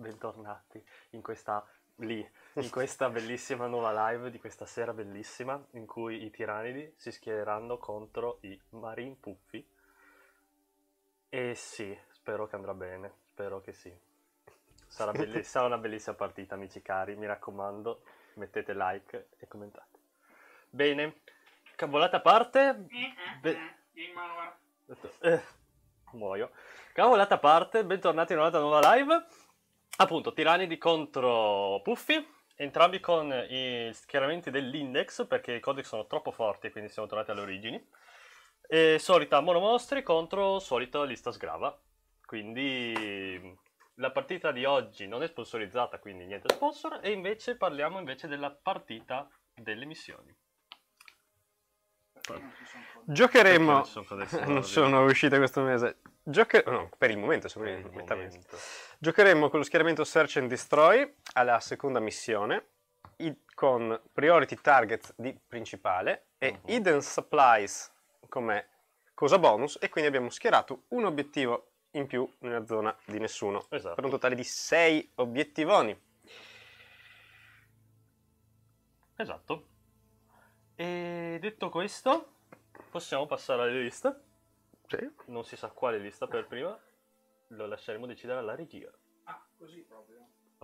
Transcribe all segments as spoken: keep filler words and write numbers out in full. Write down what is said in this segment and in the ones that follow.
bentornati in questa, lì, in questa bellissima nuova live di questa sera bellissima in cui i tiranidi si schiereranno contro i Marine Puffi. E sì, spero che andrà bene, spero che sì. Sarà, belli- sarà una bellissima partita, amici cari, mi raccomando, mettete like e commentate. Bene, cavolate a parte... Be- eh, muoio. Cavolate a parte, bentornati in un'altra nuova live. Appunto, tiranidi contro Puffi, entrambi con i schieramenti dell'Index, perché i codex sono troppo forti, quindi siamo tornati alle origini. E solita monomostri contro solita lista sgrava. Quindi la partita di oggi non è sponsorizzata, quindi niente sponsor, e invece parliamo invece della partita delle missioni. Giocheremo, Ci sono codex non nuovi. sono uscite questo mese, Gioche... no, per il momento sono Per il metà mese. momento. Giocheremo con lo schieramento Search and Destroy alla seconda missione, i- con Priority Targets di principale e Mhm. Hidden Supplies come cosa bonus, e quindi abbiamo schierato un obiettivo in più nella zona di nessuno, Esatto. per un totale di sei obiettivoni. Esatto. E detto questo, possiamo passare alle liste. Sì. Non si sa quale lista per prima, lo lasceremo decidere alla regia. Ah, così proprio.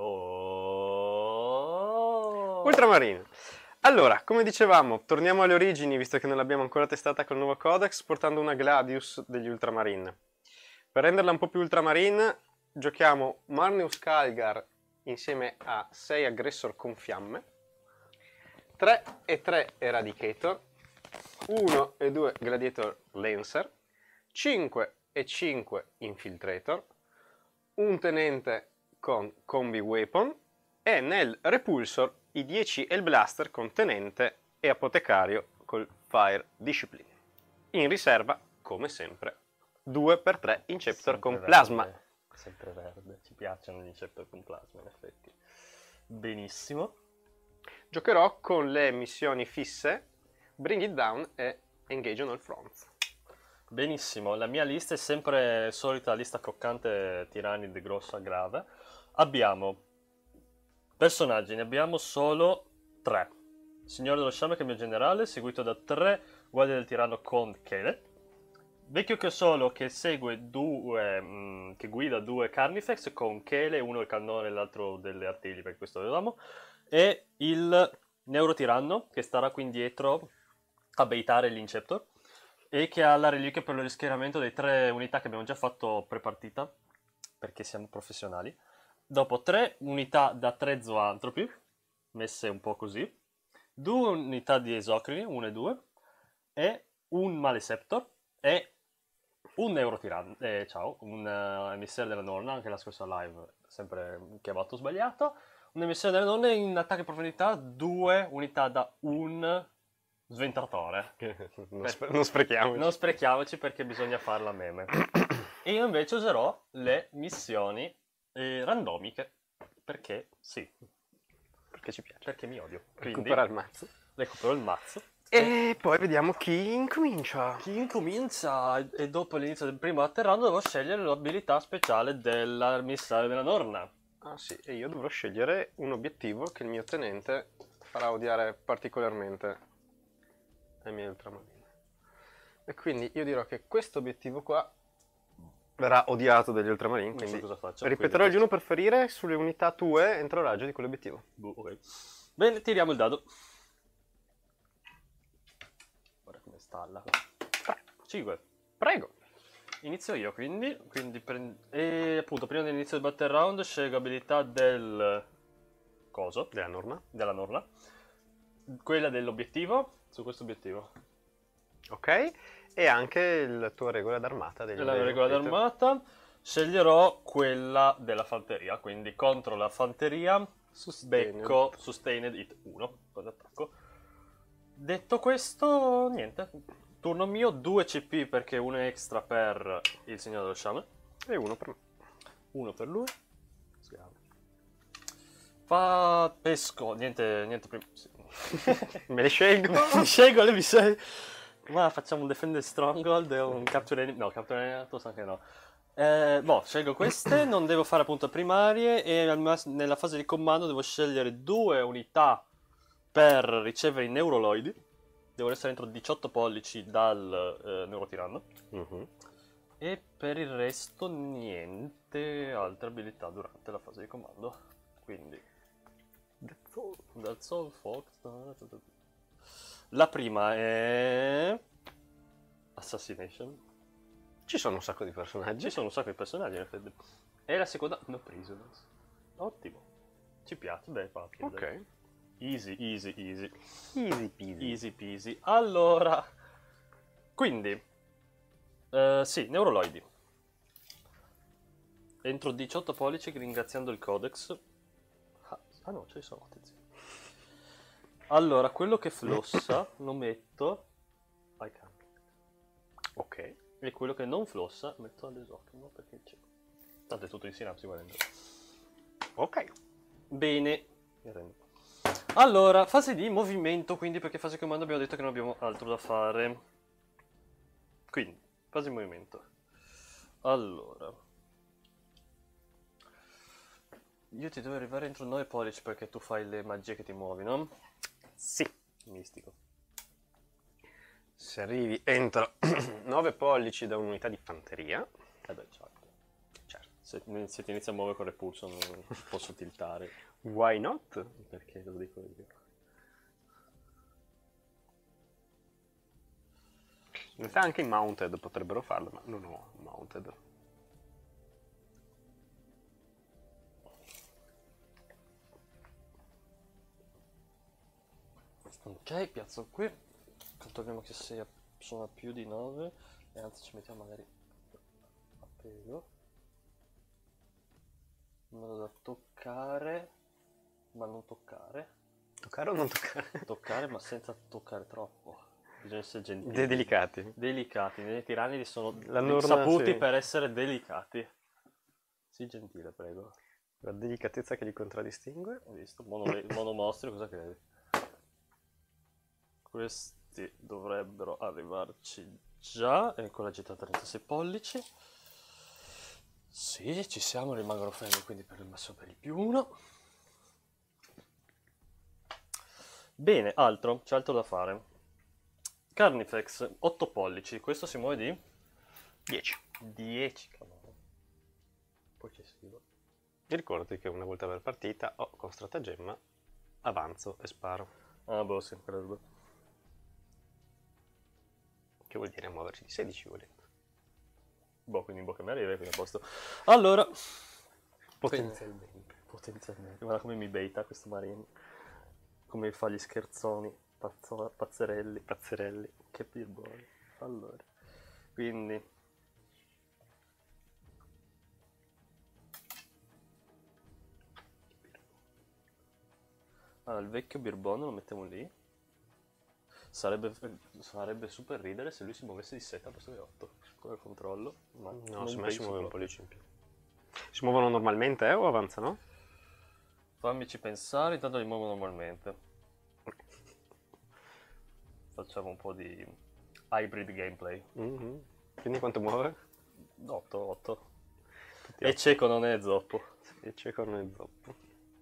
Oh. Ultramarine. Allora, come dicevamo, torniamo alle origini, visto che non l'abbiamo ancora testata col nuovo codex, portando una Gladius degli Ultramarine. Per renderla un po' più Ultramarine, giochiamo Marneus Calgar insieme a sei Aggressor con fiamme, tre e tre Eradicator, uno e due Gladiator Lancer, cinque e cinque Infiltrator, un tenente con Combi Weapon e nel Repulsor i dieci Hellblaster con tenente e apotecario col Fire Discipline. In riserva, come sempre, due per tre Inceptor Sempre con verde, Plasma. Sempre verde, ci piacciono gli Inceptor con plasma in effetti. Benissimo. Giocherò con le missioni fisse Bring It Down e Engage on All Fronts. Benissimo, la mia lista è sempre solita lista croccante tiranide grossa grave. Abbiamo personaggi, ne abbiamo solo tre. Signore dello Sciame che è il mio generale, seguito da tre guardie del tiranno con Kele. Vecchio che solo che segue due, mh, che guida due Carnifex con Kele, uno il cannone e l'altro delle artigli, perché questo avevamo. E il Neurotiranno che starà qui indietro a baitare l'Inceptor e che ha la reliquia per lo rischieramento delle tre unità che abbiamo già fatto pre-partita, perché siamo professionali. Dopo tre unità da tre zoantropi, messe un po' così, due unità di esocrini, uno e due, e un Maleceptor, e un Neurotiranno, eh, ciao, un uh, emissario della nonna, anche la scorsa live, sempre chiamato sbagliato, un emissario della nonna in attacco in profondità, due unità da un sventratore. Non, spre- non sprechiamoci. Non sprechiamoci perché bisogna farla meme. E io invece userò le missioni eh, randomiche, perché sì, Perché ci piace. perché mi odio. Quindi Recupera il mazzo. recupero il mazzo. E poi vediamo chi incomincia. Chi incomincia e dopo l'inizio del primo atterrando devo scegliere l'abilità speciale dell'emissario della nonna. Ah sì, e io dovrò scegliere un obiettivo che il mio tenente farà odiare particolarmente ai miei ultramarine. E quindi io dirò che questo obiettivo qua verrà odiato dagli ultramarine, Non so quindi cosa faccio. ripeterò il quindi giuno per ferire sulle unità tue entro raggio di quell'obiettivo. boh, ok. Bene, tiriamo il dado. Guarda come stalla. cinque. Prego. Inizio io quindi, quindi prend- e appunto prima dell'inizio del battle round scelgo abilità del coso, Della norma. della norma, quella dell'obiettivo, su questo obiettivo. Ok. E anche la tua regola d'armata. Degli La degli regola operator. d'armata, sceglierò quella della fanteria, quindi contro la fanteria Sustained. becco Sustained Hit uno, con attacco. Detto questo, niente, turno mio, due C P perché uno è extra per il signore dello sciame, E uno per me. uno per lui. Fa pesco, niente, niente prima. Sì. Me le scelgo. Scelgo le missioni. Ma facciamo un Defender Stronghold e un Capture Enemy. No, Capture Enemy anche no. Eh, boh, scelgo queste, non devo fare appunto primarie e al mas- nella fase di comando devo scegliere due unità per ricevere i neuroloidi. Devo essere entro diciotto pollici dal eh, neurotiranno. Mhm. E per il resto niente altre abilità durante la fase di comando. Quindi, That's all. that's all, folks. La prima è Assassination. Ci sono un sacco di personaggi. Ci sono un sacco di personaggi in effetti. E la seconda, No Prisoners. Ottimo. Ci piace, beh, Pathfinder. Ok. Easy, easy, easy. Easy peasy. Easy peasy. Allora, quindi, eh, sì, neuroloidi. Entro diciotto pollici ringraziando il codex. Ah, ah no, ce ne sono, attenzione. Allora, quello che flossa lo metto ai campi. Ok. E quello che non flossa metto all'esocchino perché c'è. Tanto è tutto in sinapsi volendo. Ok. Bene. Mi arrendo. Allora, fase di movimento, quindi perché fase di comando abbiamo detto che non abbiamo altro da fare. Quindi, fase di movimento. Allora. Io ti devo arrivare entro nove pollici perché tu fai le magie che ti muovi, no? Sì. Mistico. Se arrivi entro nove pollici da un'unità di fanteria. Eh beh, certo. Certo. Se, se ti inizi a muovere con repulso non posso tiltare. Why not? Perché lo dico io. In realtà anche i mounted potrebbero farlo, ma non ho mounted. Ok, piazzo qui. Controlliamo che sia, sono a più di nove. E anzi ci mettiamo magari a pelo. In modo da toccare, ma non toccare. Toccare o non toccare? Toccare ma senza toccare troppo. Bisogna essere gentili. De- delicati. Delicati. I tirannidi sono La norma, saputi sì. per essere delicati. Sii gentile, prego. La delicatezza che li contraddistingue. Hai visto? Mono, monomostri, cosa credi? Questi dovrebbero arrivarci già. E con la G trentasei pollici. Sì, ci siamo, rimangono fermi, quindi per il massimo per il più uno. Bene, altro, c'è altro da fare. Carnifex, otto pollici, questo si muove di? dieci. dieci, cavolo. Poi ci sfido. E ricordati che una volta per partita o con stratagemma avanzo e sparo. Ah, boh, sì, credo. Che vuol dire muoverci di sedici volendo. Boh, quindi in bocca mi arriva, quindi a posto. Allora, Potenzialmente. potenzialmente. Guarda come mi baita questo marino. Come fa gli scherzoni, pazzo, pazzerelli, pazzerelli. Che birbone. Allora, quindi... Allora, il vecchio birbone lo mettiamo lì. Sarebbe, sarebbe super ridere se lui si muovesse di sette al posto di otto. Come controllo. Ma No, non secondo me si penso muove un proprio. pollice in più. Si muovono normalmente eh, o avanzano? Fammici pensare, intanto li muovo normalmente. Facciamo un po' di hybrid gameplay. Mm-hmm. Quindi quanto muove? otto, otto. Tutti E otto. cieco non è zoppo. E cieco non è zoppo.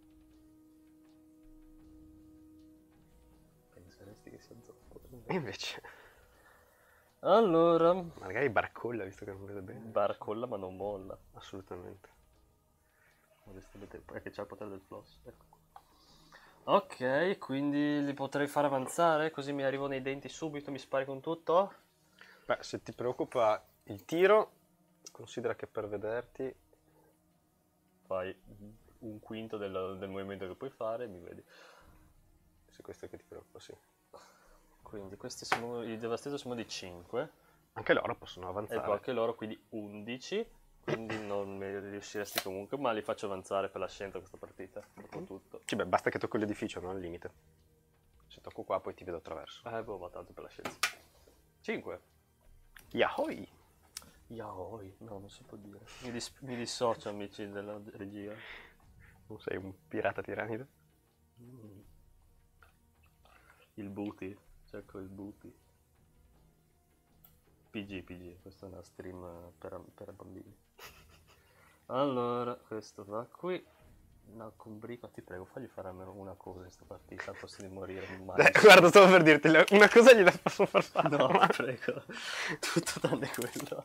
Penseresti che sia zoppo. E invece... Allora, Magari barcolla, visto che non vede bene. barcolla ma non molla. Assolutamente. Modestamente, perché c'ha il potere del floss. Ecco qua. Ok, quindi li potrei fare avanzare, così mi arrivo nei denti subito, mi spari con tutto. Beh, se ti preoccupa il tiro, considera che per vederti... Fai un quinto del, del movimento che puoi fare e mi vedi. Se questo è che ti preoccupa, sì. Quindi questi sono, i Devastator sono di cinque. Anche loro possono E avanzare. poi anche loro, quindi undici. Quindi non mi riusciresti comunque, ma li faccio avanzare per la scienza questa partita. Dopo tutto. Sì, beh, basta che tocco l'edificio, non al limite. Se tocco qua poi ti vedo attraverso. Eh, boh, ma tanto per la scienza. cinque. Yahoi! Yaoi, no, non si può dire. Mi, dis- mi dissocio, amici della regia. Non sei un pirata tiranide? Mm. Il booty, cerco il booty. P G, P G, questa è una stream per, per bambini. Allora, questo va qui. No, combrico, ti prego, fagli fare almeno una cosa in questa partita, al posto di morire mai. Eh, guarda, stavo per dirti, una cosa gliela posso far fare. No, prego, tutto tranne quello.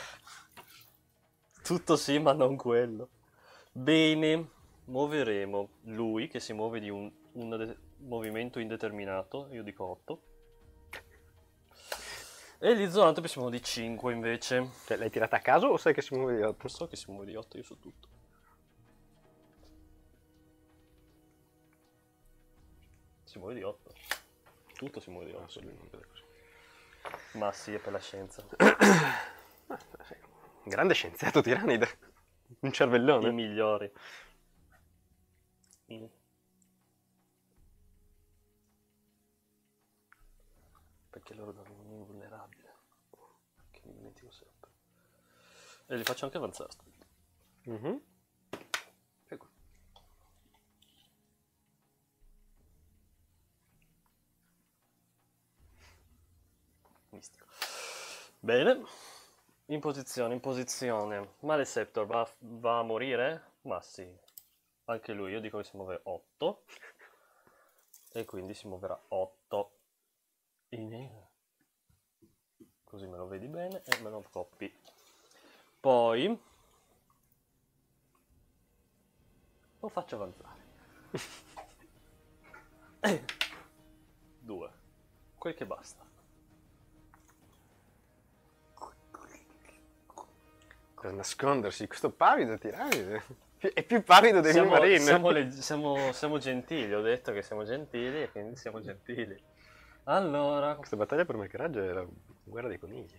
Tutto sì, ma non quello. Bene, muoveremo lui, che si muove di un, un movimento indeterminato, io dico otto. E gli zoantropi si muove di cinque invece. Cioè, l'hai tirata a caso o sai che si muove di otto? So che si muove di otto, io so tutto. Si muove di otto. Tutto si muove di otto. Ma sì, è per la scienza. Grande scienziato Tiranide. Un cervellone. I migliori. Mm. Perché loro danno un invulnerabile. Che mi dimentico sempre. E li faccio anche avanzare. Mm-hmm. Ecco. Mistico. Bene. In posizione, in posizione. Maleceptor va, va a morire? Ma sì. Anche lui, io dico che si muove otto. E quindi si muoverà otto. In... Così me lo vedi bene e me lo coppi. Poi lo faccio avanzare. Due. Quel che basta. Per nascondersi, questo pavido Tiranide. È più pavido dei Siamo, Marine. siamo, le- siamo, siamo gentili, ho detto che siamo gentili e quindi siamo gentili. Allora, Questa battaglia per Melkeraggio è la guerra dei conigli.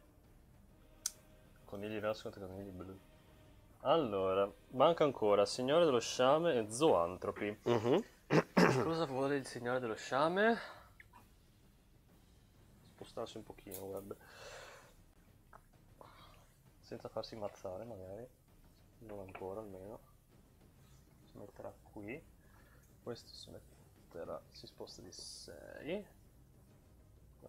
conigli rossi contro conigli blu. Allora, manca ancora Signore dello Sciame e Zoantropi. Mm-hmm. Cosa vuole il Signore dello Sciame? Spostarsi un pochino, guarda. Senza farsi mazzare, magari. Non ancora, almeno. Si metterà qui. Questo si metterà... si sposta di sei. No.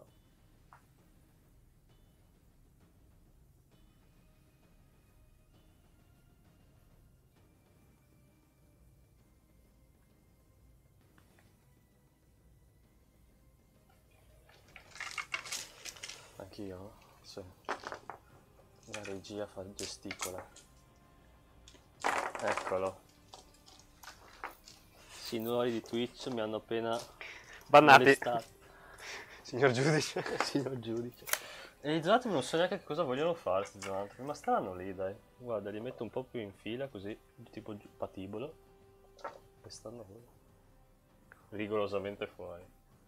Anch'io? Sì. La regia fa gesticola. Eccolo. Signori di Twitch mi hanno appena Bannati. molestato. Signor giudice. Signor giudice. E i zoantropi non so neanche che cosa vogliono fare questi zoantropi, ma stanno lì, dai. Guarda, li metto un po' più in fila, così, tipo giu- patibolo. E stanno lì. Rigorosamente fuori.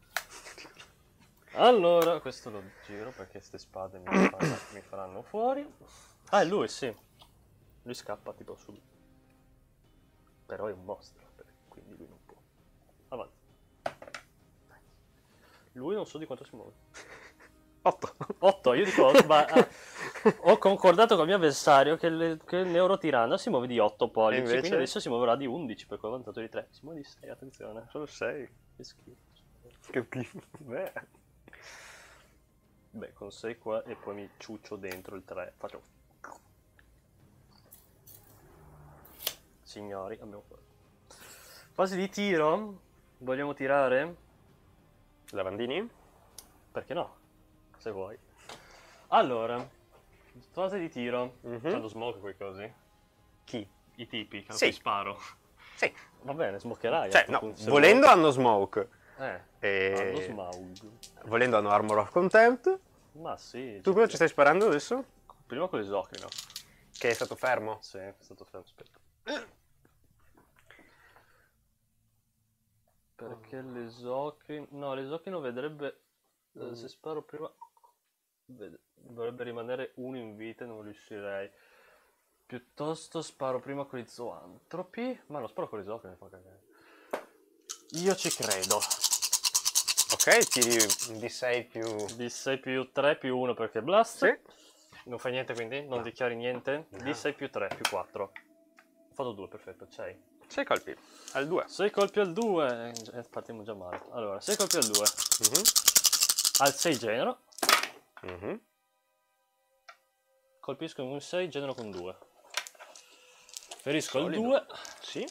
Allora, questo lo giro perché queste spade mi faranno, mi faranno fuori. Ah, è lui, sì. Lui scappa tipo subito. Però è un mostro, quindi lui non può. Avanti. Lui non so di quanto si muove. otto. otto, io dico otto, ma ah, ho concordato con il mio avversario che, le, che il neurotiranno si muove di otto pollici, invece? quindi adesso si muoverà di undici perché ho avanzato di tre. Si muove di sei, attenzione. Solo sei. Che schifo. Che schifo. Beh. Beh, con sei qua e poi mi ciuccio dentro il tre. Faccio... Signori, abbiamo fatto. Fase di tiro? Vogliamo tirare? Lavandini? Perché no? Se vuoi. Allora, fase di tiro. Mhm. C'hanno smoke quei cosi? Chi? I tipi, che Sì. poi sparo. Sì. Va bene, smokerai. Cioè, ecco, no, se volendo vuoi. hanno smoke. Eh, E... hanno smaug. Volendo hanno armor of contempt. Ma sì. Tu cosa ci stai sparando adesso? Prima con l'esocrino. Che è stato fermo. Sì, è stato fermo, aspetta. Perché l'esocrino... No, l'esocrino vedrebbe... eh, se sparo prima... vede- dovrebbe rimanere uno in vita e non riuscirei. Piuttosto sparo prima con gli zoantropi. Ma non sparo con l'esocrino, mi fa cagare. Io ci credo. Ok, tiri un D sei più... D sei più tre più uno perché blast. Sì. Non fai niente quindi? Non No. dichiari niente? No. D sei più tre più quattro. Ho fatto due, perfetto, sei. sei colpi. Al due. sei colpi al due. Eh, partiamo già male. Allora, sei colpi al due. Mhm. Al sei genero. Mhm. colpisco con un sei, genero con due. Ferisco il Solido. due. Sì.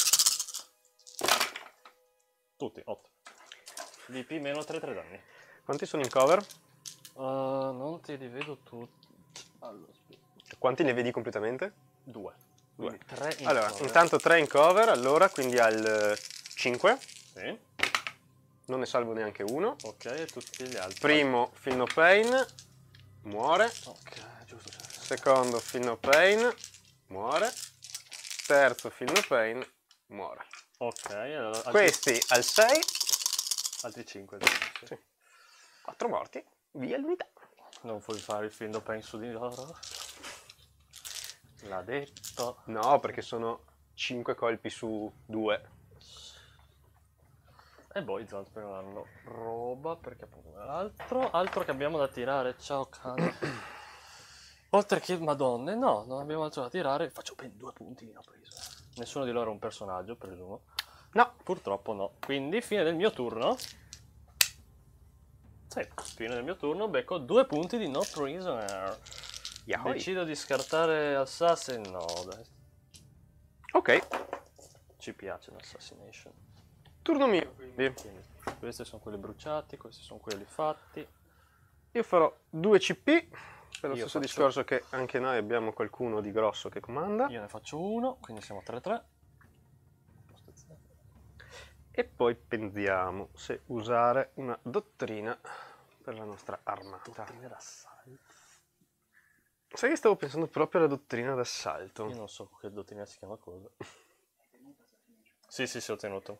Tutti, otto. D P meno tre, tre danni. Quanti sono in cover? Uh, non te li vedo tutti. Allora, Quanti ne vedi completamente? due. Due. tre in Allora, cover. intanto tre in cover, allora, quindi al cinque. Sì. Non ne salvo neanche uno. Ok, e tutti gli altri. Primo, Feel No Pain, muore. Ok, giusto. giusto. Secondo, Feel No Pain, muore. Terzo, Feel No Pain, muore. Ok, allora... Altri, Questi al sei. altri cinque. Sì. quattro morti, via l'unità. Non puoi fare il film dopo su di loro? L'ha detto. No, perché sono cinque colpi su due. E poi i zombie non hanno roba perché appunto altro, altro che abbiamo da tirare. Ciao cane. Oltre che madonne, no, non abbiamo altro da tirare. Faccio ben due punti di no preso. Nessuno di loro è un personaggio, presumo. No. Purtroppo no. Quindi fine del mio turno. Sì, fine del mio turno, becco due punti di no prisoner. Yahoi. Decido di scartare Assassin, no dai. Ok, Ci piace l'Assassination. turno mio quindi. Quindi, questi sono quelli bruciati, questi sono quelli fatti. Io farò due C P, per lo Io stesso faccio- discorso che anche noi abbiamo qualcuno di grosso che comanda. Io ne faccio uno, quindi siamo tre tre. E poi pensiamo se usare una dottrina per la nostra armata. Dottrina d'assalto. Sai che stavo pensando proprio alla dottrina d'assalto. Io non so che dottrina si chiama cosa. Sì, sì, sì, ho tenuto.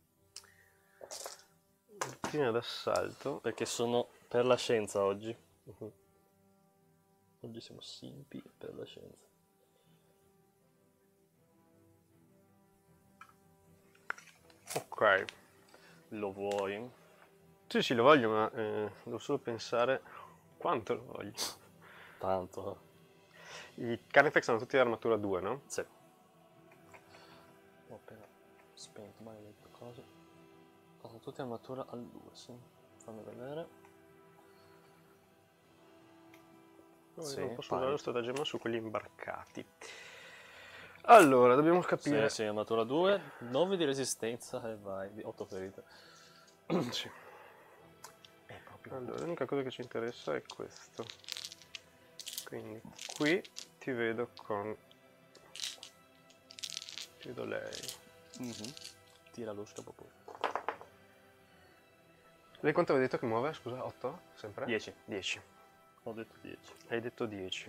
Dottrina d'assalto. Perché sono per la scienza oggi. Uh-huh. Oggi siamo simpi per la scienza. Ok. Lo vuoi? Sì, sì, lo voglio, ma eh, devo solo pensare quanto lo voglio. Tanto. I Carnifex hanno tutti l'armatura due, no? Sì. Ho appena spento, maledetto cosa. Hanno tutti armatura al due, sì. Fammi vedere. No, Sì, io non posso pari. usare lo stratagemma su quelli imbarcati. Allora, dobbiamo capire... Sì, sì, armatura due, nove di resistenza e vai, di otto ferite. Sì. È proprio... Allora, l'unica cosa che ci interessa è questo. Quindi qui ti vedo con... Ti vedo lei. Mm-hmm. Tira lo scapo poi. Lei quanto avevi detto che muove? Scusa, otto? Sempre? dieci. dieci. Ho detto dieci. Hai detto dieci.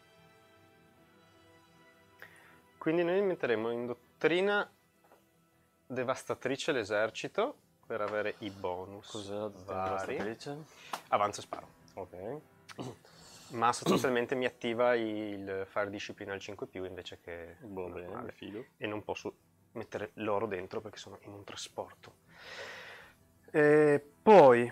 Quindi noi metteremo in dottrina devastatrice l'esercito per avere i bonus. Cos'è la vari. devastatrice? Avanzo e sparo. Ok. Ma sostanzialmente mi attiva il fare disciplina al cinque più invece che Boh, bene, normale. mi fido. E non posso mettere loro dentro perché sono in un trasporto. E poi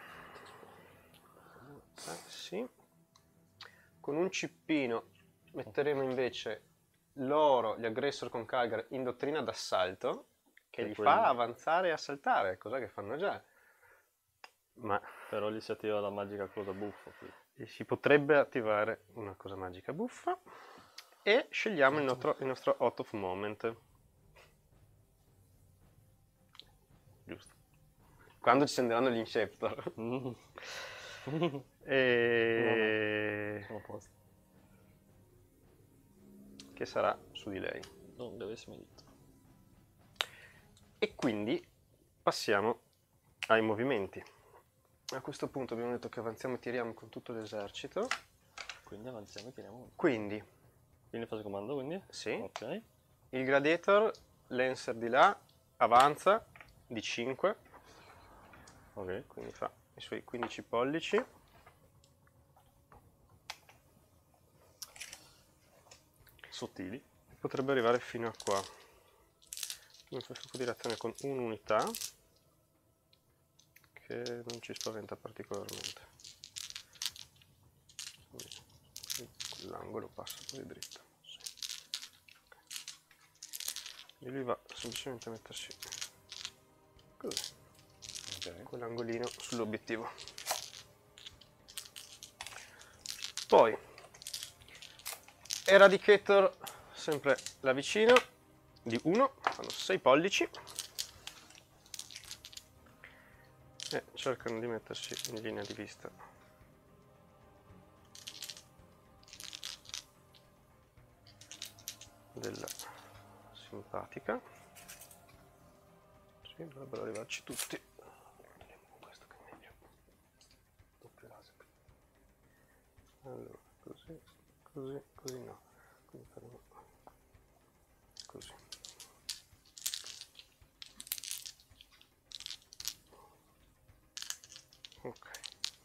eh, sì. Con un cippino metteremo invece loro, gli aggressor con Calgar, in dottrina d'assalto che E li quelli- fa avanzare e assaltare, cosa che fanno già. Ma Però gli si attiva la magica cosa buffa qui. si potrebbe attivare una cosa magica buffa e scegliamo il nostro, il nostro Out of Moment. Giusto. Quando ci scenderanno gli Inceptor. Mm. e... Sono a posto. Che sarà su di lei. Non deve essere detto. E quindi passiamo ai movimenti. A questo punto abbiamo detto che avanziamo e tiriamo con tutto l'esercito. Quindi avanziamo e tiriamo. Quindi, Quindi fase comando, quindi? sì, Ok. il Gladiator, Lancer di là, avanza di cinque. Ok. Quindi fa i suoi quindici pollici. Sottili. Potrebbe arrivare fino a qua. Un fuoco di reazione con un'unità che non ci spaventa particolarmente. L'angolo passa poi dritto. Sì. Okay. E lui va semplicemente a mettersi così. Ok. Quell'angolino sull'obiettivo. Poi Eradicator, sempre là vicino, di uno, fanno sei pollici. E cercano di mettersi in linea di vista. Della simpatica. Sì, dovrebbero arrivarci tutti. Questo che è meglio. Doppio laser. Allora, così, così, così no. Quindi faremo così. Ok.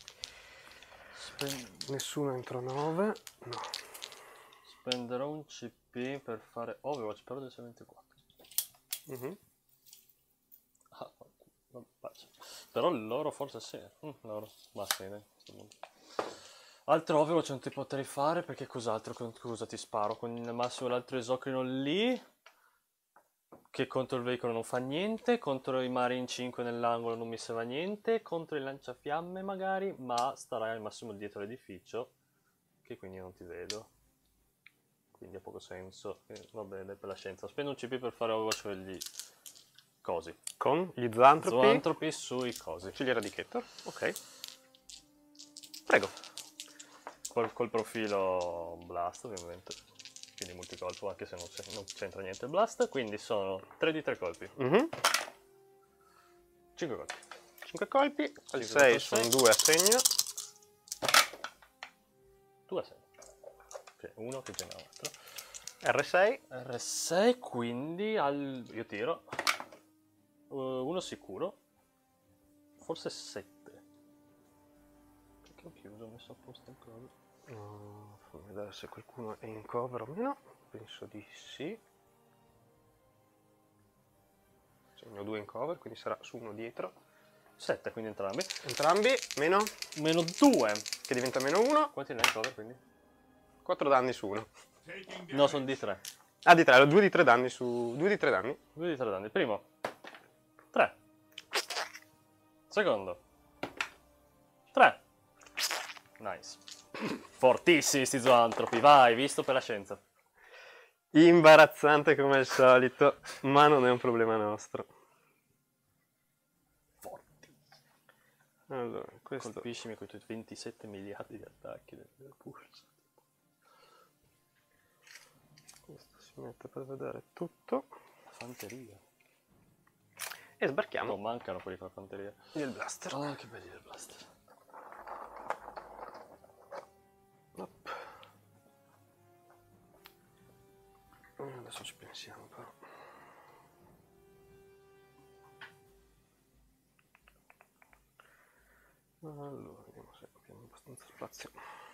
Spend- Nessuno entro nove. No. Spenderò un C P per fare Overwatch, però deve essere ventiquattro. Mhm. Ah, vabbè, pace. Però loro forse sì. Mm, loro. Basta, dai, a questo punto. Altro Overwatch non ti potrei fare perché cos'altro? Con cosa ti sparo? Con il massimo l'altro esocrino lì. Che contro il veicolo non fa niente. Contro i Marine cinque nell'angolo non mi serve a niente. Contro il lanciafiamme magari. Ma starai al massimo dietro l'edificio. Che quindi non ti vedo. Quindi ha poco senso. Eh, va bene, per la scienza. Spendo un C P per fare Overwatch per gli cosi. Con gli zoantropi. Zoantropi sui cosi. Sugli eradicator. Ok. Prego. Col, col profilo blast ovviamente. Quindi multicolpo anche se non, non c'entra niente il blast. Quindi sono tre di tre colpi. Mm-hmm. cinque colpi. cinque colpi. Al cinque sei contro sono sei. due a segno. due a sei. Ok, uno che genera un altro. R sei. R sei, quindi al... io tiro. Uh, uno sicuro. Forse sette. Perché ho chiuso, ho messo a posto il coso. No, fammi vedere se qualcuno è in cover o meno. Penso di sì. Segno due in cover, quindi sarà su uno dietro. sette, quindi entrambi. Entrambi, meno, Meno due. che diventa meno uno. Quanti ne hai in cover, quindi? quattro danni su uno. No, sono di tre. Ah, di tre, due di tre danni su... due di tre danni. due di tre danni. Primo. tre. Secondo. tre. Nice. Fortissimi sti zoantropi, vai, visto per la scienza. Imbarazzante come al solito, ma non è un problema nostro. Fortissimi. Allora, questo... Colpiscimi con i tuoi ventisette miliardi di attacchi del, del pulso. questo si mette per vedere tutto. La fanteria. E sbarchiamo. No, mancano quelli con la fanteria. Il blaster. Oh, che belli il blaster. Op. Adesso ci pensiamo però. Allora, vediamo se abbiamo abbastanza spazio.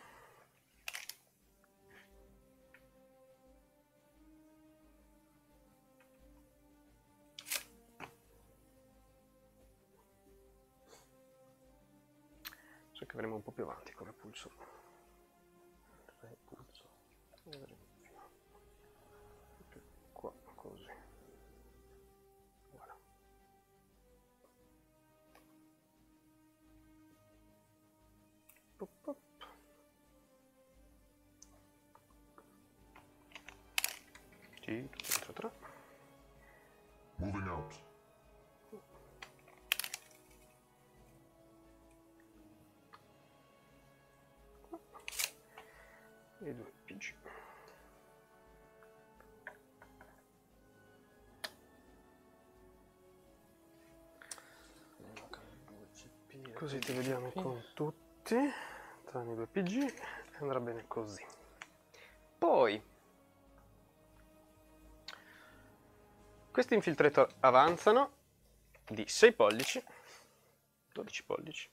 So che avremo un po' più avanti con il pulso. Il pulso. Qua, così. Voilà. Pop, pop. Sì, dentro tre. Moving out. E due P G. Così ti vediamo con tutti, tranne i due P G, e andrà bene così. Poi, questi infiltrator avanzano di sei pollici, dodici pollici.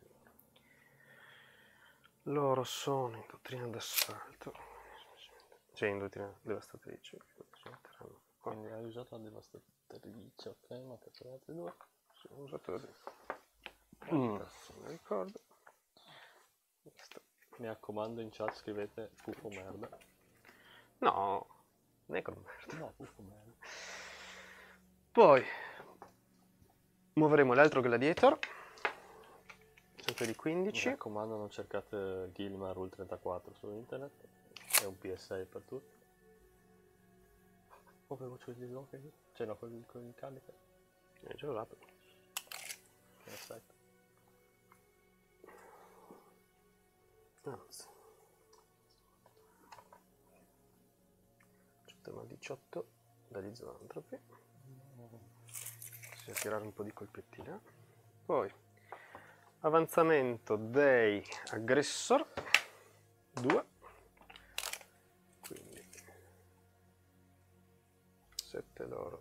Loro sono in dottrina d'assalto, cioè in dottrina devastatrice. Quindi hai usato la devastatrice, ok, ma che per altri due? Sì, ho usato Mm. non mi ricordo. Mi raccomando, in chat scrivete puffo merda. No, necro merda. No, puffo merda. Poi muoveremo l'altro gladiator, sempre di Mi quindici. raccomando, non cercate Gilmar Rule trentaquattro su internet. È un P S A per tutti. Oh, avevo c'è il gioco qui? Cioè no, con con il carica. È già usato. Perfetto. Anzi. Tema diciotto dagli zoantropi. Si va a tirare un po' di colpetti là. Poi avanzamento dei aggressor due, quindi sette loro,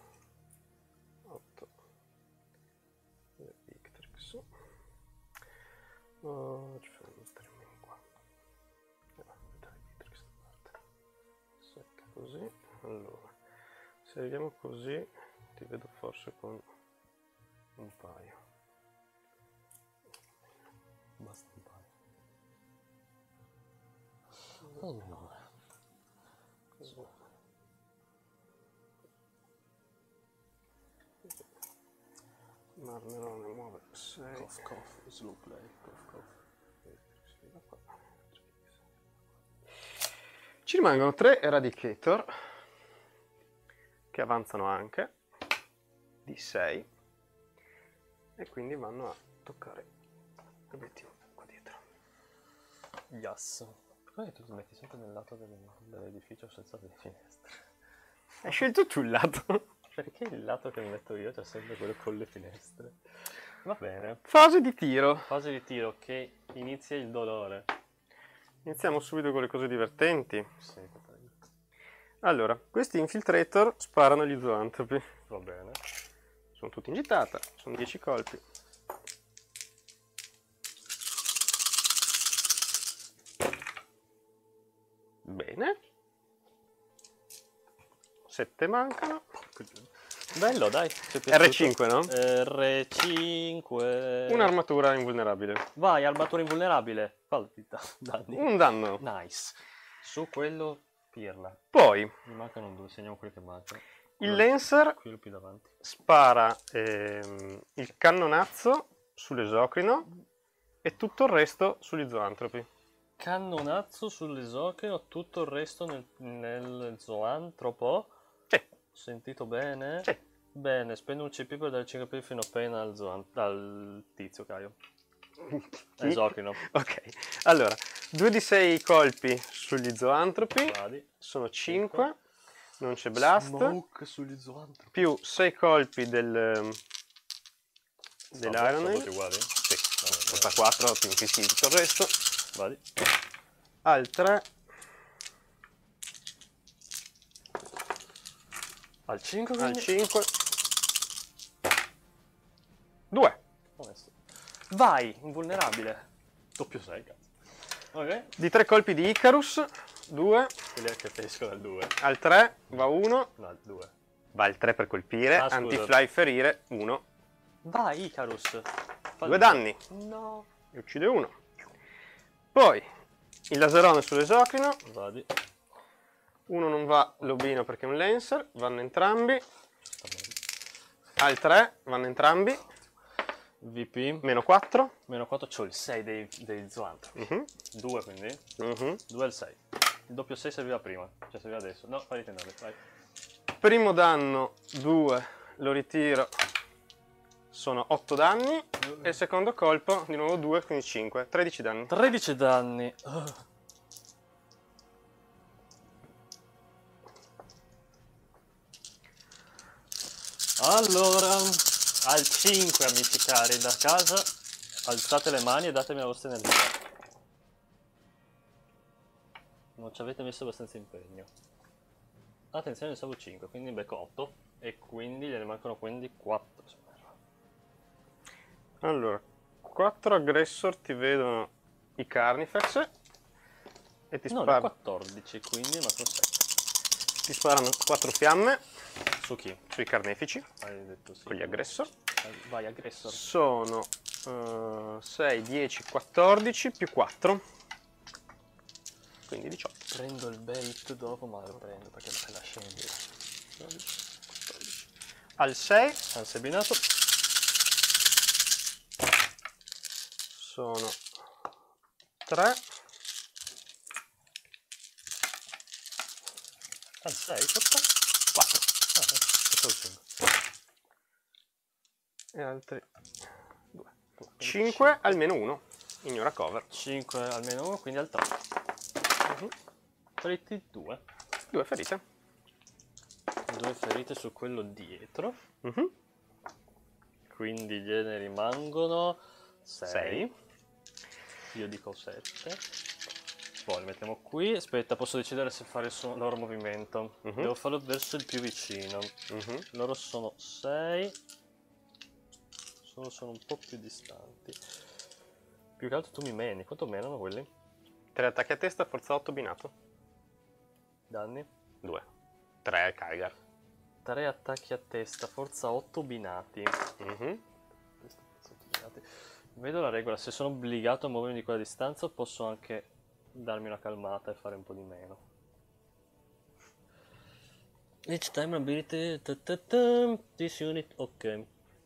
otto le Victrix. Oh, ci fanno mettermi qua. Eh, mettere Victrix da parte. sette così. Allora, se arriviamo così, ti vedo forse con un paio. Basta un paio. Allora. Così. Marmerone muove sei. Cough cough, slow play, cough cough. Ci rimangono tre Eradicator che avanzano anche di sei e quindi vanno a toccare l'obiettivo qua dietro. Yes. Perché tu ti metti sempre nel lato del- dell'edificio senza delle finestre? Hai scelto tu il lato. Perché il lato che mi metto io c'è sempre quello con le finestre? Va bene. Fase di tiro. Fase di tiro che inizia il dolore. Iniziamo subito con le cose divertenti. Sì, Allora, questi infiltrator sparano agli zoantropi. va bene. Sono tutti in gittata, sono dieci colpi. Bene. sette mancano. Bello, dai. ti è R piaciuto? cinque, no? R cinque. Un'armatura invulnerabile. Vai, armatura invulnerabile. Falti da- danni. Un danno. Nice. Su quello pirla. Poi, Mi mancano due, segniamo quelli che mancano. il Lancer Quello più davanti. spara ehm, il cannonazzo sull'esocrino e tutto il resto sugli zoantropi. Cannonazzo sull'esocrino, tutto il resto nel, nel zoantropo. Sì, Ho sentito bene? sì. Bene, spendo un C P per dare cinque P fino appena al, zoan- al tizio, Caio. Chi? Esocrino. Ok, allora, due di sei colpi sugli zoantropi, Vadi. sono cinque, non c'è blast, Smoke sugli zoantropi. più sei colpi del, ehm, dell'Iron Sono Man. tutti uguali? Sì, Vabbè, costa quattro, più sì, tutto il resto. Vadi. Al tre, Al cinque al quindi? cinque, due. Onesto. Vai, invulnerabile. Doppio sei, cazzo. Ok. Di tre colpi di Icarus, due. Quelli che feriscono al due. Al tre va uno, No, al due. va il tre per colpire, Ah, scusa. anti-fly ferire, uno. Vai, Icarus. Falli. Due danni, No. e uccide uno. Poi il laserone sull'esocrino, Vadi. uno non va l'obino perché è un Lancer, vanno entrambi. Sta bene. Al tre vanno entrambi, V P. meno quattro. Meno quattro, c'ho il sei dei, dei zoantropi. Mhm, due quindi. mhm. due al sei. Il doppio sei serviva prima. Cioè serviva adesso. No, fai ritenere, vai. Primo danno, due, lo ritiro, sono otto danni. E il secondo colpo, di nuovo due, quindi cinque, tredici danni. tredici danni. Ah. Allora, al cinque amici cari da casa, alzate le mani e datemi la vostra energia. Non ci avete messo abbastanza impegno. Attenzione, ne salvo cinque, quindi becco otto e quindi gliene mancano quindi quattro. Allora, quattro aggressor ti vedono i Carnifex e ti, No, ne ho spar- quattordici, quindi mancano sette. ti sparano quattro fiamme Su chi? sui carnefici Hai detto sì. con gli aggressor. Vai, aggressor. Sono uh, sei, dieci, quattordici più quattro, quindi diciotto. Prendo il bait dopo, ma lo prendo perché me la scendi. Al sei Al sebinato. sono tre, Ah, sei, forse? quattro. Ah, eh, pensavo cinque. E altri due. cinque, almeno uno. Ignora cover. cinque almeno uno, quindi al tre. Mhm. Feriti due. Due ferite. Due ferite su quello dietro. Mhm. Quindi gliene rimangono sei. Sei. Io dico sette. Poi li mettiamo qui. Aspetta, posso decidere se fare il suo- loro movimento. Mhm. Devo farlo verso il più vicino. Mhm. Loro sono sei. Solo sono un po' più distanti. Più che altro tu mi meni. Quanto menano quelli? tre attacchi a testa, forza otto binato. Danni? due. tre Kaigar. tre attacchi a testa, forza otto binati. Mhm. Testa, forza otto binati. Vedo la regola, se sono obbligato a muovermi di quella distanza posso anche darmi una calmata e fare un po' di meno. Each time ability, ta ta ta, this unit, ok.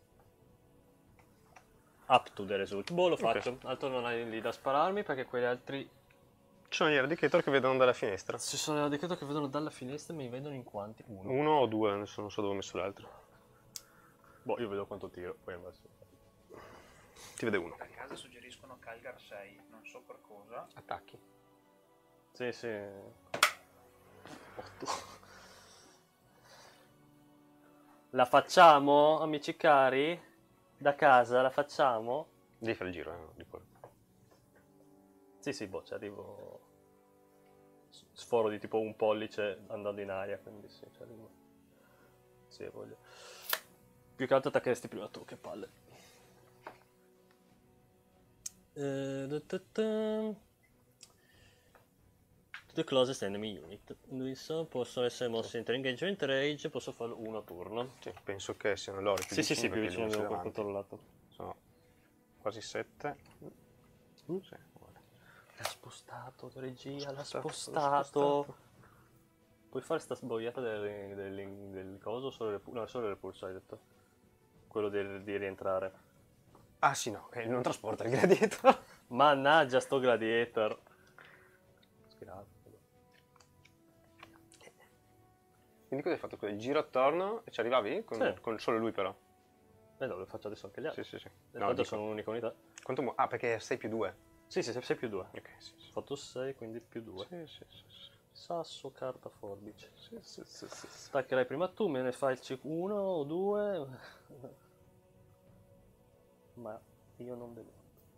Up to the result. Boh, lo faccio, altro non hai lì da spararmi perché quegli altri... Ci sono gli eradicator che vedono dalla finestra. Ci sono dei credo che vedono dalla finestra e mi vedono in quanti? Uno. Uno o due, adesso non so dove ho messo l'altro. Boh, io vedo quanto tiro, poi al massimo. Ti vede uno. A casa suggeriscono Calgar sei, non so per cosa. Attacchi. Sì, sì. otto. La facciamo, amici cari? Da casa la facciamo? Devi fare il giro, eh, di quello. Sì, sì, boh, ci arrivo. Sforo di tipo un pollice andando in aria, quindi sì, ci arrivo. Sì, voglio. Più che altro attaccheresti prima tu, che palle. Eh, da ta ta. To the closest enemy unit. Lui so, posso essere mosso in engagement range, posso farlo uno a turno. Sì, penso che siano loro più Sì, sì, vicini, sì, più perché vicino gli abbiamo davanti. controllato. Sono quasi sette. Mm. Sì, guarda. L'ha spostato, regia, l'ha Spostato, spostato. spostato. Puoi fare sta sboiata del, del, del coso? Solo il, no, solo il repulso hai detto. Quello del- di rientrare. Ah sì, no, che non trasporta il gladiator. Mannaggia sto gladiator. Spirato. Quindi cosa hai fatto? Il giro attorno e ci arrivavi? Con, Sì. con solo lui però. Eh no, lo faccio adesso anche gli altri. Sì, sì, sì. No, No, tanto dico, sono un'unica unità. quanto mu- ah, perché sei più due. Sì, sì, sei più due. Ok, sì, sì. Ho fatto sei, quindi più due. Sì, sì, sì, sì. Sasso, carta, forbice. Sì, sì, sì, sì, sì. Staccherai prima tu, me ne fai il C uno o due. Ma io non vedo.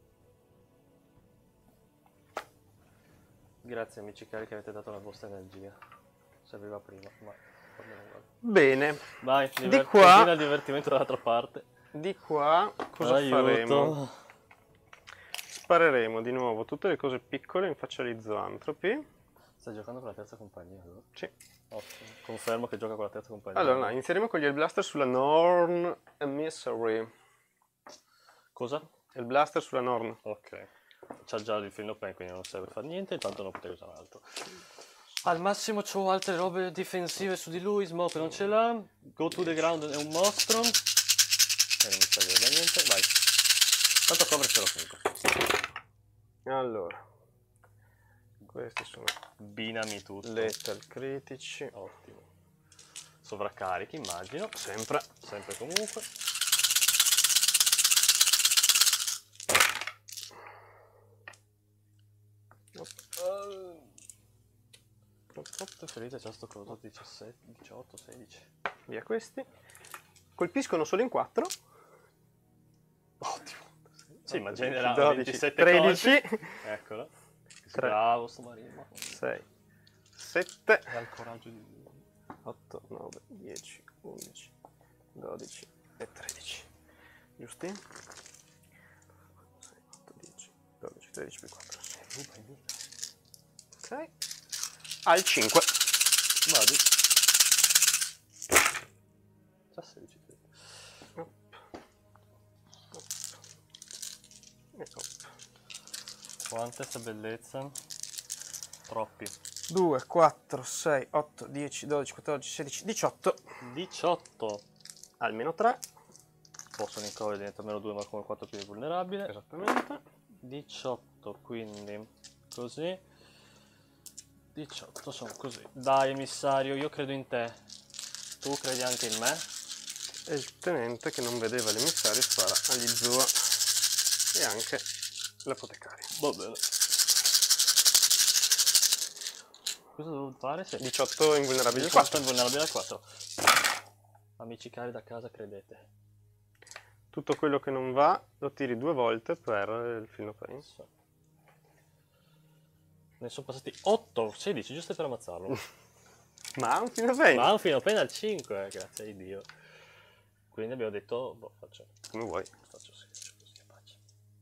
Grazie amici cari che avete dato la vostra energia. Serviva prima, ma va bene uguale. Bene, Vai, Di diver- qua- continua il divertimento dall'altra parte. di qua cosa Aiuto. faremo? Spareremo di nuovo tutte le cose piccole in faccia agli zoantropi. Stai giocando con la terza compagnia, allora? Sì. Ottimo. Confermo che gioca con la terza compagnia. Allora, no, inizieremo con gli Hell Blaster sulla Norn Emissary. Cosa? Il blaster sulla Norn. Ok. C'ha già il film open, quindi non serve fare niente, intanto non potevo usare altro. Al massimo c'ho altre robe difensive su di lui, Smoke non ce l'ha. Go to the ground è un mostro. E non mi serve da niente, vai. Tanto cover ce l'ho comunque. Allora, questi sono Binami tutto. lethal critici. Ottimo. Sovraccarichi, immagino. Sempre. Sempre comunque. otto ferite, c'è sto coso, diciassette, diciotto, sedici. Via questi. Colpiscono solo in quattro. Ottimo. Sì, ma genera dodici, ventisette tredici. colpi. Eccolo. tre, Bravo sto marino. sei, sette, Ha il coraggio di... otto, nove, dieci, undici, dodici e tredici. Giusti? sei, otto, dieci, dodici, tredici più quattro, sei. Ok. Al cinque. Vadi. Già sedici. Op. Op. E op. Quanta sta bellezza? Troppi. due, quattro, sei, otto, dieci, dodici, quattordici, sedici, diciotto. diciotto. Almeno tre. Possono in cover diventa meno due ma come quattro più vulnerabile. Esattamente. diciotto, quindi così. diciotto, sono così. Dai, emissario, io credo in te. Tu credi anche in me? E il tenente, che non vedeva l'emissario, spara agli Zoa e anche l'apotecario. Va bene. Cosa devo fare? Sì. diciotto invulnerabile al quattro quattro. invulnerabile al quattro. Amici cari da casa, credete. Tutto quello che non va lo tiri due volte per il Film of Pain. Ne sono passati otto, sedici, giusto per ammazzarlo. Ma ha un Film of Pain. Ma ha un fino appena al cinque, grazie a Dio. Quindi abbiamo detto, boh, faccio, Come vuoi. faccio sì, così che faccio.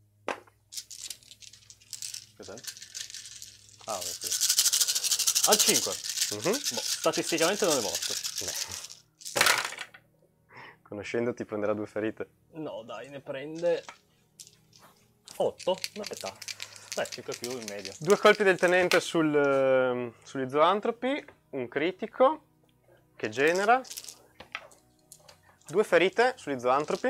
Cos'è? Ah, ok. Al cinque. Mhm. Boh, statisticamente non è morto. Beh. Conoscendoti prenderà due ferite. No, dai, ne prende otto, una metà. Beh, cinque più in media. Due colpi del tenente sul, ehm, sugli zoantropi, un critico che genera due ferite sugli zoantropi,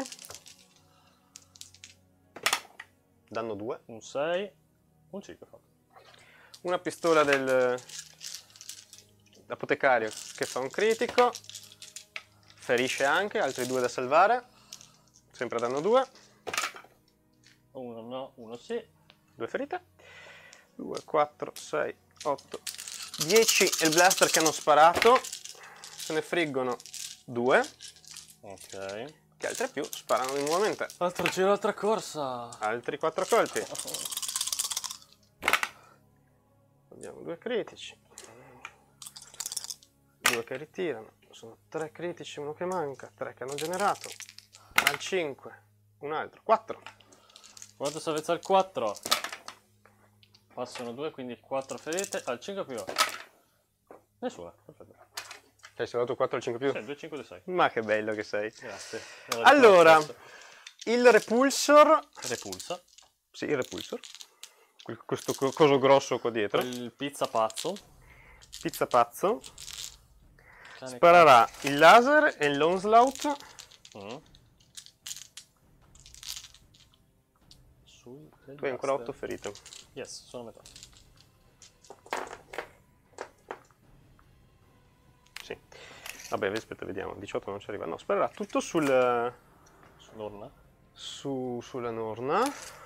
danno due, Un sei, un cinque fatto. una pistola dell'apotecario che fa un critico, ferisce anche, altri due da salvare, sempre danno due, Uno no, uno sì. due ferite, due, quattro, sei, otto, dieci e il blaster che hanno sparato, se ne friggono due, Ok. che altri più sparano di nuovamente. Altro giro, altra corsa. Altri quattro colpi. Abbiamo due critici. Due che ritirano. Sono tre critici, uno che manca. Tre che hanno generato. Al cinque. Un altro. quattro. Quanto salvezza al quattro? Passano due, quindi quattro ferite. Al cinque più. Nessuna. Perfetto. Hai salvato quattro al cinque più? Sì, due, cinque, due, sei. Ma che bello che sei. Grazie. Era Allora, riconoscenza. il repulsor. Repulsa. Sì, il repulsor. Quel- Questo co- coso grosso qua dietro. Il pizza pazzo. Pizza pazzo. Cane Sparerà il laser e l'onslaught. Mm. Sui del Tu hai ancora blaster. otto ferite. Yes, sono a metà. Sì. Vabbè, aspetta, vediamo. diciotto non ci arriva. No, sparerà tutto sul, Sull'orna. su, sulla Norna.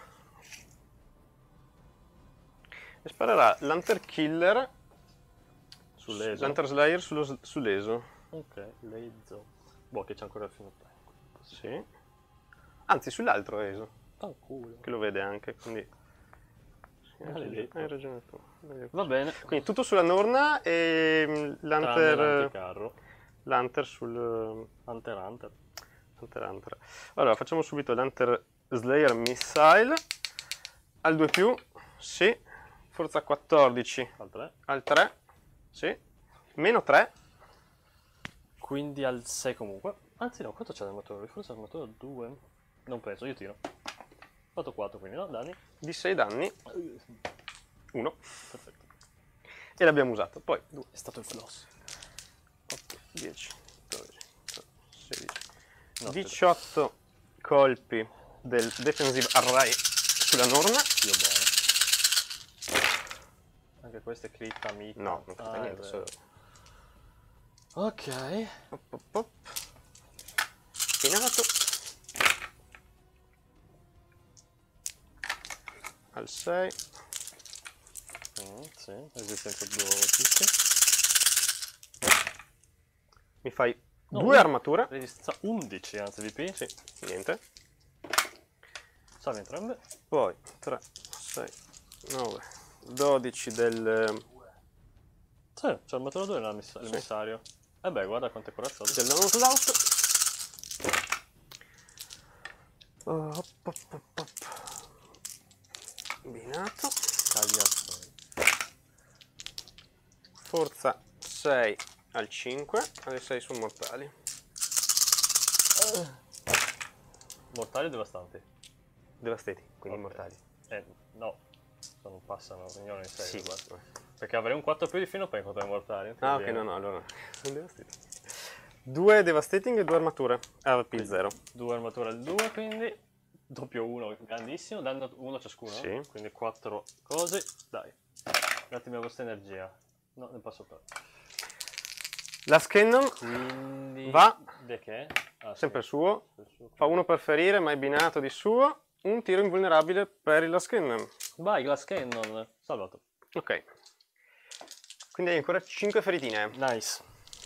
E sparerà l'Hunter Killer, Sull'eso. l'Hunter Slayer sullo, sull'eso. Ok, leso. Boh, che c'è ancora il fino a Sì. Anzi, sull'altro eso, Fanculo. che lo vede anche, quindi... Sì, hai, ragione, Maledetto. hai ragione tu. Va bene. Quindi tutto sulla Norna e mm, Tranne l'Hunter... l'anticarro. L'Hunter sul... Hunter Hunter. Hunter Hunter. Allora, facciamo subito l'Hunter Slayer Missile. Al due più, sì. Forza quattordici. Al tre. Al tre, sì. Meno tre. Quindi al sei comunque. Anzi no, quanto c'è nel motore? Forse il motore due. Non penso, io tiro. Ho fatto quattro, quindi no, danni. Di sei danni. uno. Perfetto. E l'abbiamo usato. Poi due, È stato il floss. otto, dieci, dodici, sedici, No, diciotto colpi del Defensive Array sulla Norna. Io buono. Anche questo è crit amica. No, non fa Ah, è niente. vero. Solo... Ok. Op, op, op. Spinato. Al sei. Mm, sì, resistenza dodici. Mi fai No, due un- armature. Resistenza undici, anzi V P. Sì, niente. Salve entrambe. Poi tre, sei, nove, dodici del, Sì, c'è il motore due l'emissario. E beh, guarda quanto è coraggioso. dell'onslaught. Oh, op, op, op, op. Binato. Cagliazzoni. Forza sei al cinque. Alle sei sono mortali. Mortali o devastanti? Devastati, quindi Ok. mortali. Eh, no. Non passano, ignorano in sei. Sì. guarda. Perché avrei un quattro più di fino per incontrare i mortali. non ti Ah, ok, viene. no, no, allora. Sono devastating. Due devastating e due armature. A P zero. Due armature al due, quindi doppio uno, grandissimo, danno uno ciascuno. Sì. Quindi quattro cose. Dai, un attimo la vostra energia. No, ne posso fare. La Cannon Quindi... va, De che? Ah, sempre il sì. suo, Il suo. fa uno per ferire, ma è binato di suo, un tiro invulnerabile per il Last Cannon. Vai, Glass Cannon. Salvato. Ok. Quindi hai ancora cinque feritine. Nice.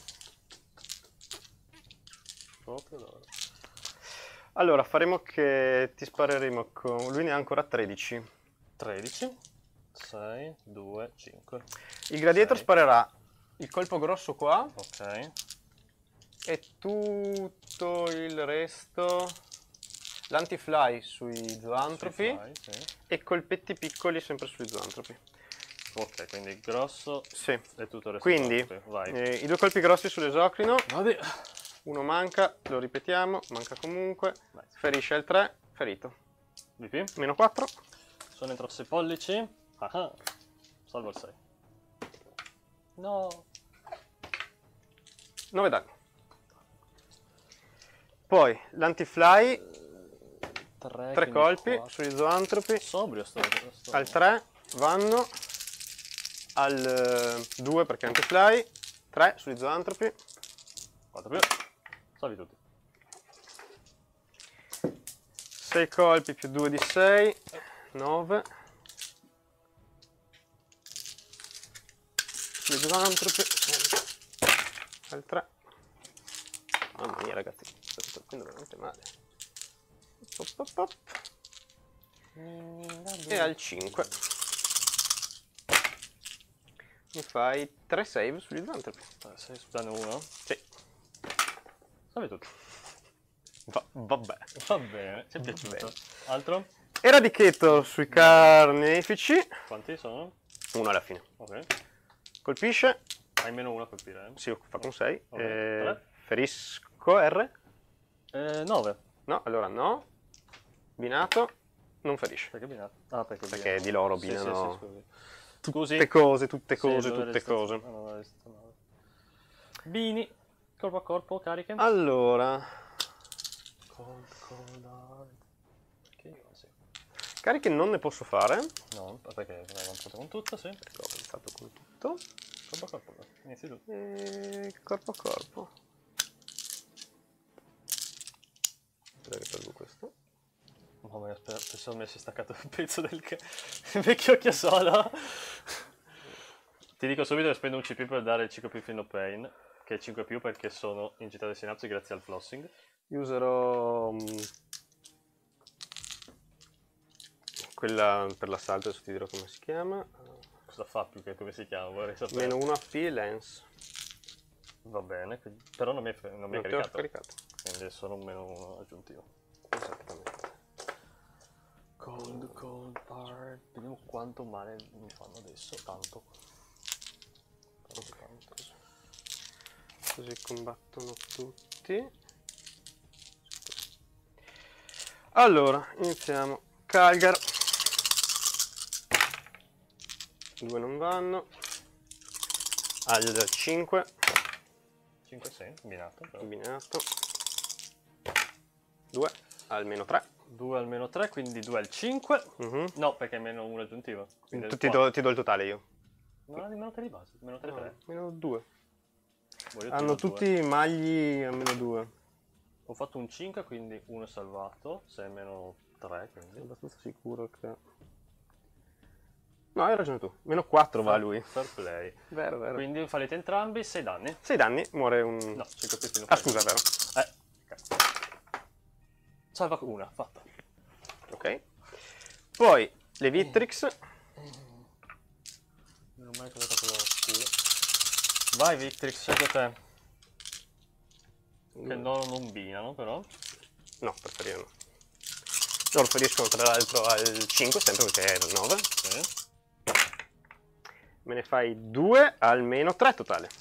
Proprio loro. Allora, faremo che ti spareremo con... Lui ne ha ancora tredici. tredici. sei, due, cinque. Il Gladiator sei. sparerà il colpo grosso qua Ok. e tutto il resto... L'anti-fly sui zoantropi Vai, sì. e colpetti piccoli sempre sugli zoantropi. Ok, quindi il grosso Sì. e tutto il resto. Quindi, proprio. Vai. eh, i due colpi grossi sull'esocrino, Vadi. uno manca, lo ripetiamo, manca comunque, Vai. ferisce il tre, ferito. B P. Meno quattro, Sono entro sei pollici. Ah ah. Salvo il sei. No. nove danni. Poi l'anti-fly, tre, tre colpi sugli zoantropi, Sobrio sto, sto. al tre vanno, al due perché è anti-fly, tre sugli zoantropi, quattro più. Salvi tutti. sei colpi più due di sei, nove. Sugli zoantropi, al tre. Mamma mia ragazzi, sto colpendo veramente male. Pop, pop, pop. E al cinque. Mi fai tre save sugli zoantropi. sei su danno uno? Sì. Salvi tutti. Va, vabbè. Va bene, ci è piaciuto. Altro? Eradicator sui carnefici. Quanti sono? Uno alla fine. Ok. Colpisce. Hai meno uno a colpire, eh? Sì, fa con sei. Ok, Eh, tre. ferisco R. Eh, nove. No, allora no. Binato. Non ferisce. Perché binato? Ah, perché, Perché binato. di loro Sì, binano- sì, sì, scusi. Scusi. Tutte cose, tutte Sì, cose, dove tutte resta- cose. ah, no, resta nove. Bini. Corpo a corpo, cariche. Allora, Cold, cold hard. Perché io sì. cariche non ne posso fare. No, perché avevamo fatto con tutto, sì. Perché ho pensato con tutto. Corpo a corpo, inizi tu. E corpo a corpo. Aspetta che tolgo questo. Mamma mia, aspetta, pensavo mi avessi staccato un pezzo del ca- vecchio chiasola. Ti dico subito che spendo un C P per dare il cinque più Fin of Pain, che è cinque più perché sono in città dei sinapsi grazie al flossing. Io userò um, quella per l'assalto, adesso ti dirò come si chiama. Cosa fa più che come si chiama? Vorrei sapere. Meno uno A P lens. Va bene, quindi- però non mi è, non mi è Non ti ho caricato. caricato. Quindi è solo un meno uno aggiuntivo. Esattamente. Cold, cold hard. Vediamo quanto male mi fanno adesso. Tanto. Tanto, tanto. Così combattono tutti. Allora, iniziamo. Calgar. Due non vanno. Al cinque. cinque, sei, combinato. però. Combinato. due. Almeno tre. due almeno tre, quindi due al cinque. Mhm. No, perché è meno uno aggiuntivo. Quindi è Tu- Ti quattro. do, ti do il totale io. Non ha di meno tre di base, meno tre, tre. Meno due. Boh, io Hanno tiro tutti due. i magli a meno due. Ho fatto un cinque, quindi uno è salvato. sei è meno tre, Sono quindi. abbastanza sicuro che... No, hai ragione tu. Meno quattro va lui. Fair play. Vero, vero. Quindi fallite entrambi, sei danni. sei danni, muore un... No, cinque più fino Ah, scusa, vero. Eh, cazzo. Salva una, fatta. Ok. Poi, le Victrix. Non ho mai trovato quello oscuro. Vai Victrix, scegli te. Che loro non binano però. No, preferire no. Loro feriscono tra l'altro al cinque, sempre perché è il nove. Sì. Me ne fai due, almeno tre totale.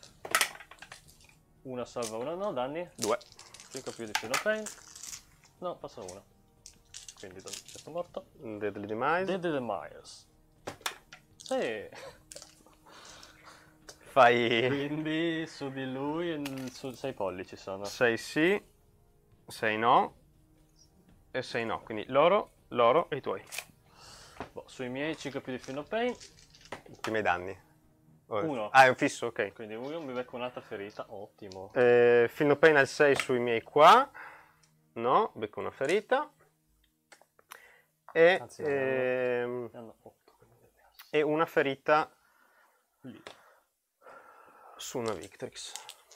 Una salva, una no, danni. due. cinque più di Fino Pain. No, passa una. Quindi questo è morto. Deadly Demise. Dead the Myers. Sì. Fai Quindi su di lui e su sei pollici sono. sei sì, sei no e sei no. Quindi loro, loro e i tuoi. Boh, sui miei cinque più di Fino Pain. I miei danni. Uno. Ah, è un fisso, ok. Quindi uno mi becco un'altra ferita, ottimo. Eh, Feel No Pain al sei sui miei qua. No, becco una ferita. E, Anzi, no, ne ehm, Ne hanno otto, quindi deve essere e una ferita lì. su una Victrix.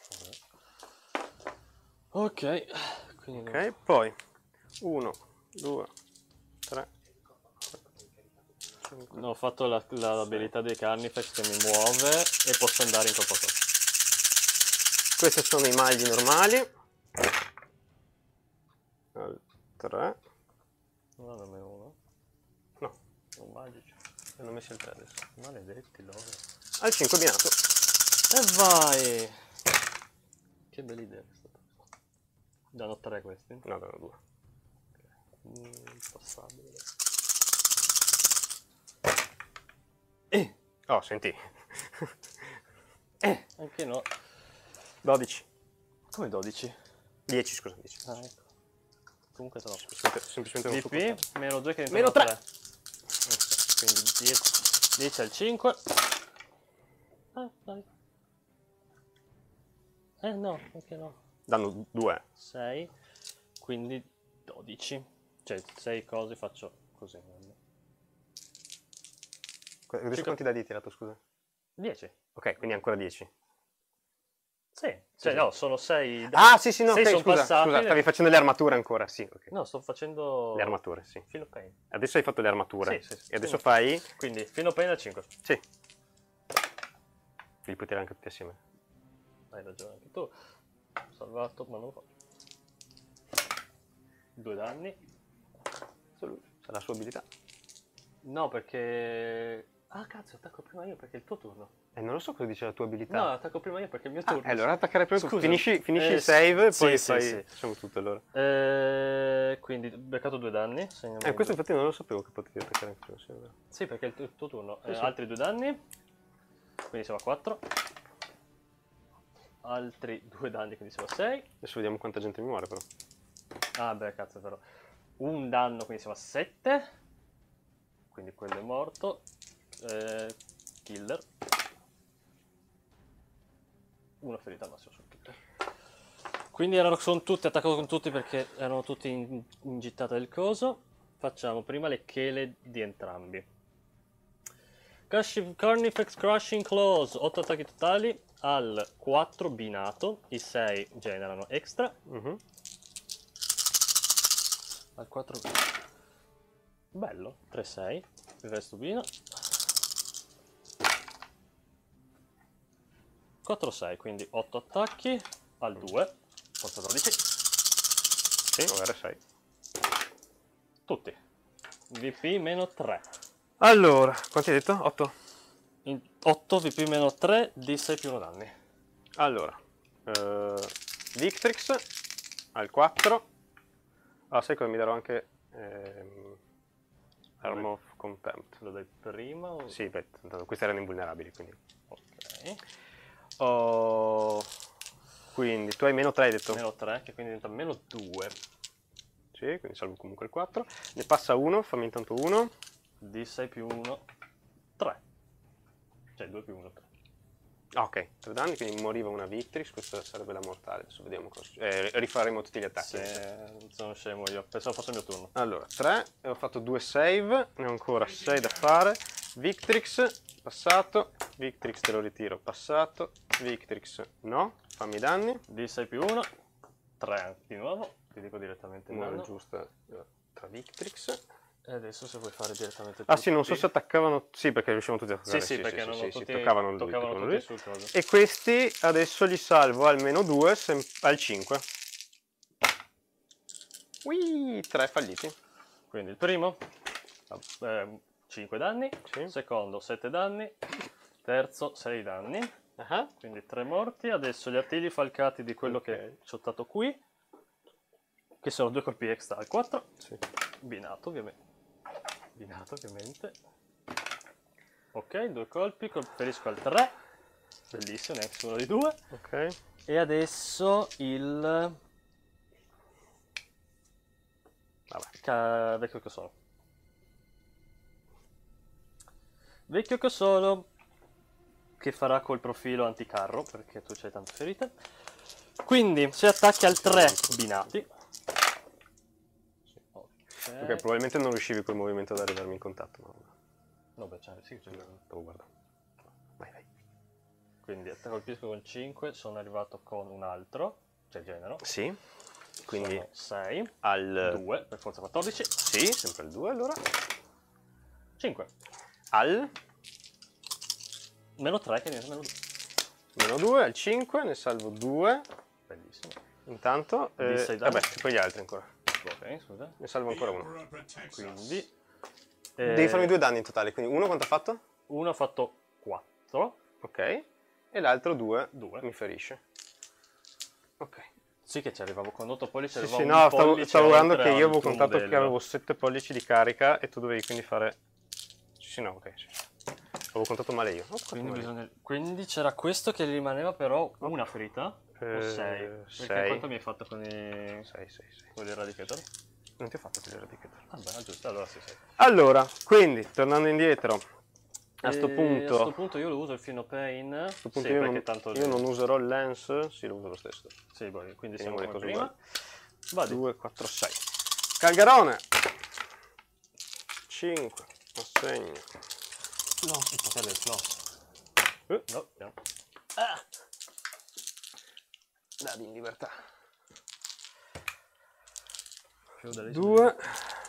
Ok, quindi Ok, poi uno, due, tre. no, ho fatto la- la- l'abilità dei Carnifex che mi muove e posso andare in colpo a colpo. Questi sono i magli normali. Al tre. Non ho nemmeno uno. No, Sono magici. li hanno messi al tre adesso. Maledetti loro. Al cinque binato. E vai! Che bella idea che è stata. Danno tre questi. No, erano due. Mm, passabile. Eh! Oh, senti. Eh! Anche no. dodici. Come dodici? dieci, scusa, dieci. Ah, ecco. Comunque troppo. Semplicemente, semplicemente non V so P, meno due che Meno diventano tre. tre. Ok, quindi dieci, dieci al cinque. Ah, dai. Eh no, perché no? Danno due. sei, quindi dodici. Cioè, sei cose faccio così. Adesso Circa- quanti dadi hai tirato, scusa? dieci. Ok, quindi ancora dieci. Sì, cioè sì. no, sono sei. Ah, sì, sì, no, sei ok, sono scusa, passati. scusa, stavi facendo le armature ancora, sì, ok. No, sto facendo. Le armature, sì. Fino pain. Adesso hai fatto le armature. Sì, sì, sì, E adesso fino- fai... Quindi fino pain al cinque. Sì. Li puoi tirare anche tutti assieme. Hai ragione anche tu. Salvato, ma non lo faccio. Due danni. Solo lui, sarà la sua abilità. No, perché. Ah, cazzo, attacco prima io perché è il tuo turno. E non lo so cosa dice la tua abilità. No, attacco prima io perché è il mio Ah, turno. allora attaccare prima tu. Scusa. Finisci, finisci Eh, il save, sì, poi sì, fai... sì. Facciamo tutto allora. Eh, quindi ho beccato due danni. Eh, questo infatti non lo sapevo che potevi attaccare anche prima. Sì, è vero. Sì, perché è il tuo, il tuo turno. Sì, Eh, sì. Altri due danni. Quindi siamo a quattro. Altri due danni, quindi siamo a sei. Adesso vediamo quanta gente mi muore però. Ah, beh, cazzo, è vero. Un danno, quindi siamo a sette. Quindi quello è morto. Eh, killer. Una ferita al massimo sul killer. Quindi erano, sono tutti, attaccato con tutti perché erano tutti in, in gittata del coso. Facciamo prima le chele di entrambi. Crush- Carnifex Crushing Claws, otto attacchi totali al quattro binato, i sei generano extra. Mhm. Al quattro bello, tre sei, il resto bina. quattro sei, quindi otto attacchi al due, forza dodici. Sì, o R sei. Tutti. V P meno tre. Allora, quanti hai detto? otto? In otto V P meno tre, D sei più uno danni. Allora, eh, Victrix al quattro. Ah, sai cosa mi darò anche ehm, Arm of Contempt. Lo dai prima o... Sì, beh, tanto questi erano invulnerabili, quindi. Ok. Oh, quindi tu hai meno tre, hai detto? Meno tre, che quindi diventa meno due. Sì, quindi salvo comunque il quattro. Ne passa uno, fammi intanto uno. D sei più uno, tre. Cioè due più uno, tre. Ah, ok, tre danni, quindi moriva una Victrix, questa sarebbe la mortale. Adesso vediamo cosa. Eh, rifaremo tutti gli attacchi. Se sono scemo io, pensavo fosse il mio turno. Allora, tre, e ho fatto due save, ne ho ancora sei da fare. Victrix, passato. Victrix te lo ritiro, passato. Victrix, no, fammi danni. D sei più uno, tre di nuovo. Ti dico direttamente il Muore danno. giusta eh, tra Victrix. E adesso se vuoi fare direttamente Ah sì, non so tutti- se attaccavano. Sì, perché riuscivano tutti a Sì, attaccare. sì, perché erano sì, tutti, sì, toccavano lui. toccavano toccavano tutti lui. sul coso. E questi adesso li salvo al meno due al cinque. Ui, tre falliti. Quindi il primo, eh, cinque danni, Sì. secondo sette danni, terzo sei danni, Ah, quindi tre morti. Adesso gli artigli falcati di quello Ok. che ho shottato qui, che sono due colpi extra al quattro, sì. binato ovviamente. Binato ovviamente. Ok, due colpi, colpisco al tre, bellissimo, neanche su uno di due. Ok. E adesso il Vabbè. ca- vecchio che sono. Vecchio che sono che farà col profilo anticarro, perché tu c'hai tante ferite. Quindi, se attacchi al tre binati... Ok, probabilmente non riuscivi col movimento ad arrivarmi in contatto. No, no beh, cioè, sì, cioè, stavo guardando. Vai, vai. Quindi colpisco con cinque, sono arrivato con un altro, cioè genero. Sì. Quindi sei al due, per forza quattordici. Sì, sempre il due allora. cinque. Al meno tre che diventa meno due. Meno due, al cinque, ne salvo due. Bellissimo. Intanto, eh, sei vabbè, e poi gli altri ancora. Ok, scusa. Ne salvo ancora uno. Quindi... Eh, Devi farmi due danni in totale, quindi uno quanto ha fatto? Uno ha fatto quattro. Ok. E l'altro due, due. Mi ferisce. Ok. Sì che ci arrivavo con otto pollici. Sì, sì, no, stavo, stavo guardando che io avevo contato modello. Che avevo sette pollici di carica e tu dovevi quindi fare... Sì, no, ok, sì. Avevo contato male io. Oh, quindi male. Bisogna... quindi c'era questo che gli rimaneva però una ferita? Eh, o sei? Perché sei. quanto mi hai fatto con i... sei, sei, sei. Con l'eradicator? Non ti ho fatto con l'eradicator. Ah beh, giusto, allora sì, sì. Allora, quindi, tornando indietro, a sto E punto... A sto punto io lo uso il Fino Pain. A sto punto sì, io, perché non, tanto io non userò il lens, sì, lo uso lo stesso. Sì, poi, quindi Teniamo siamo le come cose prima. uguali. Vadi. due, quattro, sei. Calgarone. cinque. Assegno. No, il potere del floss. Eh. No, no. Ah. Dadi in libertà. due.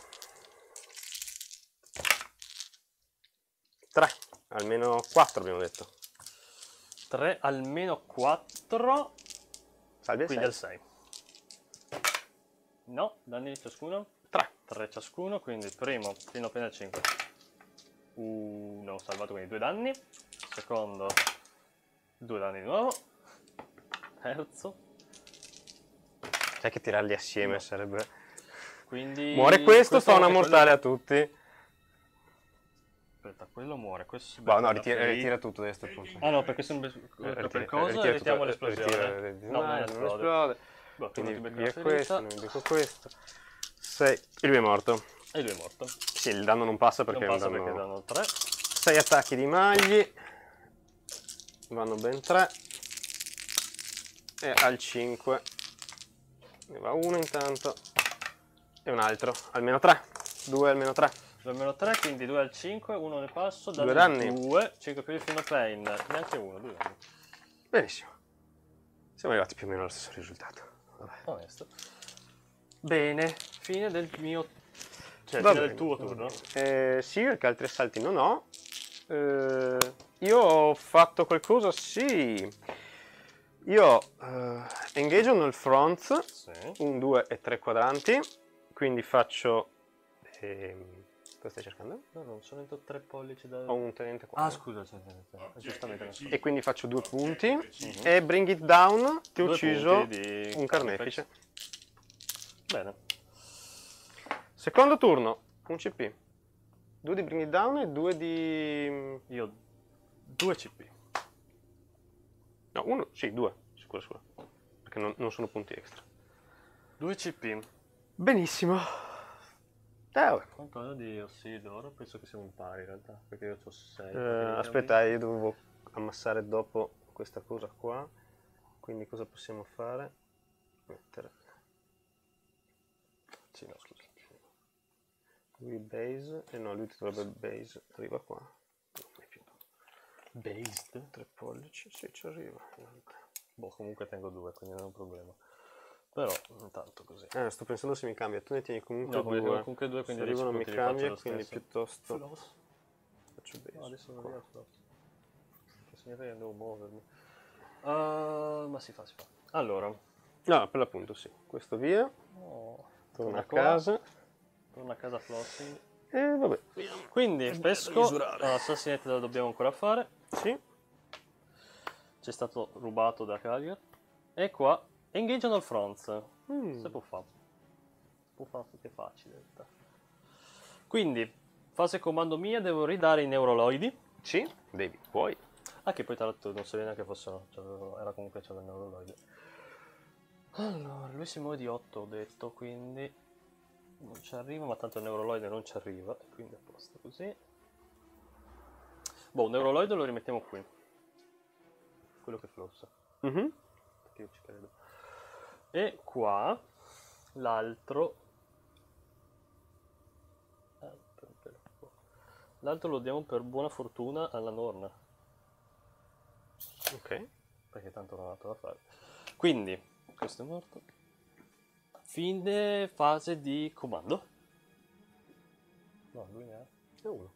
tre. Almeno quattro abbiamo detto. tre, almeno quattro. Salvi al Quindi al sei. sei. No, danni ciascuno? tre. tre ciascuno, quindi primo fino appena al cinque. uno ho salvato, quindi due danni. Secondo, due danni di nuovo. Terzo. Sai che tirarli assieme No. sarebbe... Quindi... Muore questo, questo fa una quello... mortale a tutti. Aspetta, quello muore, questo si Boh, no, becca ritira, la ritira tutto adesso punto. Ah no, perché sono be... Eh, per ritira- cosa ritira evitiamo tutto, l'esplosione. ritira- No, no, non non esplode. esplode. Boh, Quindi ti becca via la ferita. questo, mi dico questo. sei. E lui è morto. E lui è morto. Sì, il danno non passa perché non è passa un danno... perché danno tre. sei attacchi di magli. Vanno ben tre. E al cinque ne va uno intanto. E un altro. Almeno tre. due almeno tre. due almeno tre, quindi due al cinque, uno ne passo, Due danni. due, cinque più il Fino Pain, neanche uno, due danni. Benissimo. Siamo arrivati più o meno allo stesso risultato. Vabbè. Onesto. Bene, fine del mio... cioè, Va fine bene. del tuo turno. Eh, sì, perché altri assalti non ho. Eh, io ho fatto qualcosa, sì. Io eh, engage nel front, Sì. un, due e tre quadranti, quindi faccio... ehm, cosa stai cercando? No, non sono entro tre pollici da... Ho un tenente qua. Ah, scusa, c'è, c'è, c'è. giustamente. Non so. E quindi faccio due punti. Mhm. E bring it down, ti ho Due ucciso punti di un carnefice. Bene. Secondo turno, un C P. Due di bring it down e due di... Io due C P. No, uno, sì, due, sicuro, sicuro. Perché non, non sono punti extra. due C P. Benissimo. Eh, vabbè. Quanto ho di Ossidor? Penso che siamo pari in realtà, perché io ho sei. Eh, aspetta, io dovevo ammassare dopo questa cosa qua. Quindi cosa possiamo fare? Mettere... Sì, no, scusa. Lui base, e eh no, lui ti dovrebbe base, arriva qua. Non mi più. Based? tre pollici, sì, ci arriva. Boh, comunque tengo due, quindi non è un problema. Però, intanto così. Eh, sto pensando se mi cambia, tu ne tieni comunque No, come due. tengo comunque due, quindi se arrivano mi dieci punti li cambia, faccio lo quindi stesso. piuttosto Floss? faccio base. No, adesso non qua. arriva il floss. Che significa che devo muovermi. Uh, ma si fa, si fa. Allora. No, per l'appunto sì. Questo via, Oh, torno a qua. casa. Torno a casa flossing. E vabbè. Quindi, pesco. L'assassinate lo dobbiamo ancora fare. Sì. C'è stato rubato da Cagliar. E qua, engage on all fronts. Mm. Se può fare. Può fare che è facile. Quindi, fase comando mia, devo ridare i neuroloidi. Sì, devi, puoi. Ah, che poi tra l'altro non sapevo neanche fossero. Cioè, era comunque c'era il neuroloide. Allora, lui si muove di otto, ho detto, quindi non ci arriva, ma tanto il neuroloide non ci arriva, quindi a posto così. Boh, il neuroloide lo rimettiamo qui. quello che flossa. Mhm. Perché io ci credo. E qua l'altro l'altro lo diamo per buona fortuna alla Norna, Ok. perché tanto non ha altro da fare. Quindi questo è morto. Fine fase di comando. No, lui ne ha È uno.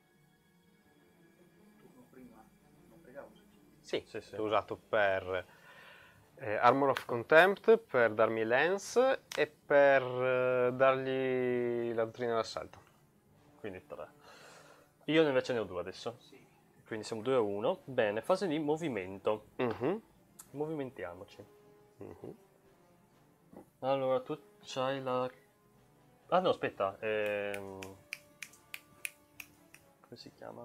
Turno prima, non pregavo. Sì, Sì, sì. l'ho usato per eh, Armor of Contempt, per darmi Lance e per eh, dargli la dottrina d'assalto. Quindi tre. Io invece ne ho due adesso. Sì. Quindi siamo due a uno. Bene, fase di movimento. Mhm. Movimentiamoci. Mhm. Allora, tu c'hai la... Ah no, aspetta. Ehm... Come si chiama?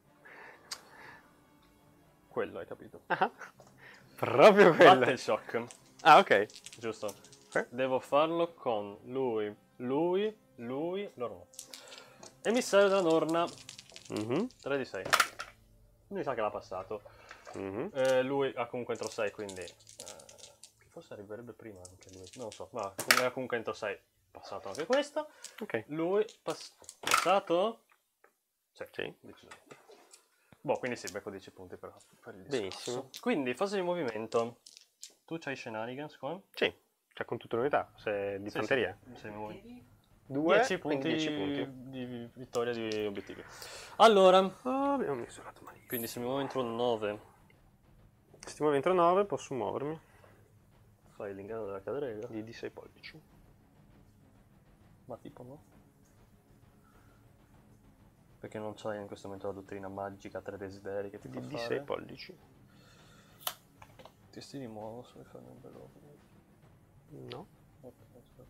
Quello, hai capito. Ah, proprio quello. Battle Shock, Ah, ok. giusto. Ok. Devo farlo con lui, lui, lui, loro no. Emissario della Norna, Mhm. tre di sei. Mi sa che l'ha passato. Mhm. Eh, lui ha comunque entro sei, quindi... eh, forse arriverebbe prima anche lui, non lo so. Ma era comunque entro sei. Passato anche questo. Ok. Lui pass- passato? Sì, Sì. decisamente. Boh, quindi sì, becco dieci punti per, per il discorso. Benissimo. Quindi, fase di movimento. Tu c'hai shenanigans qua? Sì, cioè con tutte le unità, se di Sì, fanteria. sì, se mi muovi. Due, dieci quindi punti, dieci punti. di vittoria di obiettivi. Allora, Oh, abbiamo misurato malissimo. quindi se mi muovo entro nove, Se ti muovi entro nove posso muovermi fai l'inganno della cadrega. di D sei pollici. Ma tipo no? Perché non c'hai in questo momento la dottrina magica tre desideri che ti fa Di D sei fare? pollici. Ti stili muovo, se mi fai un bello. No. Ok, aspetta.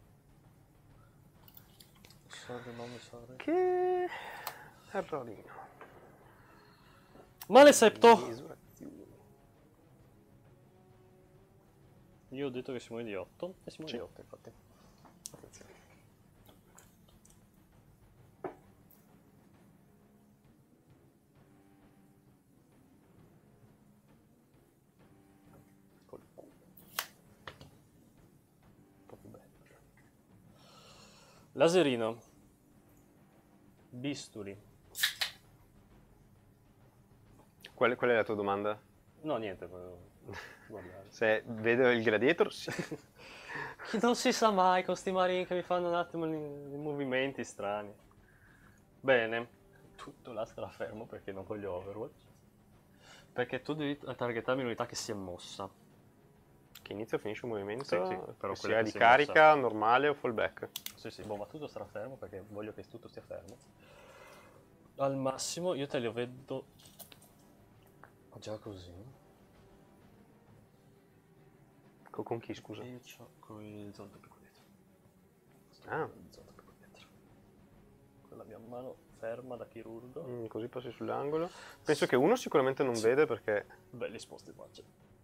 Sorry, non mi sorry. Che errorino. Malecepto! Misurazioni. Io ho detto che si muove di otto e si muove Sì. di otto, infatti. Attenzione. Col culo. Proprio bello. Laserino. Bisturi. Qual, qual è la tua domanda? No, niente, volevo guardare. Se vedo il gladiator, sì. Non si sa mai con sti marini che mi fanno un attimo i movimenti strani. Bene, tutto là sarà fermo perché non voglio Overwatch. Perché tu devi targetarmi un'unità che si è mossa. Che inizia o finisce un movimento, Sì, sì, però che quella sia che di si è carica, normale o fallback. Sì, sì, boh, ma tutto sarà fermo perché voglio che tutto stia fermo. Al massimo io te lo vedo già così. Co- Con chi, scusa? E io c'ho con il zolto più dietro. Ah. Il zolto più dietro. Con la mia mano ferma da chirurgo. Mm, così passi sull'angolo. Penso che uno sicuramente non vede perché... Belli sposti faccia.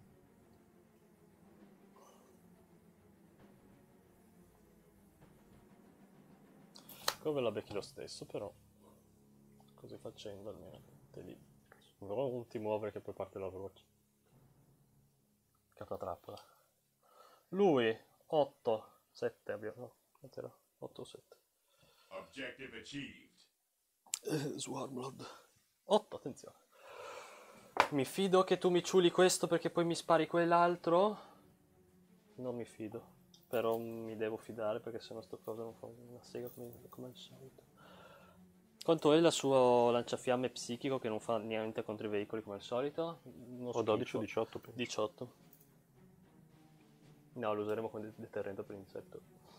Come la becchi lo stesso, però così facendo almeno te li non ti muovere che poi parte la veloce. Catatrappola. Lui otto, sette abbiamo, no, quanto era? otto o sette. Objective achieved. Eh, Swarblood. otto, attenzione. Mi fido che tu mi ciuli questo perché poi mi spari quell'altro? Non mi fido. Però mi devo fidare perché sennò sto cosa non fa una sega come, come al solito. Quanto è il suo lanciafiamme psichico che non fa niente contro i veicoli come al solito? Uno O dodici o schifo. diciotto, penso. diciotto. No, lo useremo come deterrente per insetto.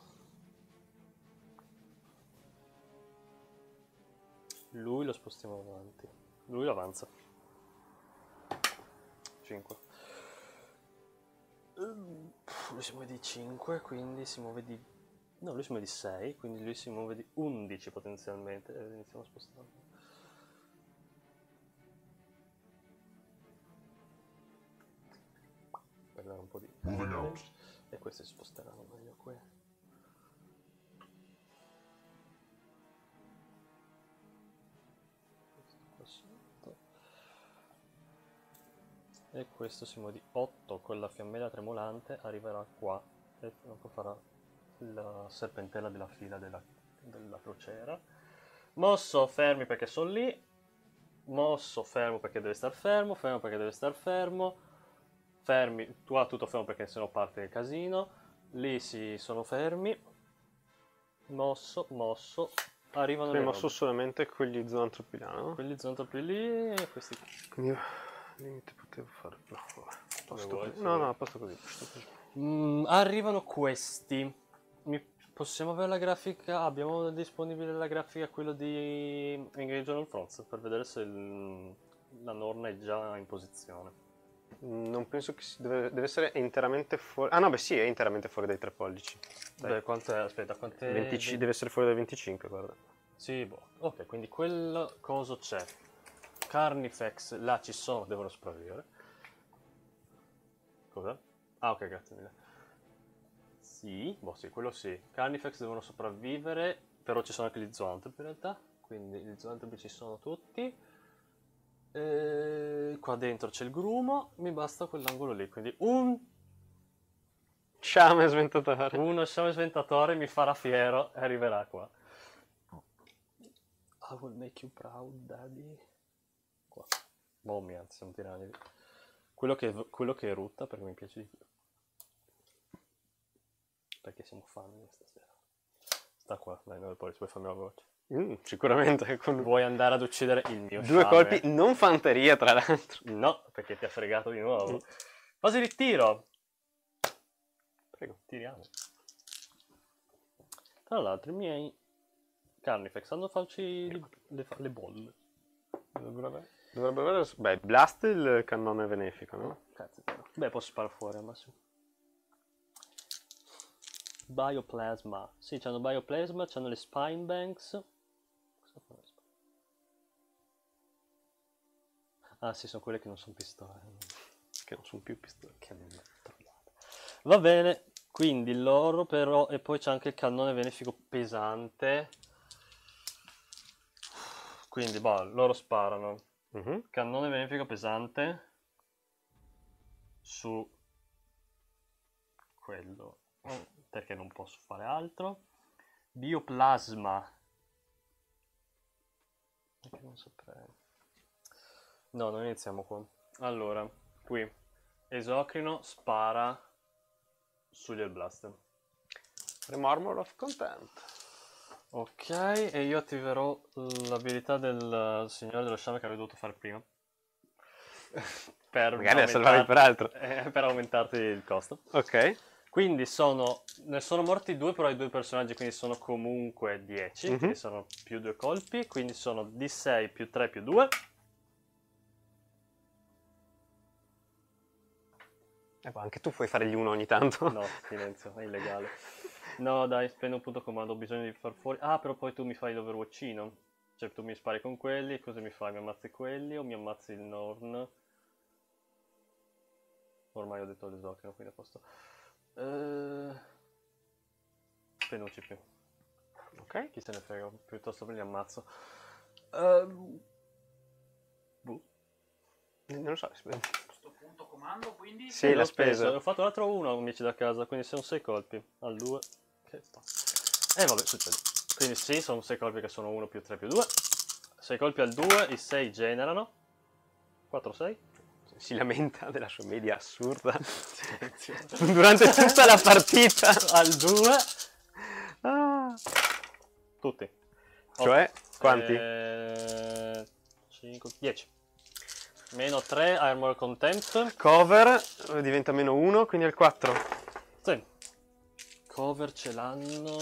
Lui lo spostiamo avanti. Lui avanza. cinque. Lui si muove di cinque, quindi si muove di... No, lui si muove di sei, quindi lui si muove di undici potenzialmente. E iniziamo a spostare. Per dare un po' di... Moving out. E questi si sposteranno meglio qui. Questo qua sotto. E questo si muove di otto con la fiammella tremolante, arriverà qua e dopo farà la serpentella della fila della, della crociera. Mosso, fermi perché sono lì. Mosso, fermo perché deve star fermo, fermo perché deve star fermo. Fermi, tu ha tutto fermo perché sennò parte il casino. Lì si sono fermi. Mosso, mosso. Arrivano Sei le mosso robe. solamente con gli zoantropi là, no? Quelli zoantropi lì e questi qui. Quindi io limite potevo fare. No, vabbè. Posto vuoi, così. se No, vuoi. no, posto così. Posto così. Mm, arrivano questi. Mi- possiamo avere la grafica? Abbiamo disponibile la grafica, quello di Engage on Fronts, per vedere se il- la Norna è già in posizione. Non penso che si deve, deve essere interamente fuori. Ah no, beh sì, è interamente fuori dai tre pollici. Dai. Beh, quant'è? Aspetta, quant'è? venticinque deve essere fuori dai venticinque, guarda. Sì, boh. Ok, quindi quel coso c'è. Carnifex, là ci sono, devono sopravvivere. Cos'è? Ah, ok, grazie mille. Sì, boh sì, quello sì. Carnifex devono sopravvivere, però ci sono anche gli zoantropi in realtà. Quindi gli zoantropi ci sono tutti. E qua dentro c'è il grumo, mi basta quell'angolo lì. Quindi un, Sciame sventatore. uno sciame sventatore mi farà fiero e arriverà qua. I will make you proud, daddy. Qua. Oh mia, siamo tirati. Quello che, quello che erutta perché mi piace di più. Perché siamo fan stasera. Sta qua, dai, no, poi puoi farmi la voce. Mm, sicuramente. Con Vuoi andare ad uccidere il mio due sciame? colpi, non fanteria tra l'altro. No, perché ti ha fregato di nuovo. Fase di tiro. Prego. Tiriamo. Tra l'altro i miei Carnifex hanno farci le, le, le bolle. Dovrebbero avere. Dovrebbe avere. Beh, Blast il cannone benefico, no? Cazzo, però. Beh, posso sparare fuori al massimo. Bioplasma. Sì, c'hanno Bioplasma, c'hanno le Spine Banks. Cosa fanno le spine? Ah, sì, sono quelle che non sono pistole. Che non sono più pistole. Che trollata. Va bene, quindi loro però... E poi c'è anche il cannone benefico pesante. Quindi, boh, loro sparano. Mhm. Cannone benefico pesante su quello, perché non posso fare altro. Bioplasma, perché non saprei. No, non iniziamo qua. Allora, qui Esocrino spara sugli Hellblast. Remormor of Content. Ok, e io attiverò l'abilità del Signore dello Sciame che avrei dovuto fare prima. Per Magari la aumentar- salvavi per altro. eh, per aumentarti il costo. Ok. Quindi sono, ne sono morti due, però i due personaggi, quindi sono comunque dieci, Mhm. quindi sono più due colpi, quindi sono D sei più tre più due. Eh, ma anche tu puoi fare gli uno ogni tanto. No, silenzio, è illegale. No, dai, spendo un punto comando, ho bisogno di far fuori... Ah, però poi tu mi fai l'overwatchino. Cioè, tu mi spari con quelli, cosa mi fai? Mi ammazzi quelli o mi ammazzi il Norn? Ormai ho detto l'esocrino, quindi a posto. Eh... Spendo un C P. Ok. Chi se ne frega, piuttosto me li ammazzo. Ehm... boh. Non lo so. Questo punto comando, quindi... Sì, l'ha l'ho speso. speso. Ho fatto l'altro uno amici da casa, quindi sono sei colpi. Al due. Che passo. Eh vabbè, succede. Quindi sì, sono sei colpi che sono uno più tre più due. sei colpi al due, i sei generano. quattro sei. Si lamenta della sua media assurda. Durante tutta la partita. Al due. Ah. Tutti. Cioè, quanti? Eh, cinque, dieci. Meno tre, armor contempt. Cover eh, diventa meno uno, quindi al quattro. Sì. Cover ce l'hanno.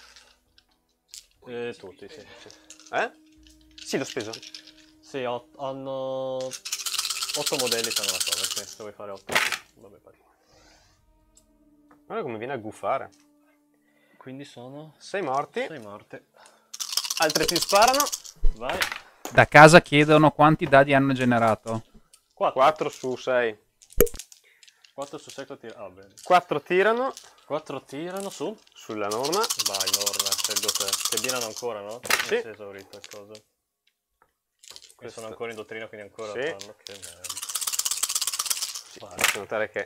Eh, tutti, sì. Sì, Eh? Sì, l'ho speso. sì ho- hanno otto modelli che hanno la cover. Sì, se vuoi fare otto. Vabbè, pari. Guarda come viene a guffare. Quindi sono Sei morti. sei morti. Altri ti sparano. Vai. Da casa chiedono quanti dadi hanno generato. quattro. quattro su sei. quattro su sei tira. Ah, bene. quattro tirano quattro tirano su. sulla norma. Vai, Norna, credo che. Che binano ancora, no? Sì. Non si è esaurito il coso. Qui Questo- sono ancora in dottrina, quindi ancora Sì. fanno. Che merda. Vai. Faccio notare che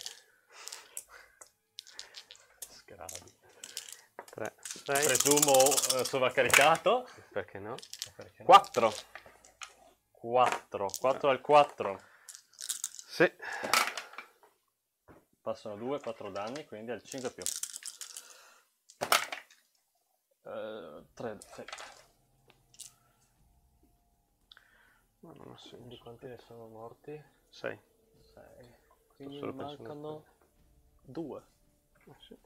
Sgravi. tre, sei, Presumo eh, sovraccaricato. perché no? Perché no? quattro. quattro. quattro al quattro. Sì. Passano due, quattro danni, quindi al cinque più. tre, sì. Ma non ho senso. Di quanti ne sono morti? sei. sei. Quindi solo ne pensando mancano due. Ah, sì.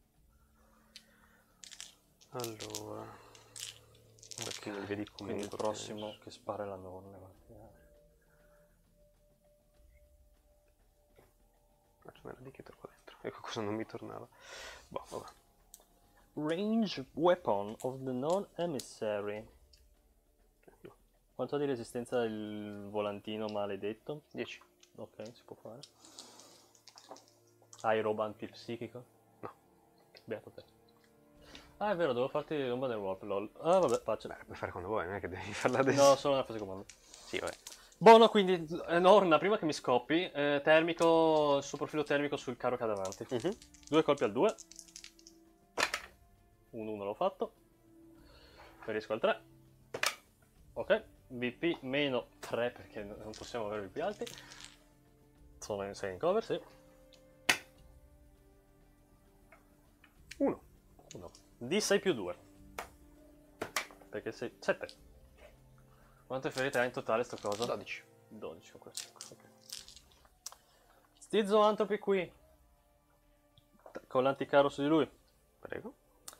Allora, perché non li vedi Quindi il comunque. prossimo penso. che spara è la nonna. Faccio una di dietro qua dentro. Ecco cosa non mi tornava. Boh, vabbè. Range weapon of the non-emissary. Quanto di resistenza il volantino maledetto? dieci. Ok, si può fare. Hai roba antipsichico? No. Beato te. Ah, è vero, devo farti roba del warp, lol. Ah, vabbè, faccio. Beh, puoi fare quando vuoi, non è che devi farla adesso. No, solo nella fase comando. Sì, vabbè. Buono, quindi, eh, Norna, prima che mi scoppi, eh, termico, il suo profilo termico sul carro che ha davanti. Mhm. Due colpi al due. Un uno l'ho fatto. Ferisco al tre. Ok. V P meno tre perché non possiamo avere V P alti. Sono in sei in cover, sì. uno. uno. D sei più due. Perché sei... sette. Quante ferite ha in totale sto coso? dodici. dodici con questo. Ok. Sti zoantropi qui. Con l'anticaro su di lui. Prego.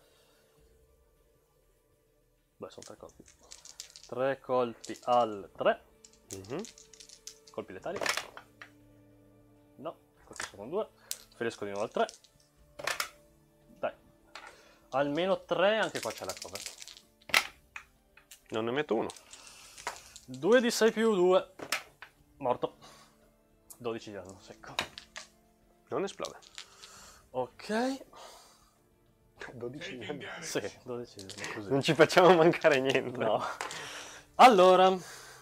Beh, sono tre colpi. tre colpi al tre. Mhm. Colpi letali. No, colpisco con due. Ferisco di nuovo al tre. Dai. Almeno tre, anche qua c'è la cover. Non ne metto uno. due di sei più due. Morto. dodici di danno secco. Non esplode. Ok. dodici Taking damage. Sì, dodici di danno così. Non ci facciamo mancare niente. No. Allora.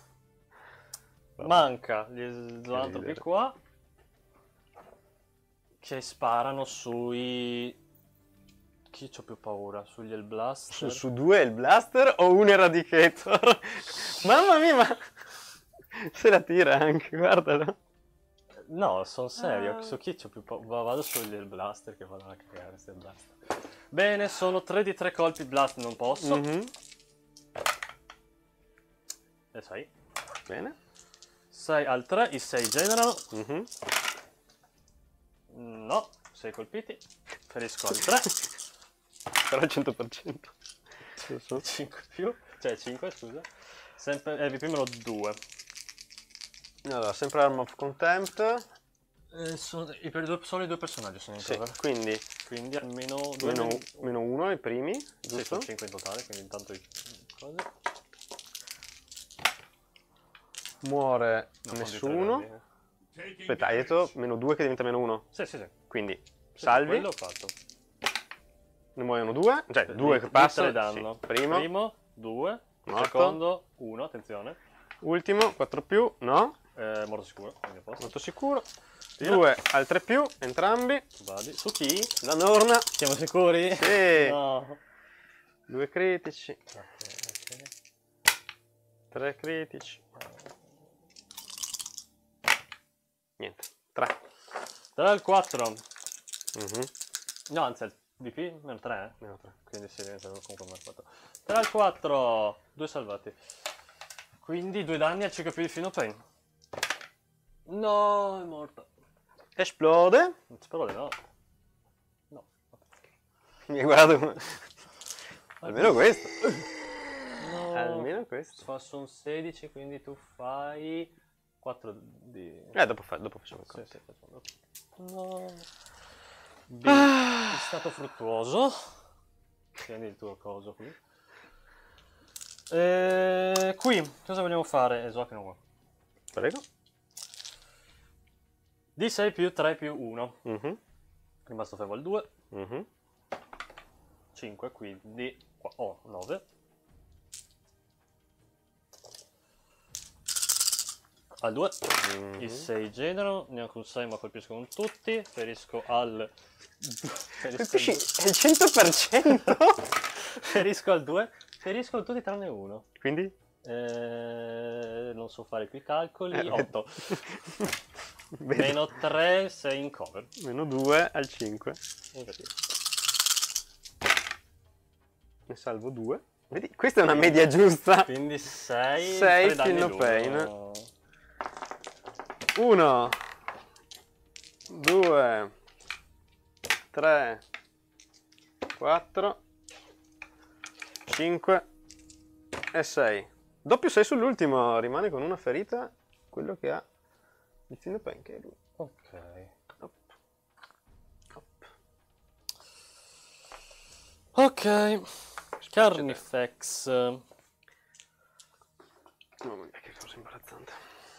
Manca gli zoantropi ridere. qua. Che sparano sui... Chi c'ho più paura? Sugli Hellblaster? Su, su due è il blaster o un eradicator? Mamma mia, ma se la tira anche, guardalo. No, sono serio. Ah. Su chi c'ho più paura? Vado sugli Hellblaster che vanno a cagare sti Hellblaster. Bene, sono tre di tre colpi blast, non posso. Mhm. E sei. Bene. sei al tre, i sei generano. Mhm. No, sei colpiti. Ferisco al tre. Però al cento per cento. cinque più. Cioè cinque, scusa. Sempre eh, V P meno due. Allora, sempre Arm of Contempt. Eh, sono, i, per due, solo i due personaggi sono in Sì, cover. quindi Quindi almeno due. meno, men- meno uno i primi, Sì, giusto? sono cinque in totale, quindi intanto i cose. Muore No, sono di tre nessuno. danni, eh. Taking Aspetta, hai damage. detto meno due che diventa meno uno. Sì, sì, sì. Quindi Sì, salvi, quello ho fatto. ne muoiono due, cioè Sì, due di- che di passano. tre danno. Sì. Primo, Primo, due. Morto. Secondo, uno, attenzione. ultimo, quattro più, no, Eh, morto sicuro, quindi a posto. molto sicuro. Tira. due al tre più, entrambi. Vadi. Su chi? La Norna, Siamo sicuri? Sì. No. due critici, Ok, ok. tre critici. Niente, tre. tre al quattro. Mhm. No, anzi, il V P meno tre, eh. Meno tre. Quindi si diventa comunque meno quattro. tre al quattro. due salvati. Quindi due danni al cinque più di Fino Pain. No, è morto. Esplode. Spero di no. No. Mi guardo come... Almeno questo. No. Almeno questo. Fa- Sono sedici, quindi tu fai quattro di... Eh, dopo, fa- dopo facciamo il Sì, conto. sì, facciamo dopo. No. B. È stato fruttuoso. Tieni il tuo coso qui. E... Qui, cosa vogliamo fare? Eh, so che non vuoi. Prego. D sei più tre più uno. Mhm. Rimasto fermo al due. Mhm. cinque, quindi... qua- Oh, nove. Al due. Mhm. I sei generano, neanche un sei ma colpisco con tutti. Ferisco al... Ferisco Colpisci al... è il cento per cento? Ferisco al due. Ferisco al tutti tranne uno. Quindi? Eh, non so fare qui i calcoli. Eh, otto. Vedi. Meno tre, sei in cover. Meno due al cinque. Negativo. Ne salvo due. Vedi, questa è una media giusta. Quindi sei. sei più no pain. uno, due, tre, quattro, cinque e sei. Doppio sei sull'ultimo, rimane con una ferita quello che ha il fine pain, che è lui. Ok. Op. Op. Ok. Carnifex. Mamma mia, che cosa imbarazzante.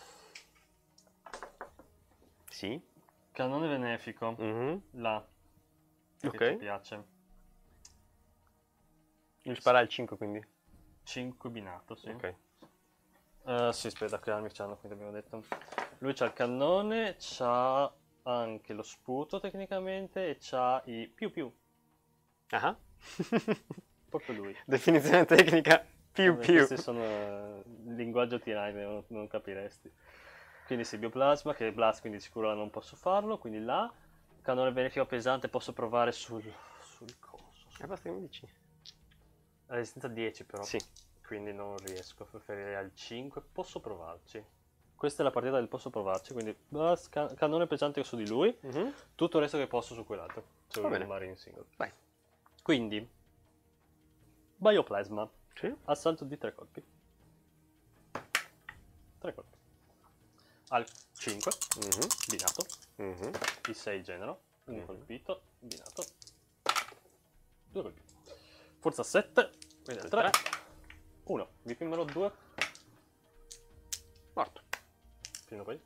Sì. Cannone benefico. Mhm. Là. Che Ok. ti piace. Mi spara al cinque quindi. cinque binato, sì. Ok. Uh, sì, aspetta, che armi c'hanno, quindi abbiamo detto. Lui c'ha il cannone, c'ha anche lo sputo tecnicamente e c'ha i più più. Ah. Proprio lui. Definizione tecnica più Vabbè, più. Questi sono eh, il linguaggio tirante, non, non capiresti. Quindi sì, bioplasma, che è blast, quindi sicuro non posso farlo, quindi là. Cannone benefico pesante posso provare sul, sul coso. E basta che mi dici. La resistenza dieci però. Sì. Quindi non riesco, preferirei al cinque, posso provarci. Questa è la partita del posso provarci, quindi blast, can- cannone pesante su di lui, Mhm. tutto il resto che posso su quell'altro, su Va il bene. marine single. Vai. Quindi, bioplasma, Sì. assalto di tre colpi. tre colpi. Al cinque, Mhm. binato, Mhm. i sei genero, uno Mhm. colpito, binato, due colpiti. Forza sette, quindi al tre, uno, V P meno due, Morto. fino poi.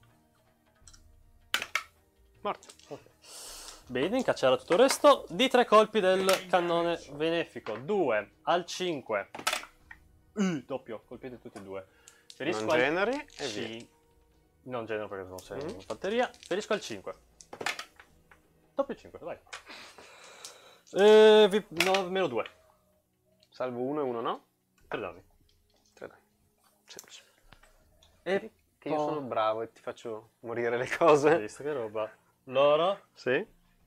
Morto. Ok. Bene, incacciare tutto il resto. Di tre colpi del cannone benefico. due al cinque. Uh, doppio, colpite tutti e due. Ferisco Non al generi e ci- via. Non genero perché non sei Mm. in fanteria. Ferisco al cinque. Doppio cinque, vai. Eh, vi- no, meno due. Salvo uno e uno no. tre danni. Tre dai. Semplice. E Che io poi- sono bravo e ti faccio morire le cose. Hai visto che roba? Loro? Sì.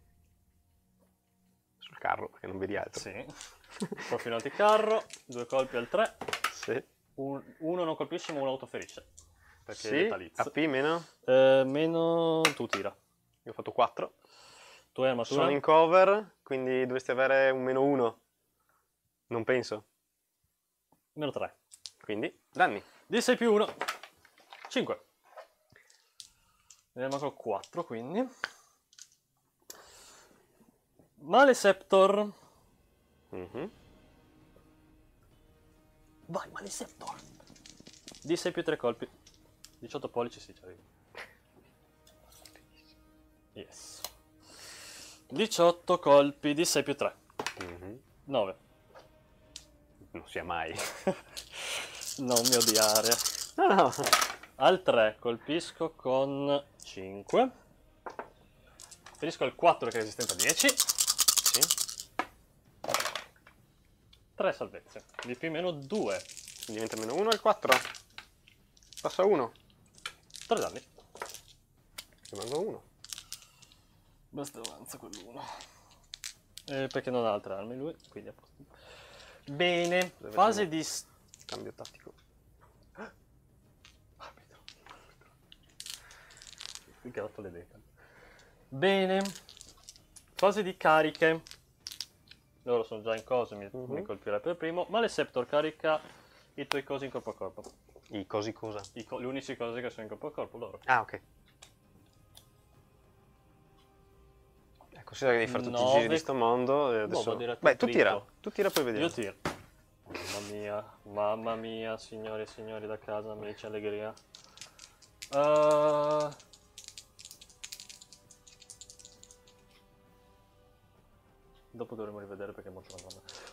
Sul carro, perché non vedi altro. Sì. Profinati carro. Due colpi al tre. Sì. Un- uno non colpisce ma uno autoferisce. Perché è Sì. letalizzo. A P meno. Eh, meno tu tira. Io ho fatto quattro. Tu hai armatura? Sono in cover, quindi dovresti avere un meno uno. Non penso. Meno tre. Quindi, danni. D sei più uno. cinque. Ne mancano quattro quindi. Maleceptor. Mhm. Vai Maleceptor. D sei più tre colpi. diciotto pollici sì, ci arrivo. Yes. diciotto colpi, D sei più tre. Mhm. nove. Non sia mai. Non mi odiare. No, no. Al tre colpisco con cinque. Ferisco al quattro che è resistenza dieci. Sì. tre salvezze. V P meno due. Diventa meno uno al quattro. Passa uno. tre danni. Rimango uno. Basta avanza quell'uno. Eh, perché non ha altre armi lui, quindi a posto. Bene, Dove fase facciamo? di... s- Cambio tattico. Arbitro. Qui che ha rotto le deca. Bene, fase di cariche. Loro sono già in coso, mi, Mhm. mi colpirà per primo. Maleceptor carica i tuoi cosi in corpo a corpo. I cosi cosa? I co- le unici cose che sono in corpo a corpo, loro. Ah, ok. Eh, considera che devi fare tutti i Nove. giri di sto mondo. E adesso... vuol dire Beh, tu triplo. tira. Tu tira poi vediamo. Io tiro. Mamma mia, mamma mia, signore e signori da casa, amici, allegria. Uh... Dopo dovremo rivedere perché è molto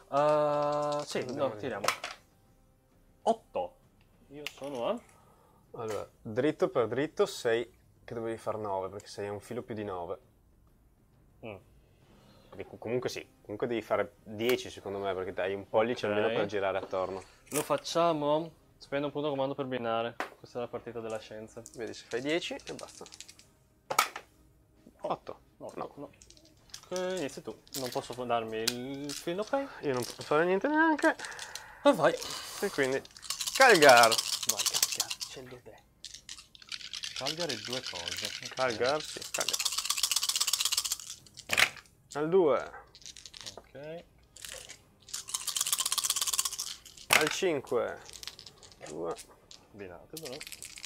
madonna. Uh, sì, Vediamo, no, tiriamo. otto. Io sono a... Allora, dritto per dritto sei che dovevi far nove, perché sei a un filo più di nove. Mm. Quindi, comunque sì, comunque devi fare dieci secondo me, perché hai un pollice Ok. almeno per girare attorno. Lo facciamo. Spendo un punto comando per binare. Questa è la partita della scienza. Vedi, se fai dieci e basta. otto. No, No. no. Ok, inizi tu. Non posso darmi il film pay. Io non posso fare niente neanche. E vai. E quindi, Calgar. Vai, Calgar, scelgo te. Calgar e due cose. Ok. Calgar, sì, Calgar. Al due. Ok. Al cinque. due. Binate, però.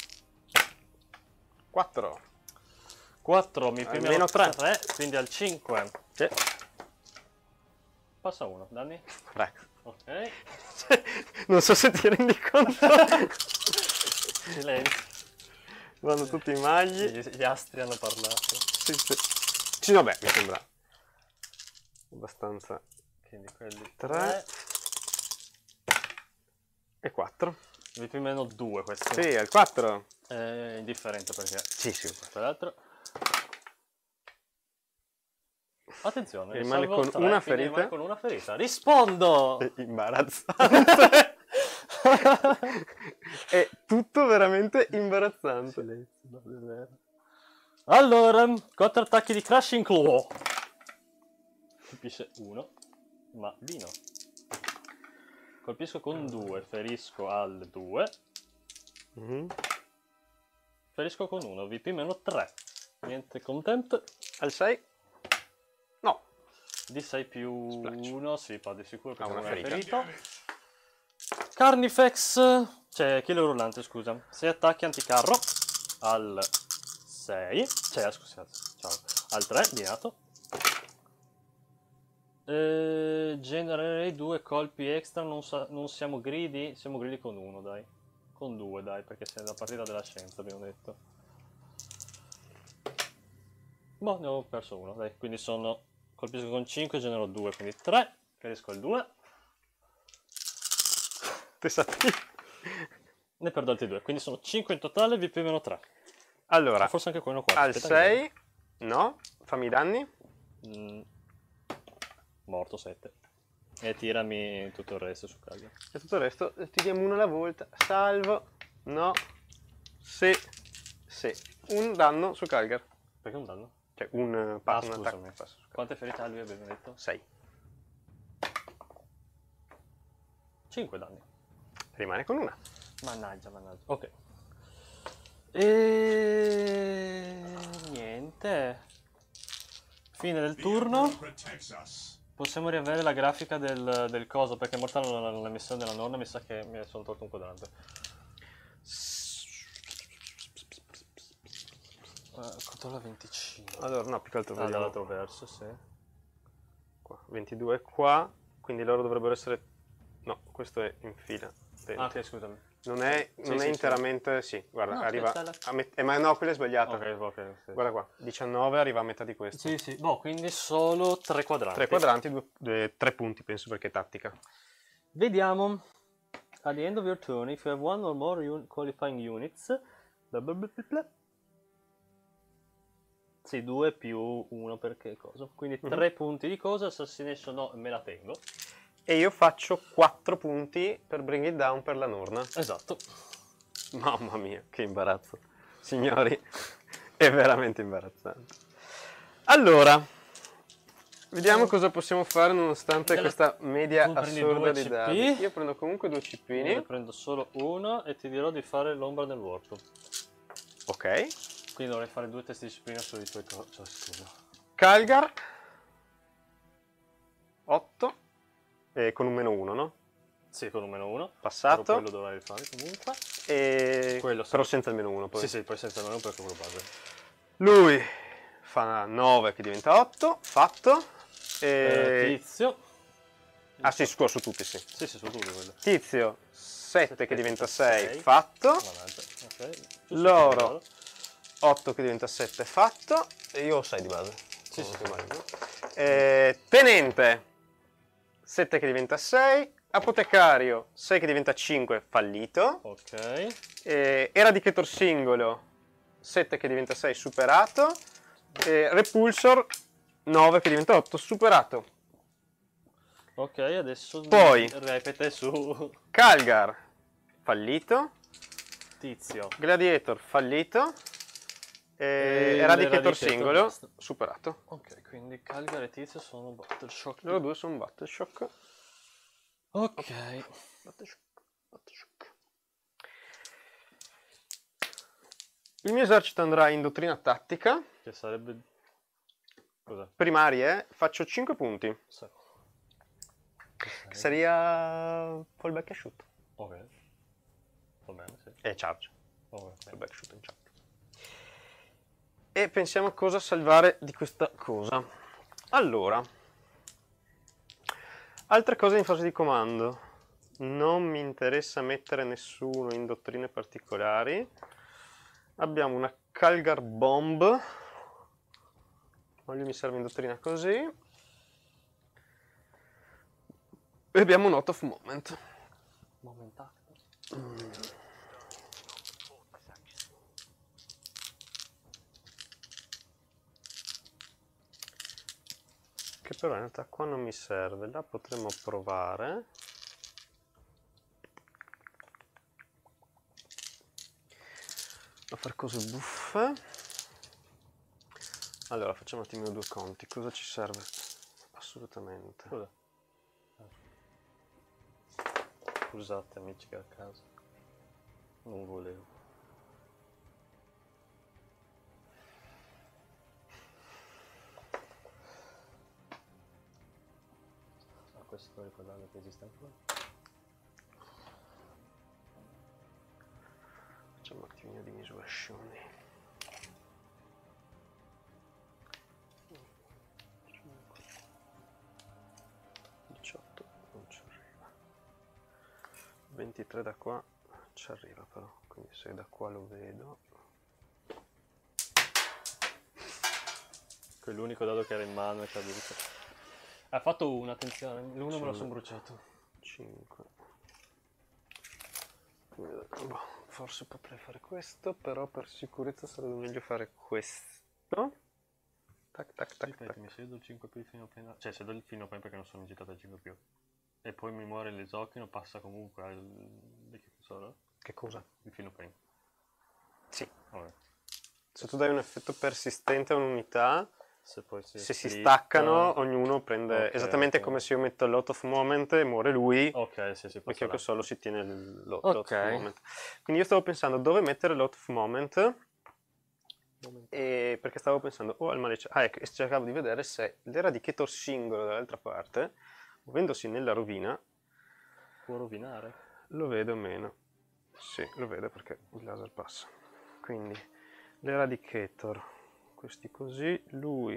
quattro. quattro, mi Almeno primo tre. tre, quindi al cinque. Sì. Passa uno, Danni. tre. Ok. Non so se ti rendi conto. Silenzio. Vanno tutti i magli. Gli, gli astri hanno parlato. Sì, sì. Sì, vabbè, mi sembra abbastanza. Quindi quelli tre e quattro. Vi più o meno due questi. Sì, al quattro. È indifferente perché Sì, sì. peraltro. Attenzione, Rimane salvo con tre, una quindi ferita. rimane con una ferita. Rispondo! È imbarazzante. È tutto veramente imbarazzante. Allora, quattro attacchi di Crashing Claw. Colpisce uno, ma vino. Colpisco con due, ferisco al due. Mhm. Ferisco con uno, V P meno tre. Niente content. Al sei. No. D sei più Splash. uno, sì, fa di sicuro perché Ha una non è ferita. ferito. Carnifex, cioè killer rullante, scusa. sei attacchi anticarro al sei, cioè scusate, ciao, al tre, binato. Eh, genererei due colpi extra, non, sa- non siamo greedy, siamo greedy con uno, dai. Con due, dai, perché sei la partita della scienza, abbiamo detto. Boh, ne ho perso uno, dai, quindi sono... Colpisco con cinque, genero due, quindi tre, ferisco il due. Te sappi. Ne perdo altri due, quindi sono cinque in totale, V P meno tre. Allora, Forse anche quello qua. al aspetta, sei. No. Fammi i danni. Mm, morto sette. E tirami tutto il resto su casa. E tutto il resto ti diamo uno alla volta. Salvo. No. Sì. Sì. Un danno su Calgar. Perché un danno? Cioè un, uh, Ah, pa- un scusami. attacco. Passo su Calgar. Quante ferite ha lui abbiamo detto? sei. cinque danni. Rimane con una. Mannaggia, mannaggia. Ok. E... niente. Fine del turno. Protects us. Possiamo riavere la grafica del, del coso, perché Mortale non ha la missione della nonna, mi sa che mi sono tolto un quadrante. Uh, controlla venticinque. Allora, no, più che altro Ah, vediamo. dall'altro verso, sì. Qua. ventidue qua. Quindi loro dovrebbero essere... No, questo è in fila. Ah, ok, scusami. Non è, Sì, non sì, è sì. interamente... Sì, guarda, No, arriva... aspetta, la- a met- eh, ma no, quella è sbagliata. Ok, ok, sì. Guarda qua, diciannove arriva a metà di questo. Sì, sì. Boh, quindi solo tre quadranti. Tre quadranti, due, due- tre punti penso perché è tattica. Vediamo. At the end of your turn, if you have one or more un- qualifying units, bla bla bla bla bla. Sì, due più uno perché cosa? Quindi Mhm. tre punti di cosa, Assassination no, me la tengo. E io faccio quattro punti per Bring It Down per la Norna. Esatto. Mamma mia, che imbarazzo. Signori, è veramente imbarazzante. Allora, vediamo cosa possiamo fare nonostante Della- questa media tu prendi assurda due di C P. dadi. Io prendo comunque due Io ne cippini. prendo solo uno e ti dirò di fare l'ombra nel warp. Ok. Quindi dovrei fare due test di disciplina sui tuoi co- cioè, scusa. Calgar. otto. E con un meno uno, no? Sì, con un meno uno. Passato. Però poi lo dovrai fare comunque. E... Quello sì. Però senza il meno uno poi. Sì, sì, poi senza meno perché quello base. Lui fa nove che diventa otto. Fatto. Eh, E... tizio. Ah sì, scusa, su tutti, sì. Sì, sì, sono tutti quelli. Tizio, sette che diventa sei, sei. fatto. Mannaggia, ok. Giusto, Loro, otto che diventa sette, fatto. E io ho sei di base. Sì, sì. Eh, tenente, sette che diventa sei, Apotecario sei che diventa cinque, fallito. Ok. Eh, Eradicator singolo sette che diventa sei, superato. Eh, Repulsor nove che diventa otto, superato. Ok, adesso Poi. repete su Calgar, fallito. Tizio. Gladiator, fallito. Eh, E Eradicator l'Eradicator singolo, basta. superato. Ok, quindi Calgar e Tizio sono Battle Shock. Loro due sono Battle Shock. Ok. Battle Shock, Battle Shock. Il mio esercito andrà in dottrina tattica. Che sarebbe... Cos'è? Primarie, faccio cinque punti. Sì. Che sarebbe fallback e shoot. Ok. Va bene, sì. E charge. Ok. Fallback, shoot e charge. E pensiamo a cosa salvare di questa cosa. Allora, altre cose in fase di comando. Non mi interessa mettere nessuno in dottrine particolari. Abbiamo una Calgar Bomb. Ma lui mi serve in dottrina così. E abbiamo un Out of Moment. Momentato. Che però in realtà qua non mi serve. Là potremmo provare. A fare cose buffe. Allora facciamo un attimino due conti. Cosa ci serve? Assolutamente. Scusa. Scusate amici che a casa. Non volevo. Ah, questo devo ricordare che esiste ancora. Facciamo un attimino di misurazioni. diciotto non ci arriva. ventitré da qua ci arriva però, quindi se da qua lo vedo. Quell'unico dado che era in mano è caduto. Ha fatto uno, attenzione, l'uno me lo sono bruciato. cinque. Boh, forse potrei fare questo, però per sicurezza sarebbe meglio fare questo. Tac tac tac tac. Mi se do il cinque più il fino appena... Cioè se do il fino appena perché non sono agitato al cinque più. E poi mi muore l'esochino, passa comunque al... Di che cosa? Che cosa? Il fino pen. Sì. Vabbè. Se tu dai un effetto persistente a un'unità, Se, poi si, se si splitta- staccano, ognuno prende... Ok, esattamente ok. come se io metto l'out of moment e muore lui, Ok, sì, si perché passa là. solo si tiene il- l'out Ok. of moment. Quindi io stavo pensando dove mettere l'out of moment, e perché stavo pensando o al malecciato... Ah, ecco, e cercavo di vedere se l'eradicator singolo dall'altra parte, muovendosi nella rovina, Può rovinare? lo vedo meno. Sì, lo vedo perché il laser passa. Quindi l'eradicator, questi così, lui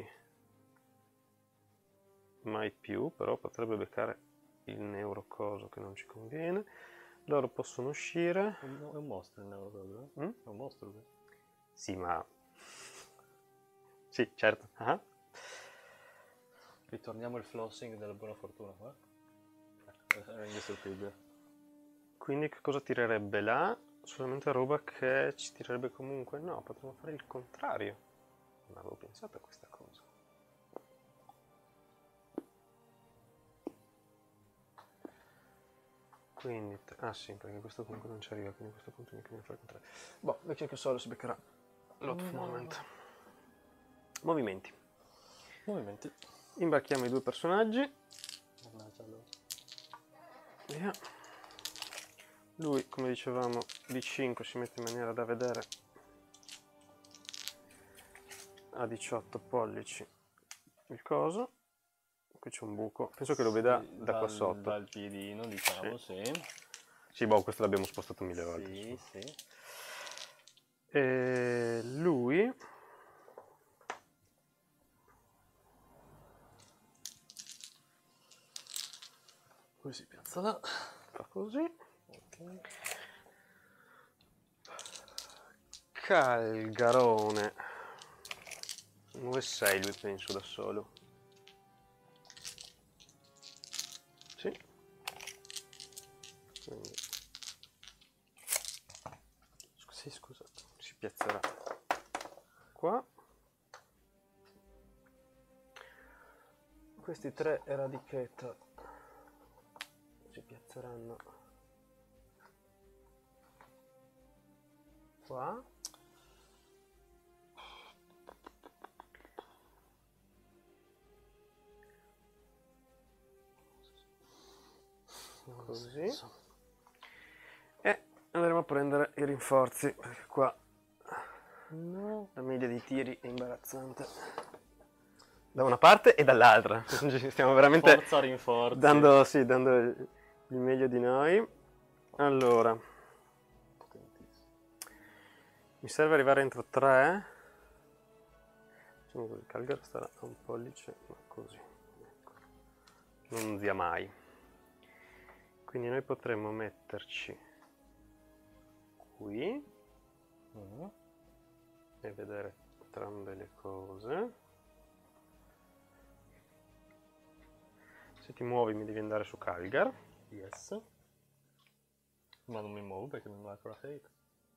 mai più, però potrebbe beccare il neurocoso che non ci conviene. Loro possono uscire. È un, è un mostro il neurocoso, eh? Mm? È un mostro lui. Sì, ma... Sì, certo. Ah. Ritorniamo al flossing della buona fortuna qua. È indistruttibile. Quindi che cosa tirerebbe là? Solamente roba che ci tirerebbe comunque? No, potremmo fare il contrario. Non avevo pensato a questa cosa. Quindi, ah sì, perché questo comunque non ci arriva, quindi a questo punto mi conviene fare il contrario. Boh, vecchio che solo si beccherà l'out of moment. Movimenti. Movimenti. Imbarchiamo i due personaggi. Mannaggia allora. Via. Lui, come dicevamo, di cinque si mette in maniera da vedere a diciotto pollici il coso. Qui c'è un buco, penso che lo veda Sì, da qua dal- sotto. Dal piedino, diciamo, sì. Sì, boh, questo l'abbiamo spostato mille volte. Sì, insomma. sì. E lui... Poi si piazza là. fa così. Ok. Calgarone. nove sei lui penso da solo. Sì. Sì, scusate. Si piazzerà qua. Questi tre eradicator si piazzeranno qua. Così. E andremo a prendere i rinforzi, perché qua No. la media dei tiri è imbarazzante. Da una parte e dall'altra. Stiamo veramente Forza rinforzi. dando, sì, dando il, il meglio di noi. Allora, mi serve arrivare entro tre. Facciamo così, Calgar starà a un pollice, ma così. Ecco. Non zia mai. Quindi noi potremmo metterci qui Mm. e vedere entrambe le cose. Se ti muovi mi devi andare su Calgar. Yes. Ma non mi muovo perché non ho ancora ferita.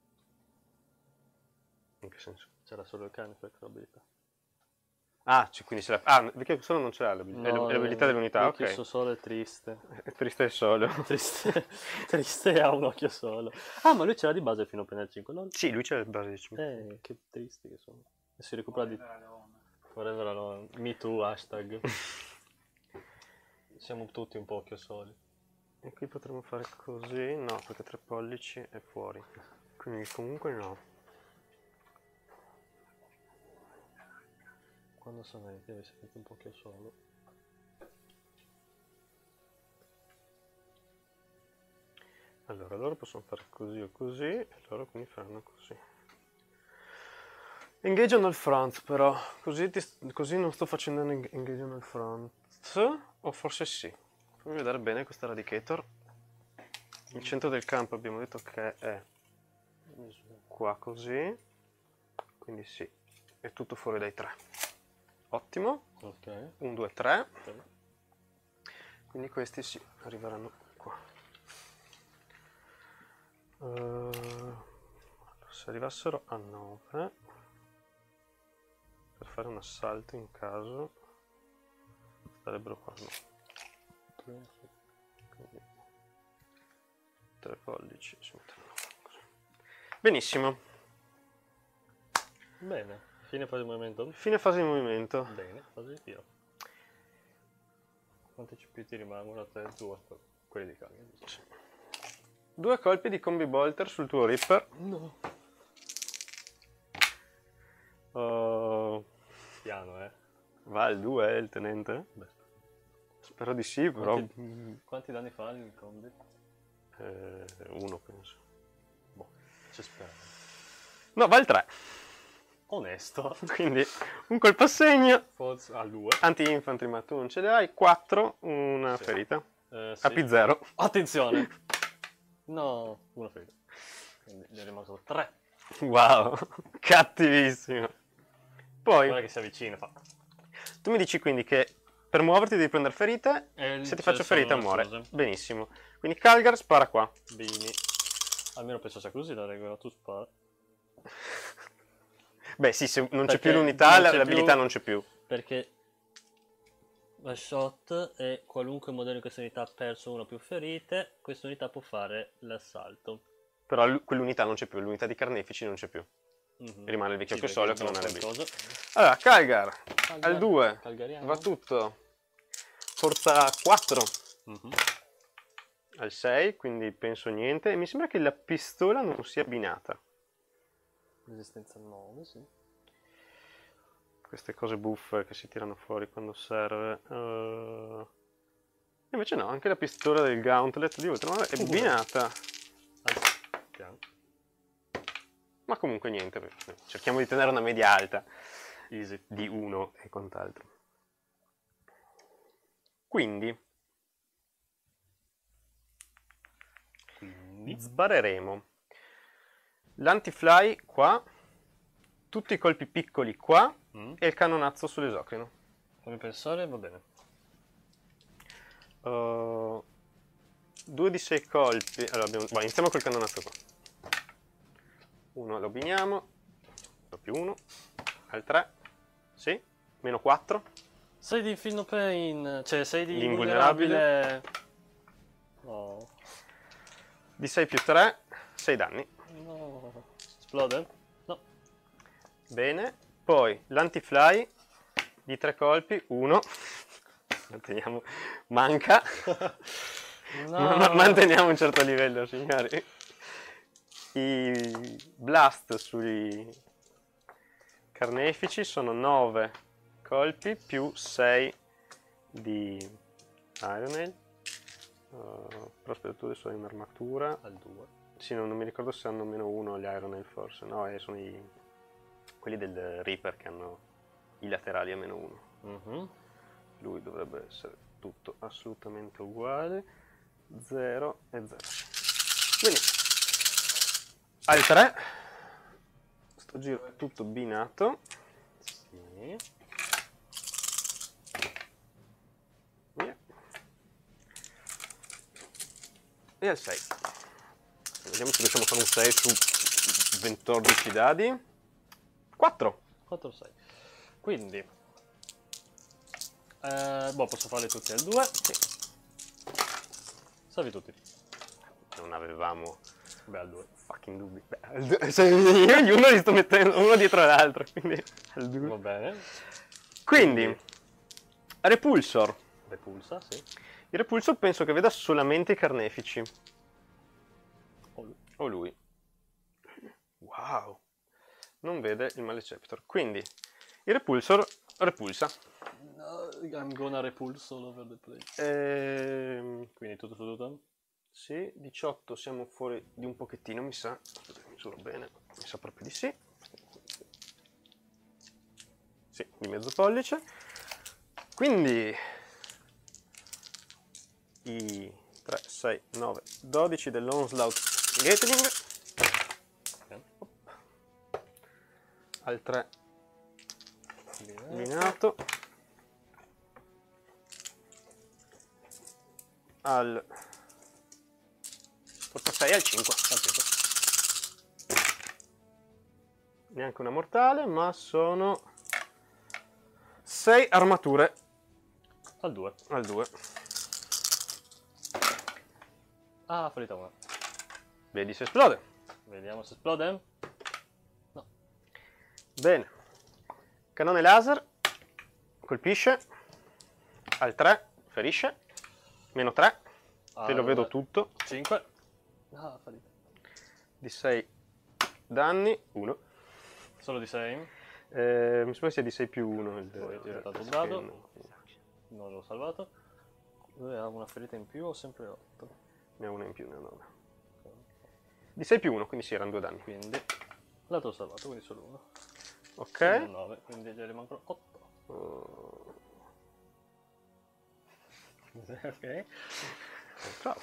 In che senso? C'era solo il cane per l'abilità. Ah, c- quindi ce l'ha. Ah, perché solo non ce l'ha l'abilità, è l'ab- è l'abilità dell'unità, l'occhio ok. solo è triste. È triste e solo. Triste, triste e ha un occhio solo. Ah, ma lui ce l'ha di base fino a prendere cinque, lol. Sì, lui c'è il base di cinque. Eh, che tristi che sono. E si recupera di... Forever Alone. Forever alone. Me too, hashtag. Siamo tutti un po' occhio soli. E qui potremmo fare così. No, perché tre pollici è fuori. Quindi comunque no. Quando sono venuti vi siete un po' occhio solo. Allora, loro possono fare così o così, e loro quindi faranno così. Engage on all front, però. Così, ti- così non sto facendo un eng- engage on all front. O forse sì. Fammi vedere bene questo eradicator. Il centro del campo abbiamo detto che è qua così. Quindi sì, è tutto fuori dai tre. Ottimo. Ok. uno, due, tre. Ok. Quindi questi sì, arriveranno qua. Uh, se arrivassero a nove, per fare un assalto in caso, starebbero qua. No. Quindi, tre pollici si metteranno così. Benissimo. Bene. Fine fase di movimento. Fine fase di movimento. Bene, fase di tiro. Quanti C P ti rimangono a te? Due. Quelli di carica. Sì. Due colpi di combi bolter sul tuo Ripper. No. Oh, Piano, eh. va al due il tenente? Beh. Spero di sì, però Quanti, quanti danni fa il combi? eh, uno penso. Boh, ci spero. No, va al tre. Onesto. Quindi un colpo a segno. Forza al due. Anti-infantry, ma tu non ce l'hai. quattro, una Sì. ferita. Eh, sì. A P zero. Attenzione. No, uno ferito. Quindi ne è rimasto tre. Wow, cattivissimo. Poi, Guarda che si avvicina, fa. tu mi dici quindi che per muoverti devi prendere ferite. Eh, Se ti c'è faccio solo ferita una muore. cosa. Benissimo. Quindi Calgar spara qua. Bini. Almeno penso sia così la regola, tu spara. Beh sì, se non c'è Perché più l'unità, non c'è l'abilità più- non c'è più. Perché la shot è qualunque modello in questa unità ha perso una o più ferite, questa unità può fare l'assalto. Però l- quell'unità non c'è più, l'unità di carnefici non c'è più. Mhm. Rimane il vecchio Sì, che perché solo che abbiamo non ha le qualcosa. Allora, Calgar, Calgar- al due, Calgariano. va tutto. Forza quattro, Mhm. al sei, quindi penso niente. E mi sembra che la pistola non sia abbinata. Resistenza nove, sì. Queste cose buffe che si tirano fuori quando serve. Uh, Invece no, anche la pistola del Gauntlet di Ultramar è abbinata. Al piano. Ma comunque niente, perché cerchiamo di tenere una media alta Easy. di uno e quant'altro. Quindi Quindi. sbareremo l'anti-fly qua, tutti i colpi piccoli qua Mm. e il cannonazzo sull'esocrino. Fammi pensare, va bene. Uh, due di sei colpi. Allora, abbiamo... vai, iniziamo col cannonazzo qua. uno lo biniamo, più uno, al tre, sì, meno quattro. sei di Feel No Pain, cioè sei di Invulnerabile. invulnerabile. No. Di sei più tre, sei danni. No. Esplode? No. Bene, poi l'anti-fly di tre colpi, uno, manteniamo, manca, No. ma- ma- manteniamo un certo livello, signori. I blast sui carnefici sono nove colpi più sei di Iron Nail. Uh, però aspetta, tu adesso hai un'armatura. Al due. Sì, non, non mi ricordo se hanno meno uno gli Iron Nail forse. No, eh, sono i, quelli del Reaper che hanno i laterali a meno uno. Mhm. Lui dovrebbe essere tutto assolutamente uguale. zero e zero. Quindi al tre. Sto giro è tutto binato. Sì. Via. E al sei. Vediamo se riusciamo a fare un sei su quattordici dadi. quattro. quattro, sei. Quindi... Eh, boh, posso farli tutti al due? Sì. Salvi tutti. Non avevamo Beh, al due. fucking dubbi. Beh, al due- se io uno li sto mettendo uno dietro l'altro, quindi al due. Va bene. Quindi, Repulsor. Repulsa, sì. Il Repulsor penso che veda solamente i carnefici. Oh, lui. O lui. Wow. Non vede il Maleceptor. Quindi, il Repulsor repulsa. No, I'm gonna repulse all over the place. Ehm... Quindi tutto su tutto? Sì, diciotto siamo fuori di un pochettino, mi sa. Aspetta, misuro bene. Mi sa proprio di sì. Sì, di mezzo pollice. Quindi i tre, sei, nove, dodici dell'Onslaught Gatling. Al tre binato. Al sei al cinque. Neanche una mortale, ma sono sei armature Al due. al due. Ah, ferita una. Vedi se esplode. Vediamo se esplode. No. Bene. Cannone laser. Colpisce. Al tre. Ferisce. Meno tre. Te lo Al vedo tutto. cinque. Ah, ferita. Di sei danni. uno. Solo di sei. Eh, mi sembra sia di sei più uno. Il, Poi tiro tanto un il dado. schermo. Non l'ho salvato. Lui ha una ferita in più o sempre otto? Ne ha una in più, ne ha nove. Di sei più uno, quindi sì, erano due danni. Quindi l'altro l'ho salvato, quindi solo uno. Ok. Sono nove, quindi gli rimangono otto. Oh, Ok. bravo.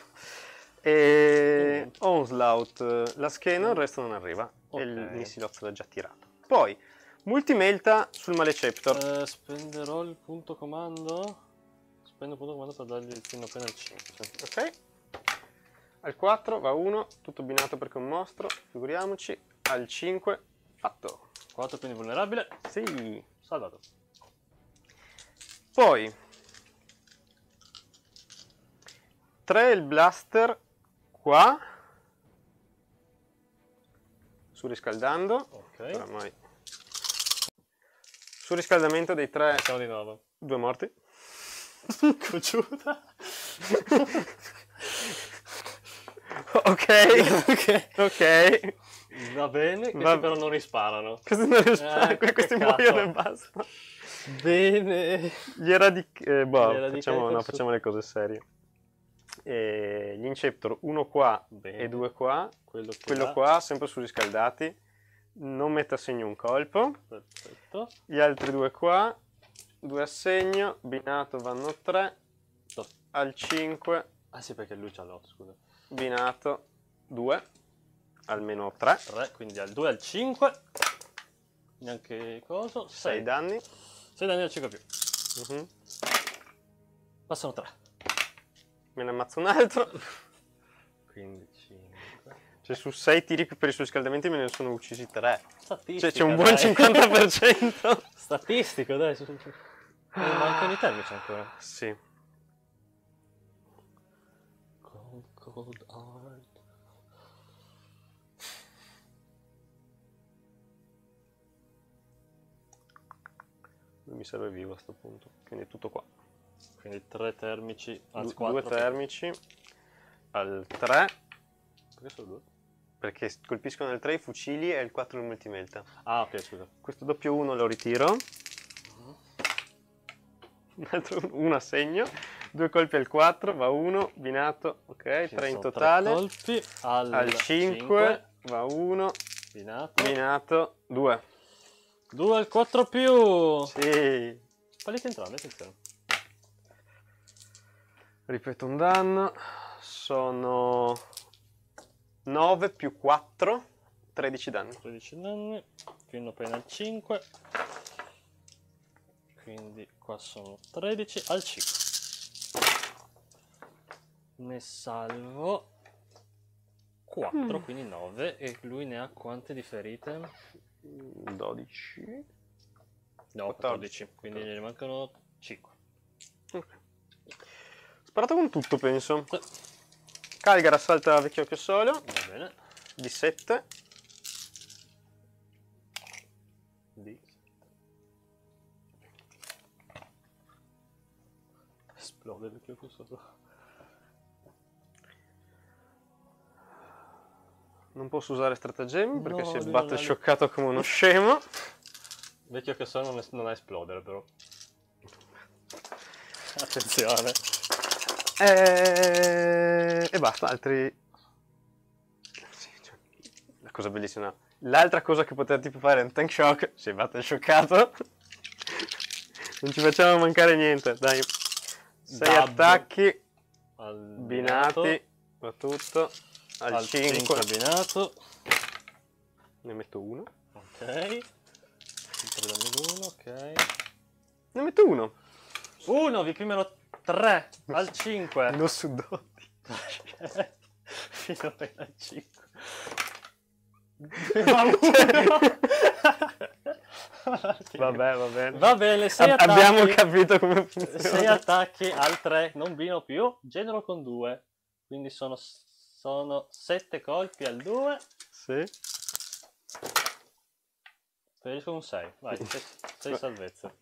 E Onslaught, la schiena, il resto non arriva. Ok. E il missilozzo l'ha già tirato. Poi, Multimelta sul Maleceptor. Eh, spenderò il punto comando. Spendo il punto comando per dargli il fino appena al cinque. Ok. Al quattro va uno, tutto binato perché è un mostro, figuriamoci. Al cinque, fatto. quattro, quindi vulnerabile. Sì. Salvato. Poi, tre il blaster qua. Surriscaldando. Ok. Oramai. Surriscaldamento dei tre, Siamo di nuovo. due morti. Cocciuta. Ok, Ok. ok. Va bene, questi Va- però non risparano. Questi non risparano, Eh, che questi peccato. muoiono e basta. Bene. Gli eradic... eh, boh, Gli eradicator facciamo, no, su- facciamo le cose serie. E gli Inceptor, uno qua Bene. e due qua. Quello, che Quello va. qua, sempre surriscaldati. Non mette a segno un colpo. Perfetto. Gli altri due qua. Due a segno. Binato vanno tre. No. Al cinque. Ah sì, perché lui c'ha l'otto, scusa. Binato due. Almeno tre. tre, quindi al due, al cinque. Neanche coso. sei sei. danni. sei danni al cinque più. Mhm. Passano tre. Me ne ammazzo un altro. Quindi cinque. Cioè su sei tiri per i surriscaldamenti me ne sono uccisi tre. Statistica, Cioè c'è un buon dai. cinquanta per cento. Statistico, dai. su- su- Eh, mancano i termici ancora. Sì. Cold, cold hard. Non mi serve vivo a sto punto. Quindi è tutto qua. Quindi tre termici, anzi Du- quattro. due termici al tre, Perché solo due? perché colpiscono il tre i fucili e il quattro il multimelta. Ah, ok, scusa. Questo doppio uno lo ritiro. Un altro uno a segno. Due colpi al quattro, va uno, binato, ok, Ci tre in sono tre totale. colpi al, Al cinque, va uno, Binato. binato, due. due al quattro più. Sì. Fallite entrambi, attenzione. Ripeto un danno. Sono nove più quattro, tredici danni. tredici danni. Fino appena al cinque. Quindi qua sono tredici al cinque. Ne salvo quattro, quindi nove. E lui ne ha quante di ferite? dodici. No, quattordici. Quindi ne mancano cinque. Ok. Sparato con tutto, penso. Sì. Calgar assalta vecchio occhio solo. Va bene. Di sette. Di esplode il vecchio solo. Non posso usare stratagemmi perché No, si lui batte non ha- scioccato come uno scemo. Vecchio che so non, es- non ha esplodere però. Attenzione. E... e basta, altri... Sì, cioè, la cosa bellissima. L'altra cosa che poteva tipo fare è un tank shock. Si batte scioccato. Non ci facciamo mancare niente, dai. Sei Dab. attacchi, Al binati, va tutto. Al, al cinque. cinque abbinato. Ne metto uno. Ok. uno, ok. Ne metto uno. uno, vi primero tre al cinque. Non su dodici. Fino appena al cinque. Va uno. Vabbè, va bene. Va bene, sei Ab- attacchi. Abbiamo capito come funziona. sei attacchi al tre, non bino più, genero con due. Quindi sono, sono sette colpi al due. Sì. Ferisco un sei. Vai, sei salvezze.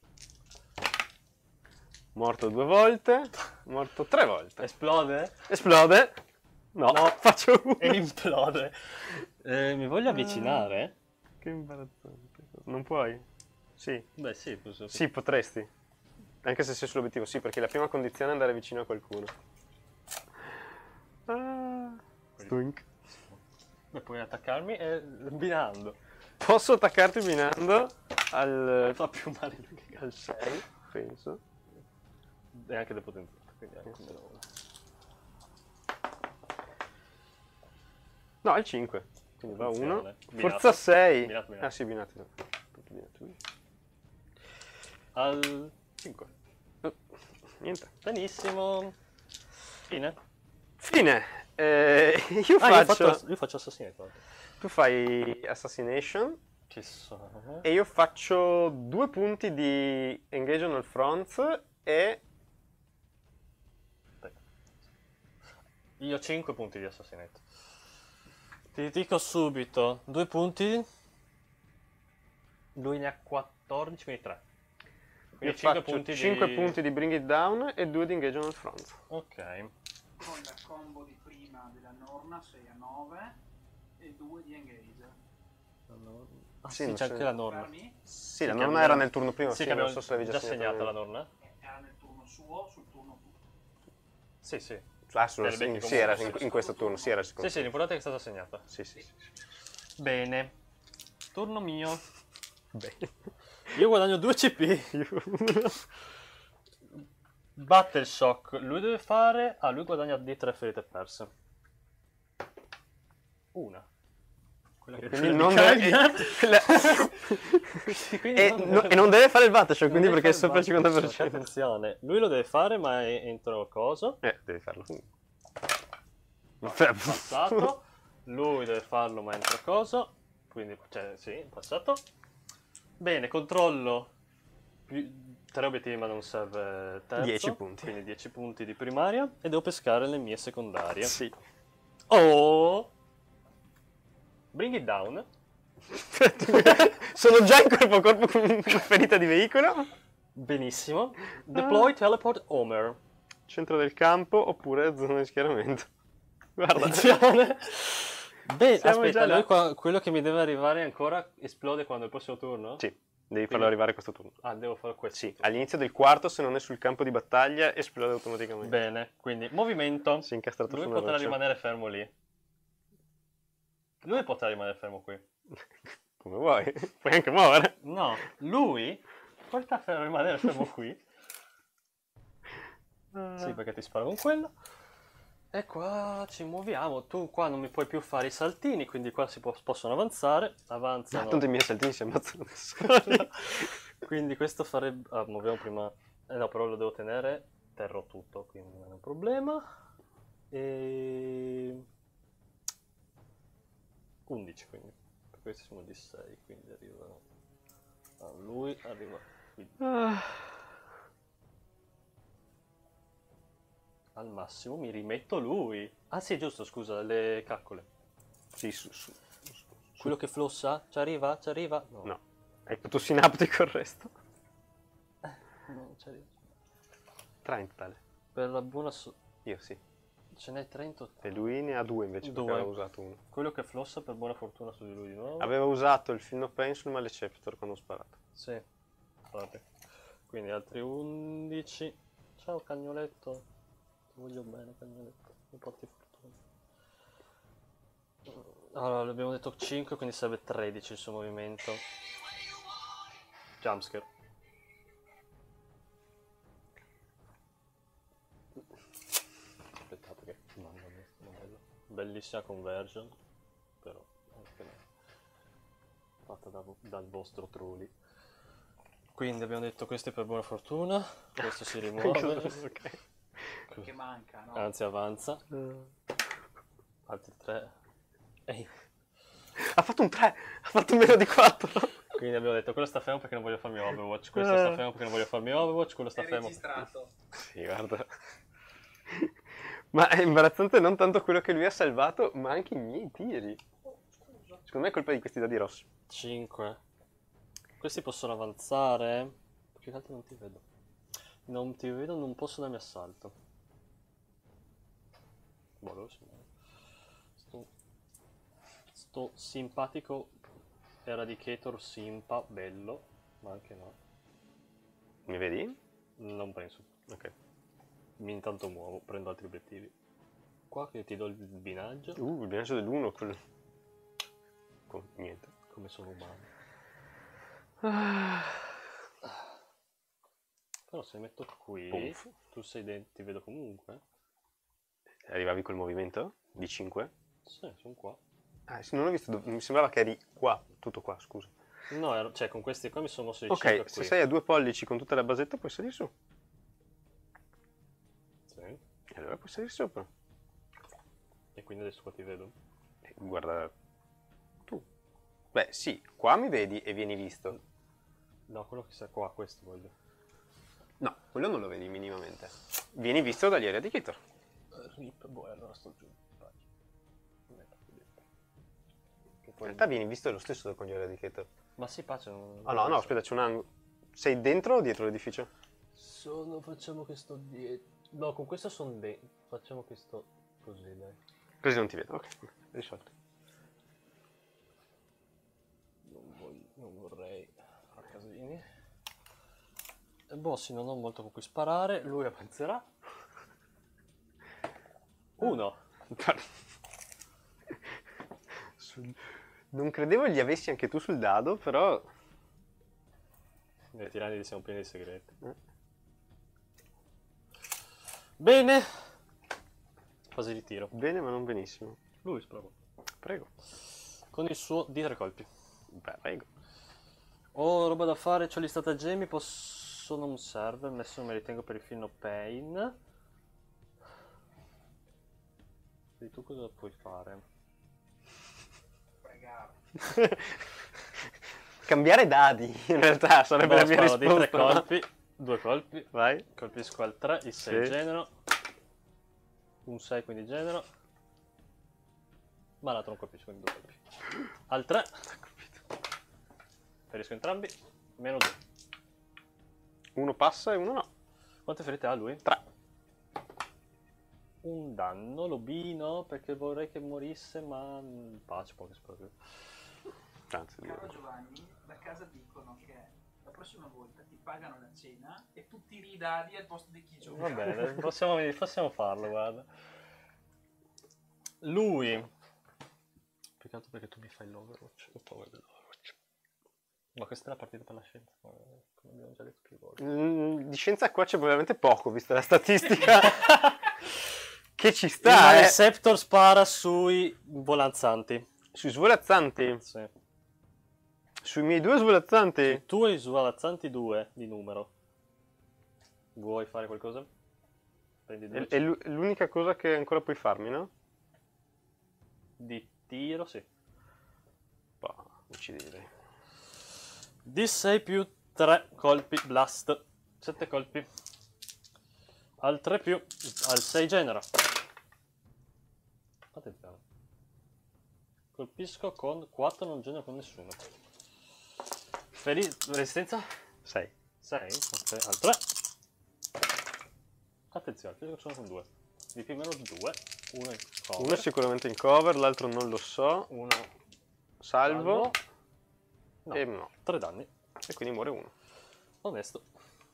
Morto due volte. Morto tre volte. Esplode? Esplode. No, No. faccio uno. E implode. Eh, mi voglio avvicinare? Che imbarazzante. Non puoi? Sì. Beh, sì, posso. Sì, potresti. Anche se sei sull'obiettivo, sì, perché la prima condizione è andare vicino a qualcuno. Ah. Stunk. Beh, puoi attaccarmi e binando. Posso attaccarti binando al, Fa più male lui che al sei, penso. E anche del potenziato, quindi anche meno uno. No, al cinque. Quindi va uno. Attenzione. Forza Binato. sei. Binato, binato. Ah sì, binato. Tutto binato. Al cinque. Oh, niente. Benissimo. Fine. Fine. Eh, io Ah, io faccio... faccio, io faccio assassinato. Tu fai Assassination Ci sono. e io faccio due punti di Engage on all fronts e... Io ho cinque punti di assassinato. Ti dico subito, due punti. Lui ne ha quattordici, quindi tre. Io Quindi cinque faccio punti cinque di... punti di Bring It Down e due di Engage on all fronts. Ok. Con la combo di prima della norma sei a nove e due di engage. Ah, Sì, sì, non c'è so- anche la norma. Fermi? Sì, la che norma abbiamo- era nel turno prima, Sì, sì, che non abbiamo so se l'avevi già già segnata segnata. la norma. Era nel turno suo, sul turno tuo. Sì, sì. Ah, sul- Te le becchi sì, comunque. era in, in questo turno, sì, era il Sì, secondo. sì, l'importante è che è stata segnata. Sì, sì, sì, sì. Bene. Turno mio. Bene. Io guadagno due C P. Battle Shock. Lui deve fare... Ah, lui guadagna di tre ferite perse. Una. Quella che Quindi quella non di deve... Calgar. e, Quindi e- non no- deve- e non deve fare il Battleshock, non quindi deve perché è fare sopra il Battle cinquanta per Shock. cento. Attenzione, lui lo deve fare, ma è entro coso. Eh, devi farlo. Passato. Lui deve farlo ma entra coso. Quindi, cioè, sì, passato. Bene, controllo. Tre obiettivi ma non serve terzo. dieci punti. Quindi dieci punti di primaria. E devo pescare le mie secondarie. Sì. Oh! Bring it down. Sono già in corpo a corpo con una ferita di veicolo. Benissimo. Deploy teleport Homer. Centro del campo oppure zona di schieramento. Guarda. Attenzione. Beh, Siamo aspetta, già là. lui qua- quello che mi deve arrivare ancora esplode quando è il prossimo turno? Sì, devi farlo Quindi- arrivare questo turno. Ah, devo fare questo. Sì, all'inizio del quarto, se non è sul campo di battaglia, esplode automaticamente. Bene, quindi movimento. Si è incastrato Lui su una potrà roccia. rimanere fermo lì. Lui potrà rimanere fermo qui. Come vuoi, puoi anche muovere. No, lui potrà fer- rimanere fermo qui. Sì, perché ti sparo con quello. E qua ci muoviamo. Tu qua non mi puoi più fare i saltini, quindi qua si po- possono avanzare. Avanzano. Ah, tanto i miei saltini si ammazzano da soli. Quindi questo farebbe... Ah, muoviamo prima... Eh no, però lo devo tenere. Terrò tutto, quindi non è un problema. E... undici, quindi. Per questi sono di sei, quindi arrivano... A lui arriva qui. Al massimo mi rimetto lui. Ah sì, giusto, scusa, le caccole. Sì, su, su, su, su. Quello che flossa? Ci arriva? Ci arriva? No. No, hai tutto sinaptico il resto. Non ci arriva. Tre in totale. Per la buona... So- Io sì. Ce n'è tre in totale. E lui ne ha due invece perché Due. aveva usato uno. Quello che flossa per buona fortuna su di lui di nuovo. Aveva usato il Film of Pain sul Maleceptor quando ho sparato. Sì. Vabbè. Quindi altri undici. Ciao cagnoletto. Ti voglio bene cagnoletto. Mi porti fortuna. Allora, abbiamo detto cinque, quindi serve tredici il suo movimento. Jumpscare. Aspettate che mamma mia, sto modello. Bellissima conversion, però anche no. Fatta da vo- dal vostro Trulli. Quindi abbiamo detto questo è per buona fortuna, questo si rimuove, Ok. Che manca, no? anzi avanza, altri tre. Ehi. Ha fatto un tre, ha fatto meno di quattro. Quindi abbiamo detto quello sta fermo perché non voglio farmi Overwatch, questo sta fermo perché non voglio farmi Overwatch, quello sta È fermo. registrato. Sì, guarda. Ma è imbarazzante non tanto quello che lui ha salvato, ma anche i miei tiri. Secondo me è colpa di questi dadi rossi. cinque. Questi possono avanzare? Più che altro non ti vedo. Non ti vedo, non posso darmi assalto. Boh, lo so. Sto, sto simpatico Eradicator simpa, bello, ma anche no. Mi vedi? Non penso. Ok. Mi intanto muovo, prendo altri obiettivi. Qua che ti do il binaggio, Uh, il bilancio dell'uno, quello... Con niente. come sono umano. Però se metto qui, Puff. tu sei dentro, ti vedo comunque. Arrivavi col movimento? Di cinque? Sì, sono qua. Ah, sì, non ho visto, dov- mi sembrava che eri qua, tutto qua, scusa. No, ero- cioè con questi qua mi sono mosso di Ok, cinque se qui. sei a due pollici con tutta la basetta puoi salire su. Sì. E allora puoi salire sopra. E quindi adesso qua ti vedo. Eh, Guarda tu. Beh, sì, qua mi vedi e vieni visto. No, quello che sta qua, questo voglio. No, quello non lo vedi minimamente. Vieni visto dagli Eradicator. Rip, boh, allora sto giù. Vai. Metto qui dentro. Che In poi... realtà vieni visto lo stesso con gli Eradicator. Ma si pace un... Ah no, no, aspetta, c'è un angolo. Sei dentro o dietro l'edificio? Sono, facciamo che sto dietro. No, con questo sono dentro. Facciamo che sto così, dai. Così non ti vedo, ok, risolto. Non, voglio, non vorrei far casini. E boh, sì, non ho molto con cui sparare. Lui avanzerà. Uno. Sul- Non credevo li avessi anche tu sul dado, però... Nei tirani siamo pieni di segreti. Eh. Bene. Fase di tiro. Bene, ma non benissimo. Lui sprova. Prego. Con il suo di tre colpi. Beh, prego. Ho roba da fare, c'ho gli stratagemmi, posso non serve, adesso me li tengo per il film of Pain. E tu cosa puoi fare? Cambiare dadi, in realtà, sarebbe Boh, la mia sparo di tre risposta. colpi, due colpi, Vai. colpisco al tre, il sei Sì. genero, un sei quindi genero, ma l'altro non colpisco, quindi due colpi. Al tre, ferisco entrambi, meno due. Uno passa e uno no. Quante ferite ha lui? Tre. Un danno, lobino, perché vorrei che morisse, ma mm, pace, poco spero. Anzi, Caro Giovanni, da casa dicono che la prossima volta ti pagano la cena e tu tiri i dadi al posto di chi gioca. Va bene, possiamo, possiamo farlo, guarda. Lui... Più che altro perché tu mi fai l'Overwatch, ho paura dell'Overwatch. Ma questa è la partita per la scienza, come abbiamo già detto più volte. Mm, di scienza qua c'è veramente poco, vista la statistica. Che ci Il sta, eh. Maleceptor spara sui volazzanti. Sui svolazzanti. Sì. Sui miei due svolazzanti. Tu hai svolazzanti due di numero. Vuoi fare qualcosa? Prendi due. È, è l'u- l'unica cosa che ancora puoi farmi, no? Di tiro, sì. Bah, uccidili. D sei più tre colpi blast. sette colpi. Al tre più. Al sei genera. Attenzione. Colpisco con quattro, non genero con nessuno. Feri- resistenza? sei. sei. Ok, al tre. Attenzione, colpisco solo con due. Di più o meno due. Uno in cover. Uno è sicuramente in cover, l'altro non lo so. Uno Salvo. No, E no. tre danni. E quindi muore uno. Onesto.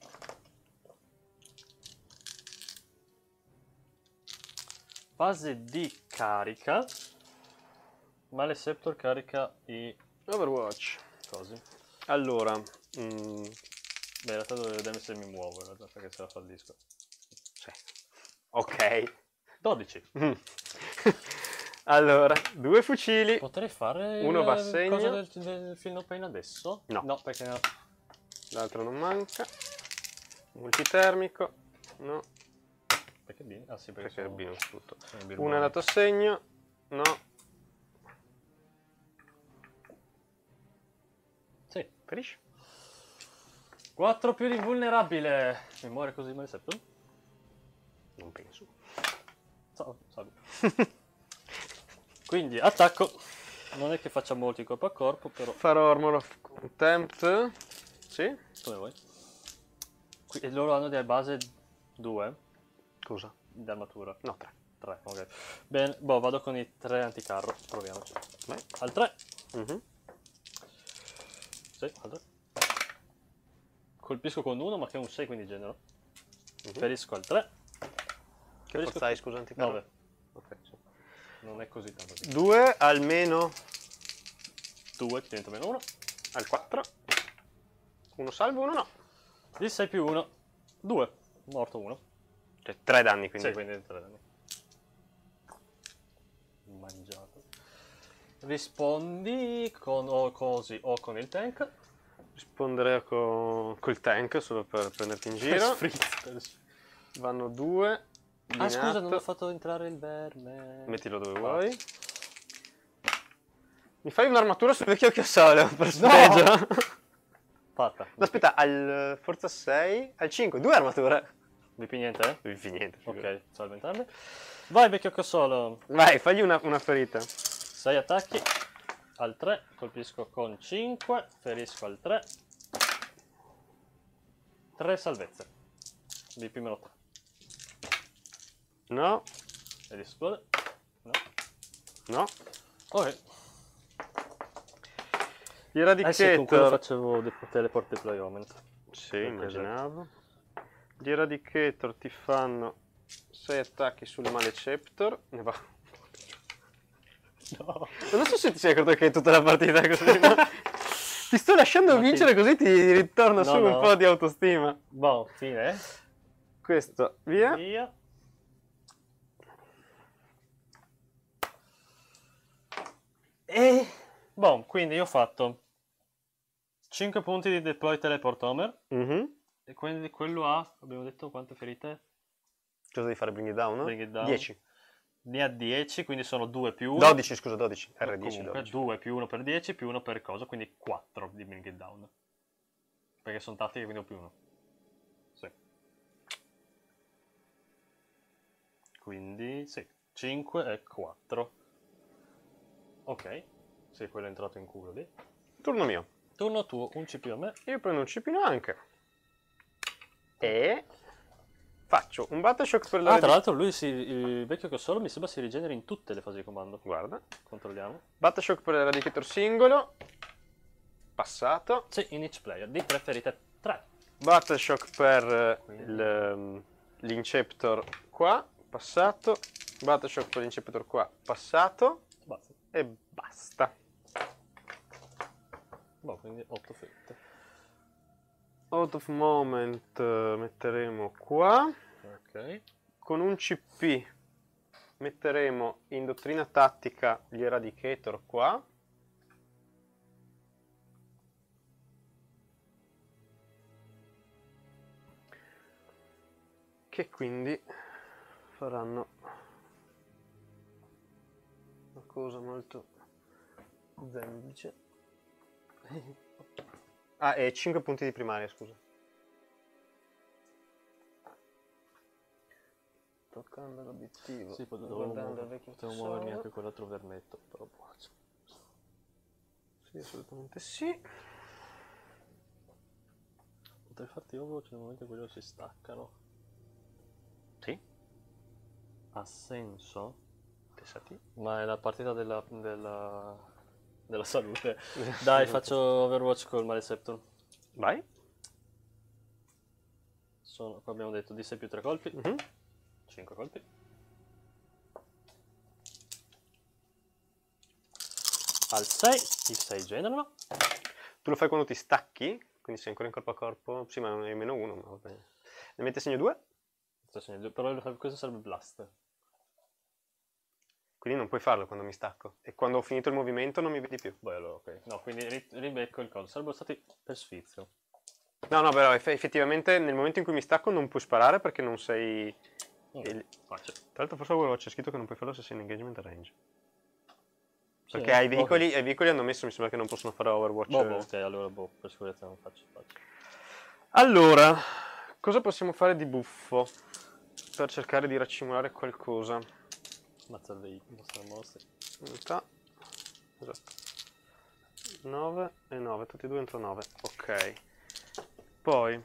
Fase di carica. Maleceptor carica i Overwatch. cosi. Allora. mm, Beh, in realtà devo vedere se mi muovo, in realtà, perché se la fallisco. sì. Ok. dodici. Allora, due fucili. Potrei fare Uno il- va a il segno. coso del, del film no pain adesso? No. No, perché ne ho- L'altro non manca. Multitermico. No, Perché Bini? Ah sì, perché, perché sono, abbiamo tutto. sono i Uno è birboni. andato a segno. No. Sì. Ferisci. quattro più di invulnerabile. Mi muore così Maleceptor? Non penso. Ciao, salve. Quindi attacco. Non è che faccia molti corpo a corpo, però Farò Armor of Contempt. Sì? come vuoi. Qui, e loro hanno di base due Cosa? di armatura. No, tre. tre, ok. Bene, boh, vado con i tre anticarro. Proviamoci. Vai. Al tre. Mhm. Sì, al tre. Colpisco con uno, ma che è un sei, quindi genero. Mhm. Ferisco al tre. Che forza hai, scusa, anticarro? nove. Ok, sì. Non è così tanto. due almeno due, ti diventa meno uno. al quattro. Uno salvo, uno no. Di sei più uno. due. Morto uno. Cioè tre danni quindi. Sì, quindi tre danni. Mangiato. Rispondi con o così o con il tank. Risponderei co- col tank solo per prenderti in giro. Spritz, per- Vanno due. Ah scusa, non ho Binato. fatto entrare il verme. Mettilo dove Ah. vuoi. Mi fai un'armatura sul vecchio chiassolo per spregio? Fatta. No, aspetta, al forza sei, al cinque, due armature. V P niente, eh? Non fi niente. figurati. Ok, salve entrambe. Vai vecchio cassolo. Vai, fagli una, una ferita. sei attacchi. Al tre, colpisco con cinque, ferisco al tre. tre salvezze. V P meno tre. No, Ed esplode. No. no. Ok. Gli Eh sì, con quello Eradicator. facevo de- teleport deployment. Sì, Per immaginavo. Gli Eradicator ti fanno sei attacchi sul Maleceptor. Ne va. No. Non so se ti sei accorto che è tutta la partita così. no? Ti sto lasciando Ma ti- vincere così ti ritorna No, su no. un po' di autostima. Boh, fine. eh? Questo, via. Via. E... Boh, quindi io ho fatto cinque punti di deploy teleport homer. Mhm. E quindi quello ha, abbiamo detto quante ferite? Cosa devi fare? Bring it down? Bring it down. dieci. ne ha dieci, quindi sono due più uno. dodici, scusa, dodici. R dieci, Comunque, dodici. due più uno per dieci più uno per cosa, quindi quattro di bring it down. Perché sono tattiche, quindi ho più uno. Sì. Quindi, sì, cinque e quattro. Ok. Sì, quello è entrato in culo lì. Turno mio. Turno tuo, un C P a me. Io prendo un cipino anche. E faccio un Battleshock per la Ah, tra l'altro lui, si, il vecchio che ho solo, mi sembra si rigenera in tutte le fasi di comando. Guarda. Controlliamo. Battleshock per l'Eradicator singolo. Passato. Sì, in each player. Di preferite tre. Battleshock per eh, Quindi. il, ehm, l'Inceptor qua. Passato. Battleshock per l'Inceptor qua. Passato. Basta. E basta. Boh, quindi otto fette. Out of moment eh, metteremo qua. Ok. Con un C P metteremo in dottrina tattica gli Eradicator qua. Che quindi faranno una cosa molto semplice. Ah, e cinque punti di primaria, scusa. Toccando l'obiettivo, Sì, potevo, guardando il muover, vecchio potevo muovermi tesoro. anche quell'altro vermetto, però boh. Sì, assolutamente sì. Potrei farti Overwatch nel momento in cui loro si staccano. Sì, Ha senso? pensati. Ma è la partita della, della, della salute. Dai, faccio Overwatch col Maleceptor. Vai. Sono, qua abbiamo detto D sei più tre colpi. Mhm. cinque colpi. Al sei, i sei generano. Tu lo fai quando ti stacchi, quindi sei ancora in corpo a corpo. Sì, ma è meno uno, ma va bene. Ne mette segno due, Però questo sarebbe Blast. quindi non puoi farlo quando mi stacco. E quando ho finito il movimento non mi vedi più. Beh, allora ok. No, quindi ri- ribecco il coso. Sarebbero stati per sfizio. No, no, però eff- effettivamente nel momento in cui mi stacco non puoi sparare perché non sei... Mm. il- Facile. Tra l'altro forse Overwatch c'è scritto che non puoi farlo se sei in engagement range. Sì, Perché eh? ai veicoli, Ok. ai veicoli hanno messo, mi sembra che non possono fare Overwatch. Boh, boh, ok, allora boh, per sicurezza non faccio. faccio. Allora, cosa possiamo fare di buffo per cercare di raccimolare qualcosa? Mazza il veicolo, mostra mostri. Unità. Esatto. nove e nove, tutti e due entro nove. Ok. Poi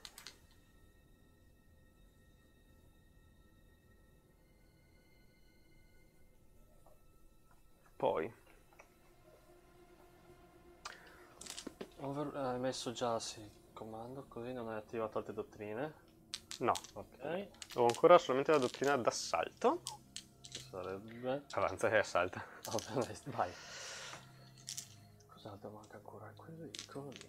Poi Over- hai messo già sì, comando, così non hai attivato altre dottrine. no, Ok, ho ancora solamente la dottrina d'assalto. che sarebbe... Avanza e assalta. Ovviamente, vai. Cos'altro manca ancora? Quel veicolo lì.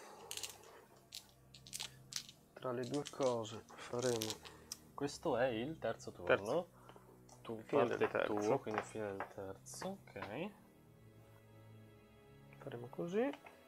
Tra le due cose faremo Questo è il terzo turno. Terzo. Tu Fine parte del terzo. tuo, quindi fine del terzo, ok. faremo così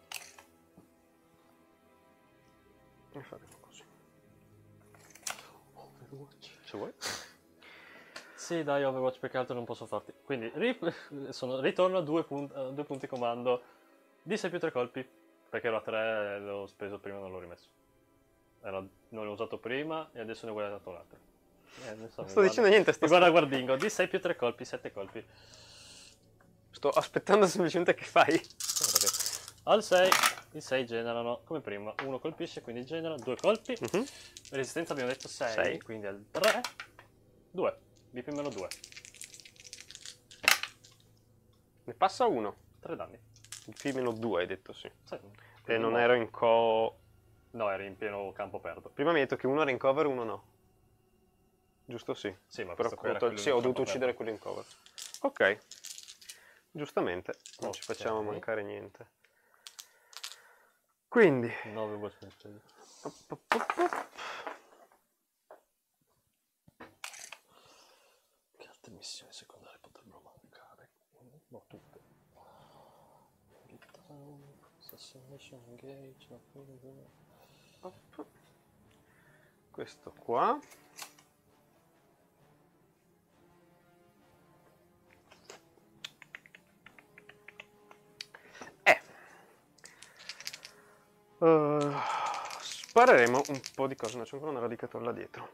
e faremo così. Overwatch. Se vuoi. Sì, dai, Overwatch, perché altro non posso farti. Quindi, ri- sono- ritorno a due, punt- a due punti comando. D sei più tre colpi, perché ero a tre, l'ho speso prima e non l'ho rimesso. Era- non l'ho usato prima e adesso ne ho guadagnato un altro. Eh, non so, Non mi sto guarda- dicendo niente, sto, Mi guarda Guardingo, D sei più tre colpi, sette colpi. sto aspettando semplicemente che fai. Guarda che- Al sei, i sei generano come prima. Uno colpisce, quindi genera due colpi. Mhm. Resistenza abbiamo detto sei, Sei. quindi al tre, due. B P meno due, Ne passa uno. tre danni. Il P meno due hai detto sì. Sì, E quindi non no. ero in co... No, eri in pieno campo aperto. Prima mi hai detto che uno era in cover e uno no. Giusto? Sì. Sì, ma Però questo qua era ho tol- quello sì, in ho campo dovuto uccidere aperto. quello in cover. Ok. Giustamente. Non ci Ok. facciamo mancare niente. Quindi... nove Watch Message. Op, op, op, op. Che altre missioni secondarie potrebbero mancare? No, tutte. Get down, assassination, engage, no, Op. Questo qua. Uh, spareremo un po' di cose, no, c'è ancora un radicatore là dietro.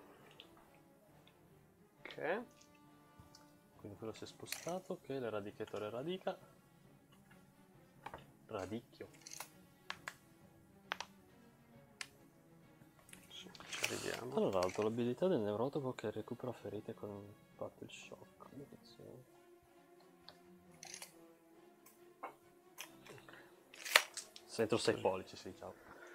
Ok. Quindi quello si è spostato, ok, il radicatore radica. Radicchio. Sì, ci arriviamo. Tra l'altro l'abilità del neurotopo che recupera ferite con Battle Shock. Entro sei pollici, sì, ciao.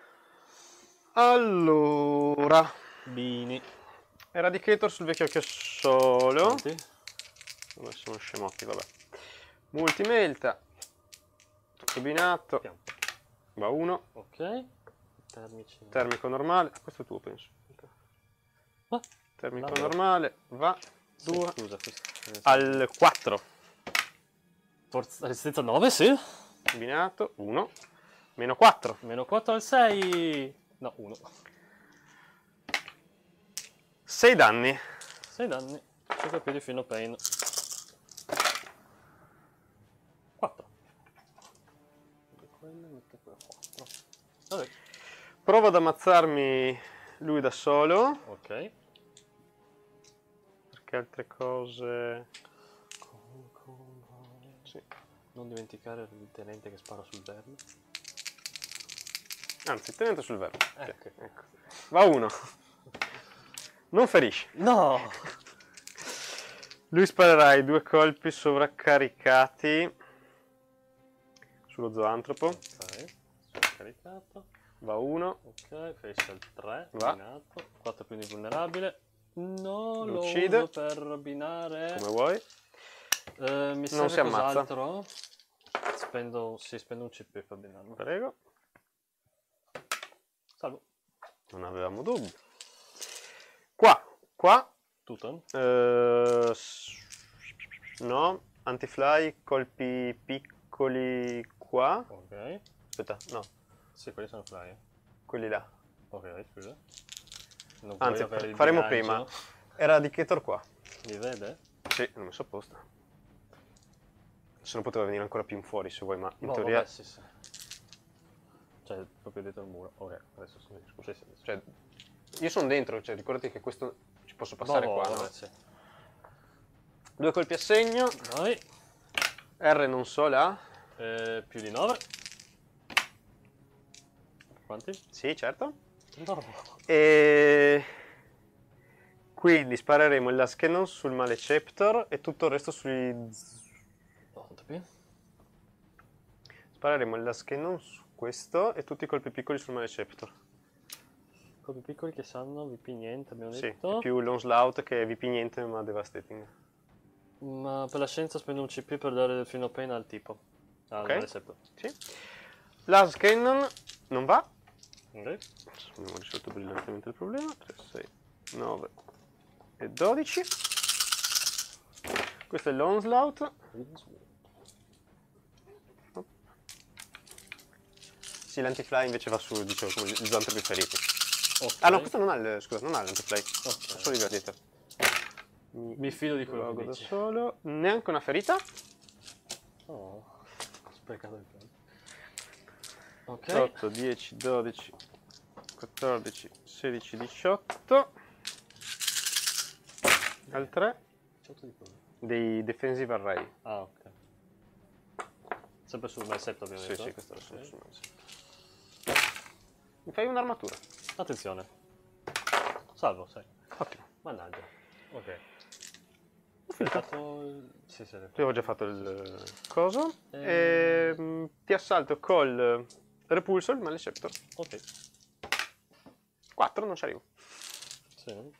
Allora, Bini. Eradicator sul vecchio chiassolo. Quanti? Dove sono scemotti, vabbè. Multimelta. Turbinato. Piano. Va uno. Ok. Termici. Termico normale. Questo è tuo, penso. Ah, Termico vabbè. normale. Va. Sì, due. scusa, questo. Al quattro. Forza resistenza nove, sì. Turbinato. uno. Meno quattro. Meno quattro al sei. No, uno. sei danni. sei danni. cinque più di fino pain. quattro. Di quelle metto qua quattro. Vabbè. Provo ad ammazzarmi lui da solo. Ok. Perché altre cose... Sì. Non dimenticare il tenente che spara sul verme. Anzi, tenente sul verbo. Ecco. Ecco. Va uno. Non ferisce. No! Lui sparerà i due colpi sovraccaricati sullo zoantropo. Ok. Sono caricato. Va uno. Ok, ferisce al tre. Va. Binato. quattro più di vulnerabile. No, Lo lo uccide. uso per robbinare. Come vuoi. Eh, mi Non serve si ammazza. cos'altro? Spendo, sì, spendo un C P per abbinarlo. Prego. Salvo. Non avevamo dubbi. Qua. Qua. Tuton. eh, s- no. Anti-fly. Colpi piccoli qua. Ok. Aspetta, no. Sì, quelli sono fly. Quelli là. Ok, scusa. Non Anzi, voglio avere il faremo bilancio. prima. Eradicator qua. Mi vede? Sì, l'ho messo apposta. Se no poteva venire ancora più in fuori se vuoi, ma in No, teoria... vabbè, sì, sì. Cioè, proprio dietro il muro. Ok, adesso sì. Sì, sì, sì. Cioè, io sono dentro, cioè ricordati che questo ci posso passare Boh, qua, vabbè, no? sì. Due colpi a segno. Vai. R non so là. Eh, più di nove. Quanti? Sì, certo. No. E... Quindi spareremo il Last Cannon sul Maleceptor e tutto il resto sui... Quanto più? Spareremo il Last Cannon su questo e tutti i colpi piccoli sul Maleceptor. Colpi piccoli che sanno V P niente, abbiamo Sì, detto. più l'Onslaught che è V P niente ma devastating. Ma per la scienza spendo un C P per dare del fino pain al tipo. Al Ok. Maleceptor. Sì. Last Cannon non va. Ok. Abbiamo risolto brillantemente il problema. tre, sei, nove e dodici. Questo è l'Onslaught. Sì, l'antifly invece va su, dicevo, come gli zoantropi feriti. Ok. Ah no, questo non ha il, scusa, non ha l'antifly. Ok. Ha solo il gladiator. Mi fido di quello Lo che hago da dici. solo. Neanche una ferita. Oh, ho sprecato il tempo. Ok. otto, dieci, dodici, quattordici, sedici, diciotto. Al tre diciotto di cosa? dei defensive array. Ah, ok. Sempre sul Maleceptor abbiamo Sì, detto? sì, questo è Ok. lo stesso. Mi fai un'armatura. Attenzione. Salvo, sai. Ottimo. Mannaggia. Ok. Ho Hai finito. fatto il... Sì, sì. Io avevo già fatto il coso. Eh. E, ti assalto col repulsor, il Maleceptor. Ok. quattro, non ci arrivo. Sì.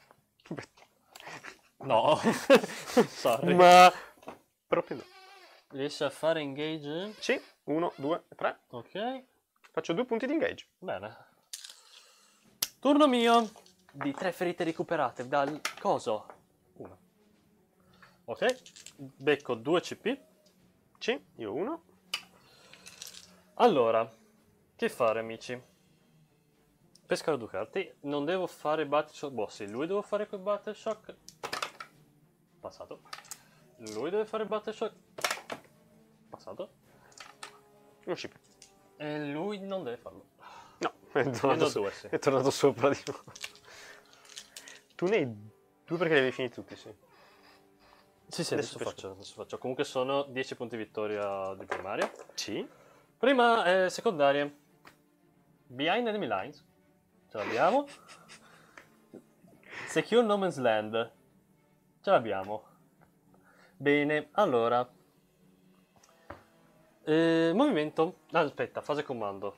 No. Sorry. Ma proprio no. Riesci a fare engage? Sì, uno, due, tre. Ok. Faccio due punti di engage. Bene. Turno mio. Di tre ferite recuperate dal coso. Uno. Ok. Becco due C P. Sì, io uno. Allora, che fare, amici? Pescare due carte. Non devo fare Battle Shock. Boh, sì, lui devo fare quel Battle Shock. Passato. Lui deve fare Battle Shock. Passato. Uno chip. E lui non deve farlo. No. È tornato, ho so- due, sì. è tornato sopra di nuovo. Tu ne hai due perché li avevi finiti tutti, sì. Sì, sì, Adesso adesso, penso- faccio, adesso faccio. Comunque sono dieci punti vittoria di primaria. Sì. Prima, eh, secondarie. Behind enemy lines. Ce l'abbiamo. Secure no man's land. Ce l'abbiamo. Bene, allora. Eh, movimento. Ah, aspetta, fase comando.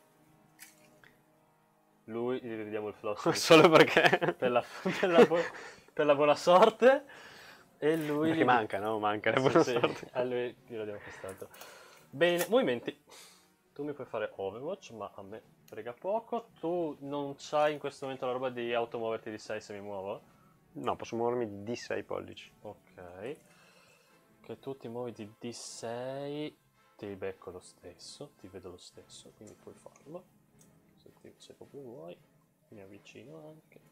Lui, gli vediamo il floss. Solo perché... per, la, per, la bu- per la buona sorte. E lui... Perché gli- manca, no? Manca la Sì, buona sì, sorte. a lui glielo diamo quest'altro. Bene, movimenti. Tu mi puoi fare Overwatch, ma a me frega poco. Tu non c'hai in questo momento la roba di automuoverti di sei se mi muovo? No, posso muovermi di sei pollici. Ok. Che tu ti muovi di D sei, ti becco lo stesso, ti vedo lo stesso, quindi puoi farlo. Se, ti, se proprio vuoi, mi avvicino anche.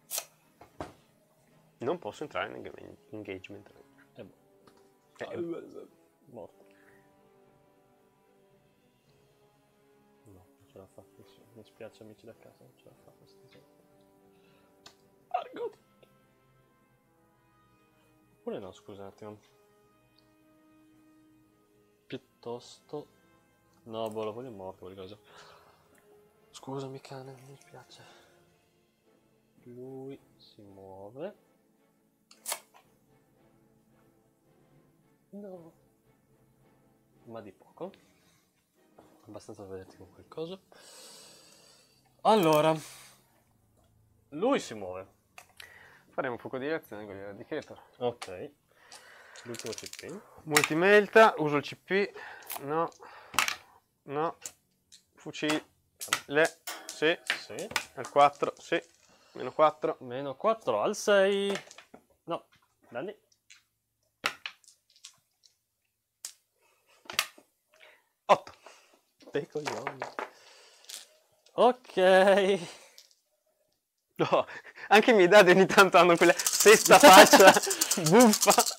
Non posso entrare in engage- engagement. E boh. Eh, Morto. No, non ce l'ha fatta. Sì. Mi spiace amici da casa, non ce l'ha fatta questa gente. Argo! Oppure no, scusa un attimo. Piuttosto... No, boh, lo voglio morto qualcosa. Scusami cane, mi spiace. Lui si muove. No. Ma di poco. Abbastanza da vederti con qualcosa. Allora. Lui si muove. Faremo un fuoco di reazione con gli eradicator. Ok. L'ultimo C P. Multimelta, uso il C P. No. No. Fucile. Sì. Sì. Al quattro. Sì. Meno quattro. Meno quattro al sei. No. Danni. otto. Dei coglioni. Ok. No. Anche i miei dadi ogni tanto hanno quella sesta faccia buffa.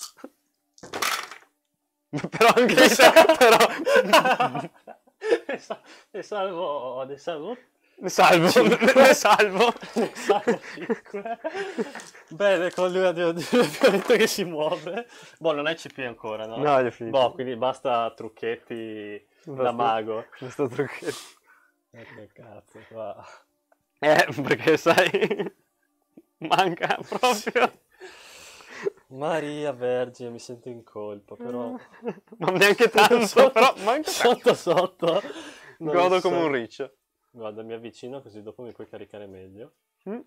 Però anche però... ne, sa- ne salvo. Ne salvo. Ne salvo. Ne salvo. Ne salvo cinque. Bene, con lui abbiamo abbiamo detto che si muove. Boh, non hai C P ancora, no? No, li ho finiti. Boh, quindi basta trucchetti da Basta- mago. Questo trucchetto. Eh, che cazzo, qua. Eh, perché sai... Manca proprio. Maria Vergine, mi sento in colpa, però... Non neanche tanto, Sotto- però manca tanto. Sotto sotto. non Godo so. come un riccio. Guarda, mi avvicino così dopo mi puoi caricare meglio. Mm.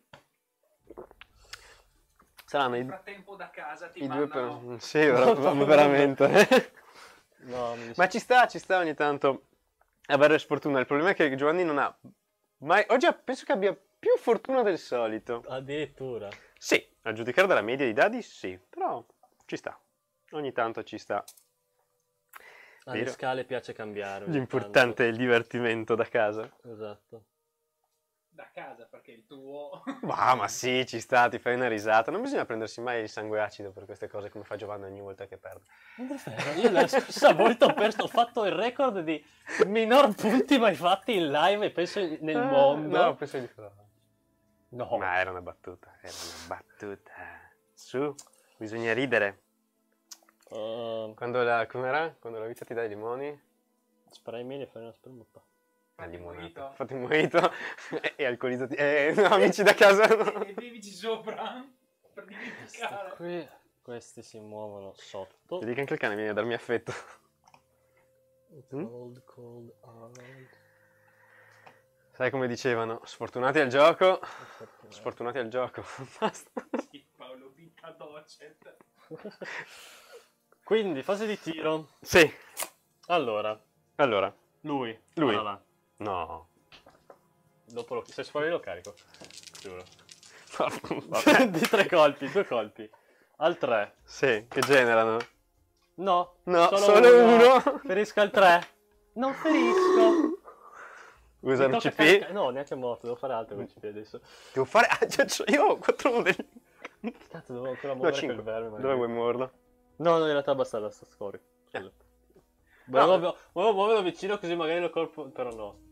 Saranno Nel i, frattempo da casa ti i due mandano... per... Sì, ver- ver- veramente. No, mi Ma ci sta, ci sta ogni tanto avere sfortuna. Il problema è che Giovanni non ha mai... Oggi ha- penso che abbia più fortuna del solito. Addirittura. Sì, a giudicare dalla media dei dadi, sì. Però ci sta. Ogni tanto ci sta. Alle Vero. scale piace cambiare. ogni L'importante è il divertimento da casa. tanto. Esatto. Da casa, perché il tuo... Ma, ma sì, ci sta, ti fai una risata. Non bisogna prendersi mai il sangue acido per queste cose come fa Giovanni ogni volta che perde. Davvero? Io la scorsa volta ho perso, ho fatto il record di minor punti mai fatti in live e penso nel Ah, mondo. No, penso di farlo. No. Ma era una battuta, era una battuta. Su, bisogna ridere. Uh, Quando la, com'era? Quando la vita ti dà i limoni? spray meglio e fai una spremuta. La Fatti limonata. mojito. Fatti un mojito e, e alcolizzati. Eh, no, amici da casa. No. E bevici sopra per Questi dimenticare. qui, questi si muovono sotto. Vedi che anche il cane viene a darmi affetto. Mm? Cold, cold, hard. Sai come dicevano? Sfortunati al gioco. Sfortunati al gioco. Basta. Sì, Paolo, vita docet. Quindi, fase di tiro. Sì. Allora, Allora, lui. Lui. Va, va. no. Dopo lo, se fuori lo carico. Giuro. Vabbè. Di tre colpi, due colpi. Al tre. Sì, che generano. No. No, solo uno. Ferisco al tre. Non ferisco. Usa Mi il tocca C P. carica- No, neanche morto, devo fare altro con il C P adesso. Devo fare... Ah, cioè, cioè, io ho quattro modelli. Cazzo, devo ancora No, muovere cinque. quel verme. Dove magari. vuoi muoverlo? No, no, in realtà basta la sta scoria. Scusa. No. Volevo, volevo muoverlo vicino così magari lo colpo, però no.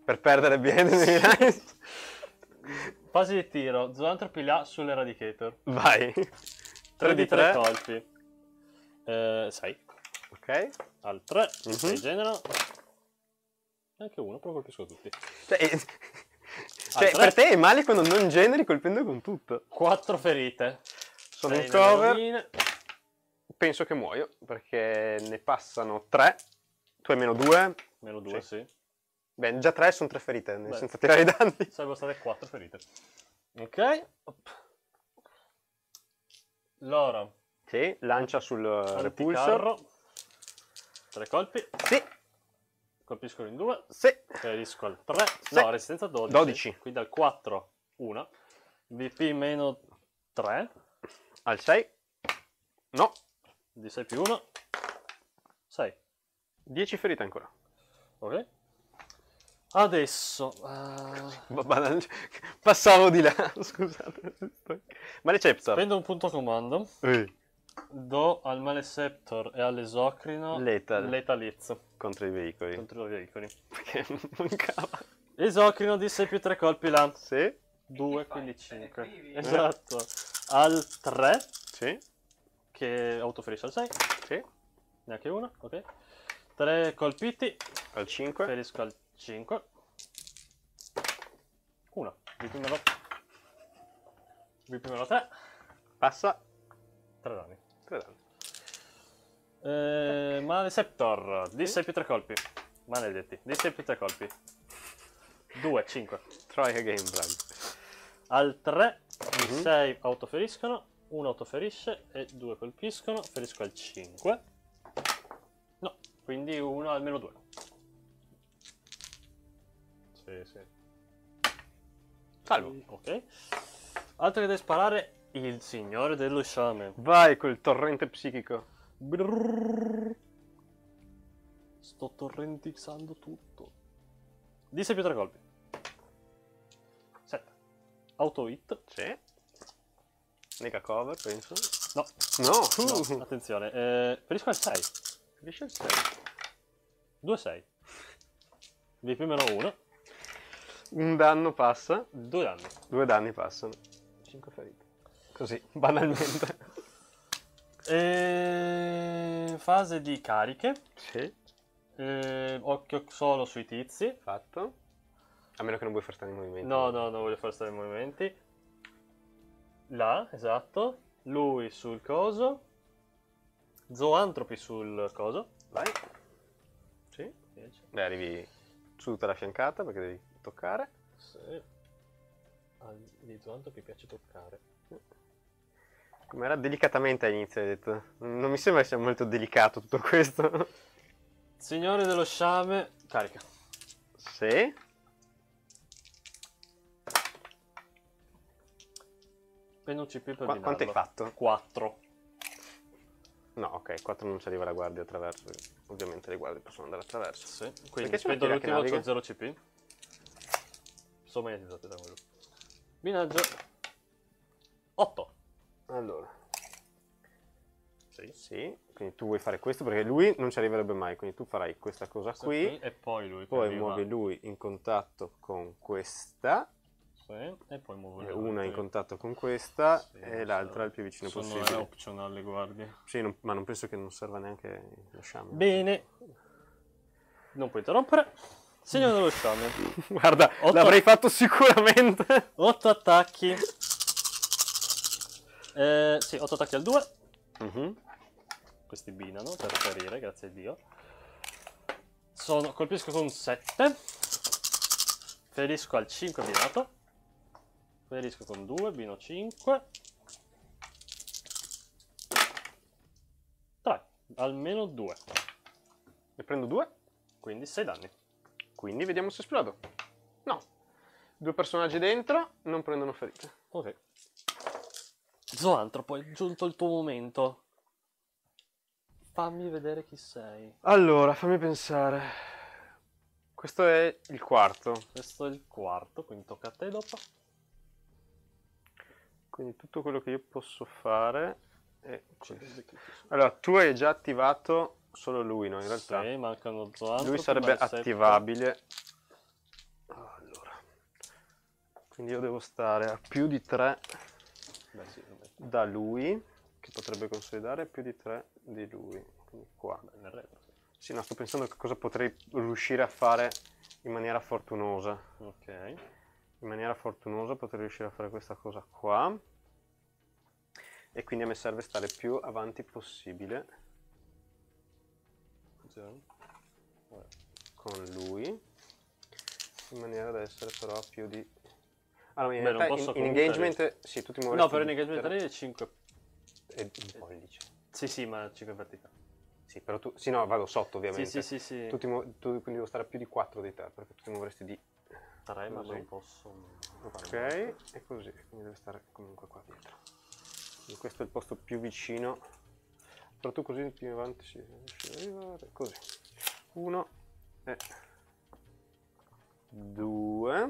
Per perdere bene nei nice. Fase di tiro, zoantropi là sull'eradicator. Vai. tre di tre colpi. sei. Ok. Al tre, Mhm. sei genera. Anche uno, però colpisco tutti. Cioè, eh, cioè, tre. per te è male quando non generi colpendo con tutto. quattro ferite. Sono sei in cover. rovine. Penso che muoio perché ne passano tre. Tu hai meno due. Meno due, Sì. sì. Beh, già tre sono tre ferite, Beh. senza tirare i danni. Sarebbero state quattro ferite. Ok. Loro. Sì, lancia sul repulsor. Anticarro. Tre colpi. Sì, Colpiscono in due. sì. Ferisco al tre. Sì. No, resistenza dodici. dodici. Quindi al quattro, uno. V P meno tre. Al sei. No. D sei più uno. sei. dieci ferite ancora. Ok. Adesso. eh, Ba- banal- Passavo di là, scusate. Maleceptor. Prendo un punto comando. Eh, Do al Maleceptor e all'Esocrino Lethal. Lethal Hits Contro i veicoli. contro i veicoli. Perché mancava. Esocrino D sei più tre colpi là. Sì, due, quindi cinque. scrivi. Esatto. Al tre, sì, che autoferisce al sei. sì. Neanche uno, ok. tre colpiti. Al cinque. Ferisco al cinque. uno. V P meno V P meno tre. Passa. tre danni. tre danni. Eh, Maleceptor. D sei più tre colpi. Maledetti. D sei più tre colpi. due, cinque. Try again, Brad. Al tre, Mhm. sei autoferiscono, uno autoferisce e due colpiscono. Ferisco al cinque. No, quindi uno almeno due. Sì, sì. Salvo. Ok. Altro che deve sparare il signore dello sciame. Vai col torrente psichico. Brrrr. Sto torrentizzando tutto. D sei più tre colpi. sette. Auto hit. Sì. Nega cover, penso. No, No. no, attenzione. Eh, ferisco al sei. Riesci al sei. due sei. V P meno uno. Un danno passa. due danni. Due danni passano. cinque ferite. Così, banalmente. E... Fase di cariche. Sì. Eh, occhio solo sui tizi. Fatto. A meno che non vuoi far stare in movimento. No, no, non voglio fare stare i movimenti. Là, esatto. Lui sul coso. Zoantropi sul coso. Vai. Sì. Beh, arrivi su tutta la fiancata perché devi toccare. Sì. Al di zoantropi piace toccare. Com'era delicatamente all'inizio hai detto. Non mi sembra sia molto delicato tutto questo. Signore dello sciame. Carica. Sì. Prendo un C P per Qua- quanto hai fatto? quattro. No, ok, quattro non ci arriva la guardia attraverso. Ovviamente le guardie possono andare attraverso. Sì. Quindi Perché c'è spendo una tira che l'ultimo, naviga? ho zero C P. Sono magnetizzate da quello. Minaggio. otto. Allora. Sì. Sì, quindi tu vuoi fare questo perché lui non ci arriverebbe mai, quindi tu farai questa cosa qui, E poi lui. che poi arriva. muovi lui in contatto con questa, Sì. E poi muovo e lui. una in contatto con questa Sì, e non l'altra so. il più vicino Sono possibile. è optional le guardie. Sì, non- ma non penso che non serva neanche lo sciame. Bene. Non puoi interrompere. Signore dello sciame. Guarda, Otto. l'avrei fatto sicuramente. otto attacchi. Eh, sì, otto attacchi al due. Mhm. Questi binano per ferire, grazie a Dio. Sono, colpisco con sette. Ferisco al cinque binato. Ferisco con due, bino cinque. tre. Almeno due. Ne prendo due, Quindi sei danni. quindi vediamo se esplodo. No, due personaggi dentro non prendono ferite. Ok. Zoantropo, è giunto il tuo momento. Fammi vedere chi sei. Allora, fammi pensare. Questo è il quarto. Questo è il quarto, quindi tocca a te dopo. Quindi tutto quello che io posso fare è questo. Allora, tu hai già attivato solo lui, no? In realtà Sì, mancano Zoantropi. lui sarebbe Maleceptor. attivabile Quindi io devo stare a più di tre Beh, sì, vabbè. da lui, che potrebbe consolidare, più di tre di lui. Quindi qua. Beh, nel retro, sì. Sì, no, sto pensando che cosa potrei riuscire a fare in maniera fortunosa. Ok. In maniera fortunosa potrei riuscire a fare questa cosa qua. E quindi a me serve stare più avanti possibile Funziona? Vabbè. con lui, in maniera da essere però a più di... Allora, in Beh, non realtà posso in, in comunque- engagement, sì, tu ti muovi No, per un engagement tre è cinque. e un pollice. Sì, sì, ma cinque in verticale. Sì, però tu... Sì, no, vado sotto ovviamente. Sì, sì, sì, sì. Tu, ti muo- tu quindi devo stare a più di quattro di te, perché tu ti muoveresti di... tre, ma così. non posso. Ok, e così, quindi deve stare comunque qua dietro. Quindi questo è il posto più vicino, però tu così più in avanti si riesce ad arrivare, così. Uno e due.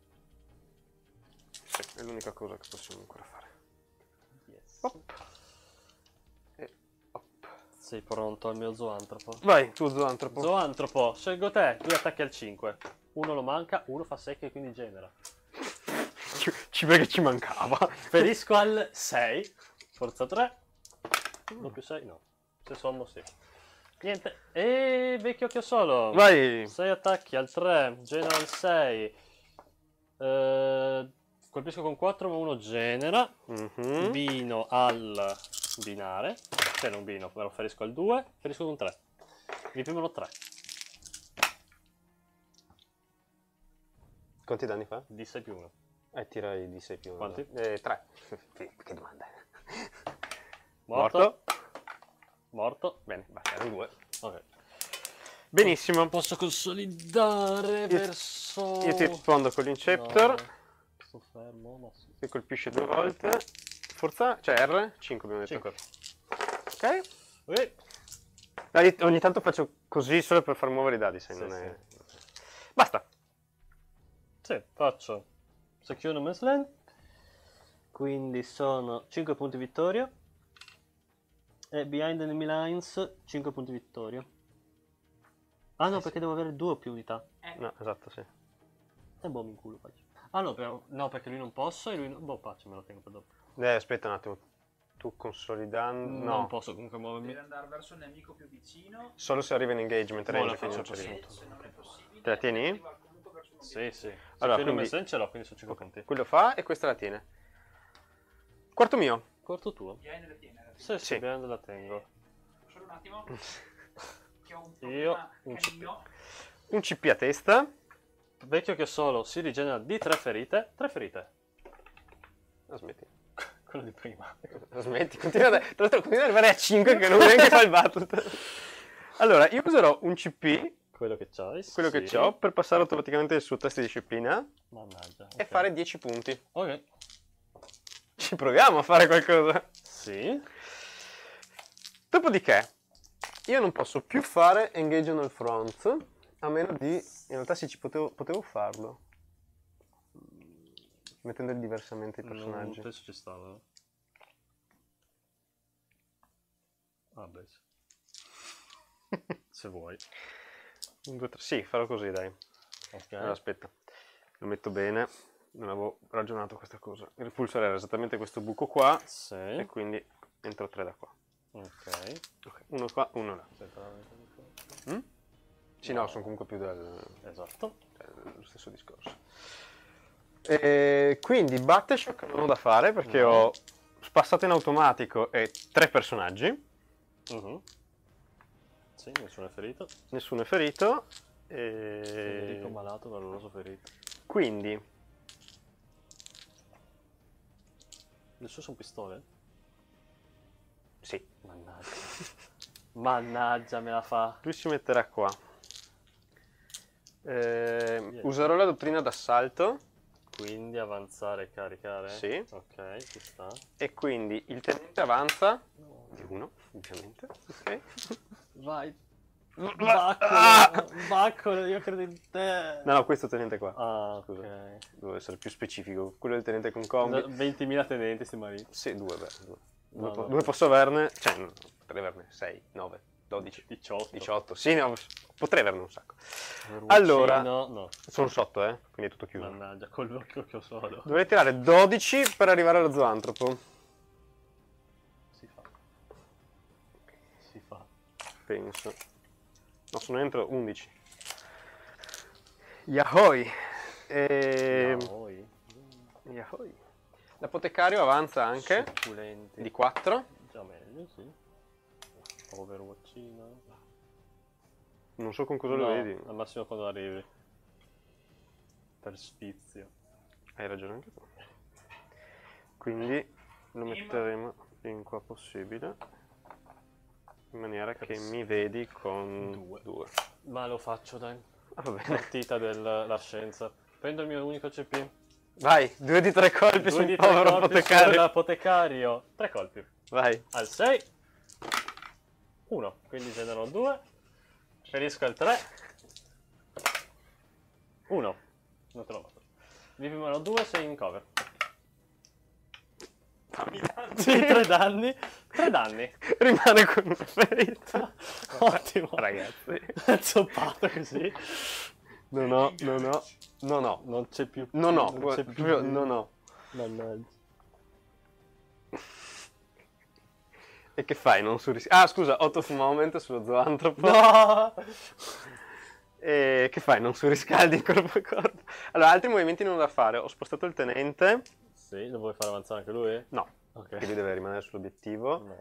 Sì, è l'unica cosa che possiamo ancora fare. Yes. Hop. E hop. Sei pronto al mio zoantropo? Vai, tuo zoantropo. Zoantropo, scelgo te, due attacchi al cinque. Uno lo manca, uno fa secco e quindi genera. Ci, ci perché ci mancava. Ferisco al sei, forza tre. uno più sei, no. Se sommo sì. Niente, e vecchio occhio solo. Vai. sei attacchi al tre, genera al sei. Eh, colpisco con quattro ma uno genera. Mhm. Bino al binare. Cioè non bino, però ferisco al due. Ferisco con tre. Mi primono tre. Quanti danni fa? D sei più uno. Eh, tira i di sei più uno. Quanti? Eh, tre. Che domanda è? Morto. Morto. Bene, basta, erano due. Ok. Benissimo. Posso consolidare Io- verso... Io ti rispondo con l'Inceptor, No, sto fermo, ma sì. che colpisce due volte. Forza, cioè R, cinque abbiamo detto. cinque. Ok. Ok. Dai, ogni tanto faccio così solo per far muovere i dadi, se Sì, non sì. è... Basta. Sì, faccio Secure No Man's Land. Quindi sono cinque punti vittoria. E Behind Enemy Lines cinque punti vittoria. Ah no, perché devo avere due o più unità. No, esatto, sì. E boh, mi inculo faccio. Ah no, però, no, perché lui non posso e lui non... Boh, faccio, me lo tengo per dopo. Eh, aspetta un attimo. Tu consolidando... Non No, posso comunque muovermi. Devi andare verso il nemico più vicino. solo se arriva in engagement Boh, range, la quindi non faccio ci per arriva. Se, se non è possibile, Te la tieni? arriva comunque verso un Sì, sì. Allora, Allora, quindi- quindi... Land ce l'ho, quindi sono cinque punti. Quello fa e questa la tiene. Quarto mio. Corto tuo. Vieni le tiene. la tiene. Sì, sì, Sì. bene, la tengo. Solo un attimo. Che ho un Io, problema un C P. canino. Un C P a testa. Vecchio che solo si rigenera di tre ferite. tre ferite. No, smetti. Quello di prima. No, smetti, continua ad, tra l'altro continua ad arrivare a cinque che non vuoi neanche fare il battle. Allora, io userò un C P, Quello che c'hai. quello che ho, per passare automaticamente il suo test di disciplina Mannaggia. e ok. fare dieci punti. Ok. Ci proviamo a fare qualcosa. Sì. Dopodiché, io non posso più fare engage on all front, a meno di... In realtà sì, ci potevo, potevo farlo. Mettendo diversamente i Non personaggi. penso ci stava. no? Ah beh sì. Se vuoi. Un, due, tre. Sì, farò così, dai. Ok. Allora, aspetta, lo metto bene. Non avevo ragionato questa cosa. Il repulsor era esattamente questo buco qua, e Sì. quindi entro tre da qua. Ok. Ok, uno qua, uno là. Aspetta, la metto di qua. Mm? Sì, no, sono comunque più del, Esatto. dello stesso discorso. E quindi Batteshock non ho da fare perché No. ho spassato in automatico e tre personaggi. Mhm. Sì, nessuno è ferito. Nessuno è ferito. Federico E... malato, valoroso ferito. Quindi, Le sue sono pistole? sì, Mannaggia. Mannaggia, me la fa. lui si metterà qua. Eh, Via. userò la dottrina d'assalto. Quindi avanzare e caricare? Sì. Ok, ci sta. E quindi il tenente avanza di uno, ovviamente. Ok. Vai. Ah! Baccolo, baccolo, io credo in te. No, no, questo tenente qua. Ah, Scusa. ok. Devo essere più specifico. Quello del tenente con combi. ventimila tenenti sti mariti. Sì, due, beh. Due, No, due, po- no. due posso averne. Cioè, no, potrei averne sei, nove. dodici, diciotto. diciotto. Sì, no, potrei averne un sacco. Verruccino, Allora, no. sono sotto, eh, quindi è tutto chiuso. Mannaggia, con l'occhio che ho solo. Dovrei tirare dodici per arrivare allo zoantropo. Si fa. Si fa. Penso. No, sono entro undici. Yahoi! E... Yaoi. Yahoi! L'apotecario avanza anche Succulenti. di quattro. Già meglio, sì. Overwatchino. Non so con cosa No, lo vedi. al massimo quando arrivi. Per sfizio. Hai ragione anche tu. Quindi lo metteremo fin qua possibile. In maniera che mi vedi con Due. due. Ma lo faccio, dai. Ah, va bene. Partita della scienza. Prendo il mio unico C P. Vai, due di tre colpi Due sul di tre povero colpi apotecario. sull'apotecario. Tre colpi. Vai. Al sei. uno. Quindi genero due. Ferisco al tre. uno. Non te l'ho fatto. Vivi meno due, sei in cover. Sì, tre danni. tre danni. Rimane con una ferita. Ottimo. Ragazzi. Zoppato così. Non ho, non ho, non ho. Non c'è più. Non ho, non guarda, c'è più. proprio non ho. Mannaggia. E che fai? Non surriscaldi? Ah, scusa, out of moment sullo zoantropo. No! E che fai? Non surriscaldi corpo a corpo? Allora, altri movimenti non da fare. Ho spostato il tenente. Sì, lo vuoi fare avanzare anche lui? No, Ok. che lui deve rimanere sull'obiettivo. No.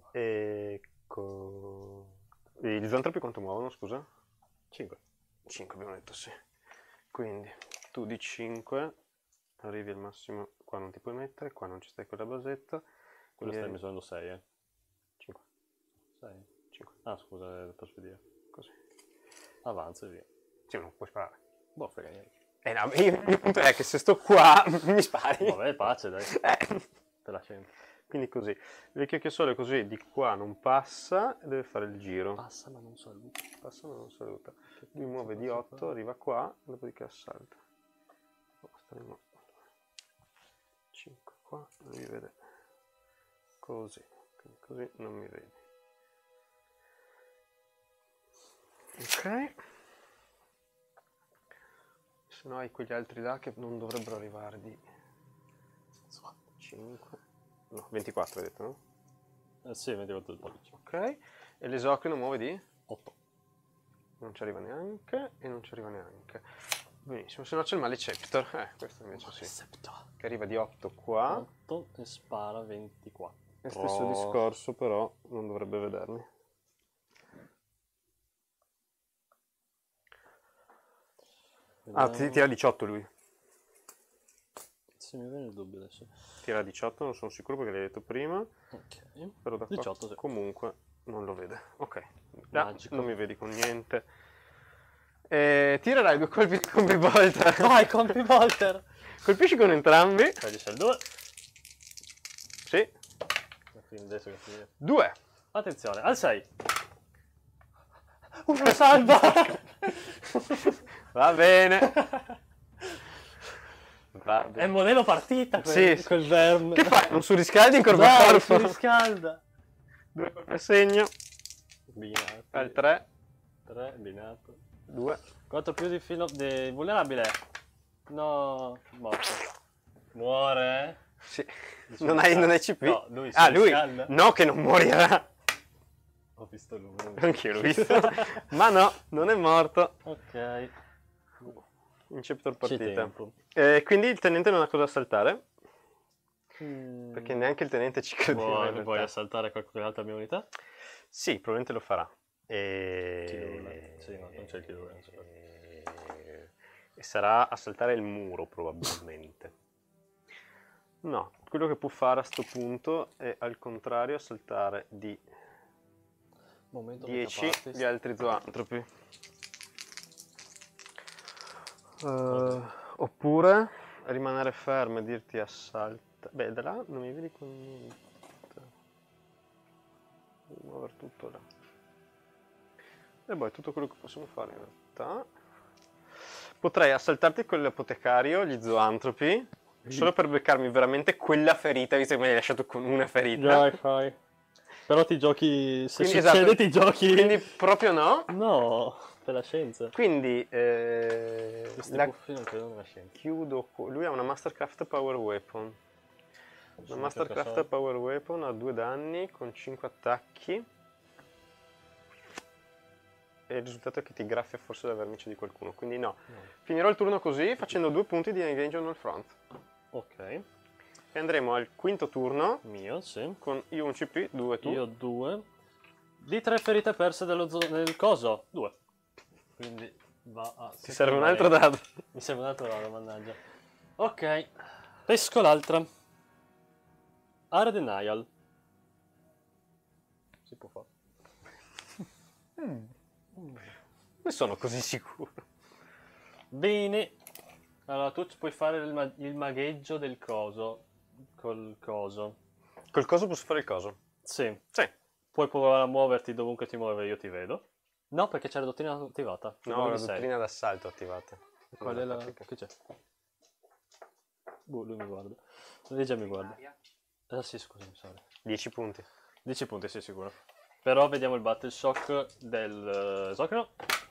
Ecco. E gli zoantropi quanto muovono, scusa? cinque. cinque abbiamo detto, sì. Quindi tu di cinque arrivi al massimo. Qua non ti puoi mettere, qua non ci stai con la basetta. Quello quindi stai misurando sei, eh? cinque. sei. cinque. Ah, scusa, eh, posso dire. Così. Avanza e via. Sì, non puoi sparare. Boh, frega niente. Eh no, io- il punto è che se sto qua mi spari. Vabbè, pace, dai. Eh. Te la sento. Quindi così. Il vecchio chiassone così di qua non passa e deve fare il giro. Passa ma non saluta. Passa ma non saluta. Lui muove di otto, arriva qua, dopodiché assalta. Oh, staremo cinque qua, non mi vede. Così. Quindi così non mi vedi. Ok. Se no hai quegli altri là che non dovrebbero arrivare di cinque. No, ventiquattro hai detto, no? Eh sì, ventiquattro dodici. Ok. E l'esocrino muove di? otto. Non ci arriva neanche e non ci arriva neanche. Benissimo, se no c'è il Maleceptor. Eh, questo invece sì. Che arriva di otto qua. otto e spara ventiquattro. E stesso discorso però non dovrebbe vedermi. Ah, ti- tira diciotto lui. Sì, mi viene il dubbio adesso. Tira diciotto, non sono sicuro perché l'hai detto prima. Ok. Però da qua diciotto, sì. comunque non lo vede. Ok. No, Magico. non mi vedi con niente. E tirerai due colpi di combi volta. Vai, compi Volter! Colpisci con entrambi. tredici al due. Sì. Quindi adesso che finire. Due. Attenzione, al sei. Una salva! Va bene. Va È bene. modello partita quel, Sì, sì. quel verme. Che fai? Non surriscaldi in corpo a Vai, corpo? si riscalda. Due colpi a segno. Binato. Al tre. tre, binato. Due. quattro più di filo di vulnerabile. No, morto. Muore? Sì. Non hai, non hai C P? No, lui si Ah, lui? riscalda. No, che non morirà. Ho visto lui. Anch'io l'ho visto. Ma no, non è morto. Ok. Inceptor C'è partita. tempo. Eh, quindi il tenente non ha cosa saltare. Mm. Perché neanche il tenente ci credeva. in Vuoi, realtà. vuoi assaltare qualcun'altra mia unità? Sì, probabilmente lo farà. E... Tirone. Sì, no, non c'è il tirone, non c'è. E... e sarà a saltare il muro probabilmente. No, quello che può fare a sto punto è al contrario saltare di Momento dieci metapartist. gli altri zoantropi. Eh, oppure rimanere fermo e dirti assalta. Beh, da là non mi vedi con niente. Devo muovere tutto là. E poi è tutto quello che possiamo fare in realtà. Potrei assaltarti con l'apotecario, gli zoantropi, solo per beccarmi veramente quella ferita, visto che mi hai lasciato con una ferita. Dai, fai. Però ti giochi... Se Quindi, succede esatto, ti giochi... Quindi proprio no. No, per la scienza. Quindi eh, Questi la puffi non credono nella scienza. chiudo. qua- Lui ha una Mastercraft Power Weapon. Una Sono Mastercraft Carcassonne. Power Weapon ha due danni con cinque attacchi. E il risultato è che ti graffia forse la vernice di qualcuno. Quindi no. No. Finirò il turno così, facendo due punti di engage on all front. Ok, E andremo al quinto turno mio, sì. con io un C P, due tu. Io due. Di tre ferite perse dello zo- del coso. Due. Quindi va a... Ti serve un altro dado. dado. Mi serve un altro dado, mannaggia. Ok. Pesco l'altra. Area denial. Si può fare. Ne sono così sicuro. Bene. Allora tu puoi fare il, ma- il magheggio del coso. Col coso. Col coso posso fare il coso? Sì. Sì. Puoi provare a muoverti dovunque ti muovi, io ti vedo. No, perché c'è la dottrina attivata. No, Dove la sei? dottrina d'assalto attivata. Qual è la... che c'è? Boh, lui mi guarda. Lei già mi guarda. Ah sì, scusami, sorry. dieci punti. dieci punti, sì, sicuro. Però vediamo il battle shock del uh, Zocrino.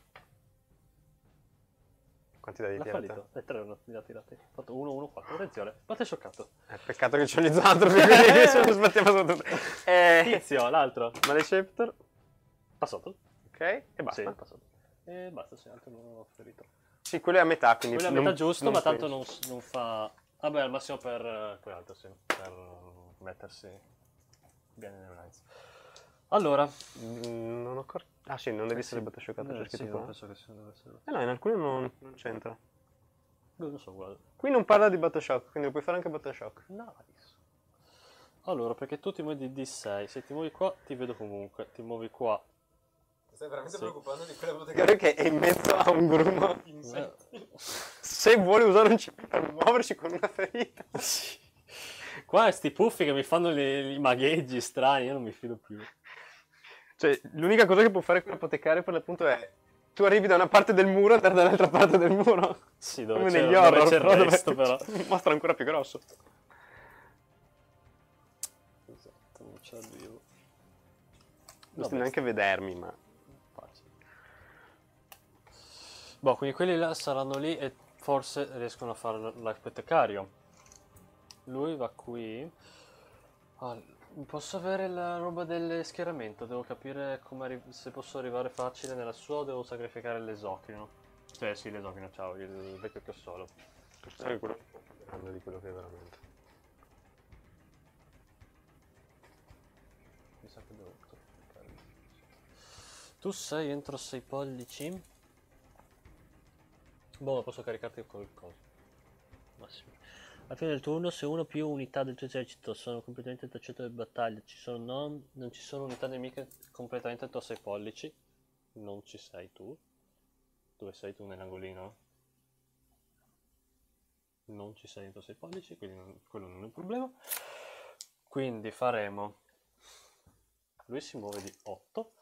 Quanti dadi L'ha tirate? fallito. E tre non li ha tirati. Ha fatto uno, uno, quattro. Attenzione, battle shockato. Eh, peccato che c'ho gli zoantropi, quindi se lo sbattiamo su tutte. Eh, Tizio, l'altro. Maleceptor. Passato. Ok, e basta. Sì, passato. E basta, sì, altro non ho ferito. Sì, quello è a metà, quindi Quello è a non- metà giusto, non ma tanto penso. non, s- non fa... Vabbè, al massimo per eh, quell'altro, sì. Per eh, mettersi bene nel lines. Allora. Mm, Non ho cor- Ah sì, non devi Eh essere sì. battle shockato, Eh, c'è scritto sì, qua. penso che sia- deve essere. Eh no, in alcuni non, non c'entra. Non so, guarda. Qui non parla di battle shock, quindi lo puoi fare anche battle shock. Nice. Allora, perché tu ti muovi di D sei, se ti muovi qua ti vedo comunque, ti muovi qua. Stai veramente Sì. preoccupando di quella voluta Guarda che è in mezzo a un grumo. Eh, Se vuole usare un C P per muoversi con una ferita. sì. Qua sti puffi che mi fanno le- i magheggi strani, io non mi fido più. Cioè, l'unica cosa che può fare quell'apotecario per l'appunto è tu arrivi da una parte del muro e andare dall'altra parte del muro. Sì, dove Come c'è, negli dove horror, c'è il però, dove- resto però. un mostro ancora più grosso. Esatto, non ci arrivo. Non sto Vabbè, neanche vedermi, ma... facile. Boh, quindi quelli là saranno lì e forse riescono a fare l- l'apotecario. Lui va qui. Ah, posso avere la roba del schieramento? Devo capire come arri- se posso arrivare facile nella sua o devo sacrificare l'esocrino. Cioè sì, l'esocrino, ciao, il vecchio chiossolo. Sai quello più grande di quello che è veramente. Mi sa che devo sacrificare. Tu sei entro sei pollici. Boh, ma posso caricarti col coso. Massimo. Alla fine del turno, se uno o più unità del tuo esercito sono completamente tacciate dalle battaglie, ci sono non, non ci sono unità nemiche completamente entro sei pollici. Non ci sei tu. Dove sei tu nell'angolino? Non ci sei entro sei pollici, quindi non- quello non è un problema. Quindi faremo... Lui si muove di otto.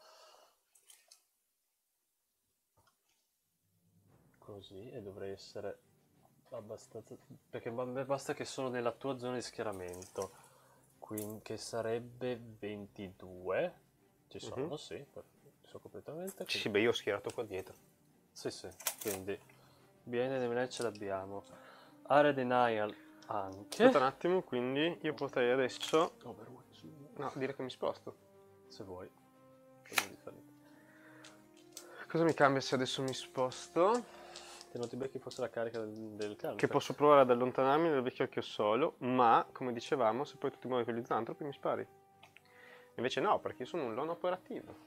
Così, e dovrei essere abbastanza... Perché ba- basta che sono nella tua zona di schieramento. Quindi che sarebbe ventidue. Ci sono, Mhm. sì, perfetto, ci sono completamente. Sì, quindi- sì, beh, io ho schierato qua dietro. Sì, sì, quindi viene nemmeno ce l'abbiamo. Area denial anche. Aspetta un attimo, quindi io potrei adesso... Overwatch, No, dire che mi sposto. se vuoi. Cosa di farlo? Cosa mi cambia se adesso mi sposto? Che non ti becchi forse la carica del, del clan. Che posso provare ad allontanarmi dal vecchio chiossolo, ma, come dicevamo, se poi tu ti muovi con gli zoantropi mi spari. Invece no, perché io sono un lone operativo.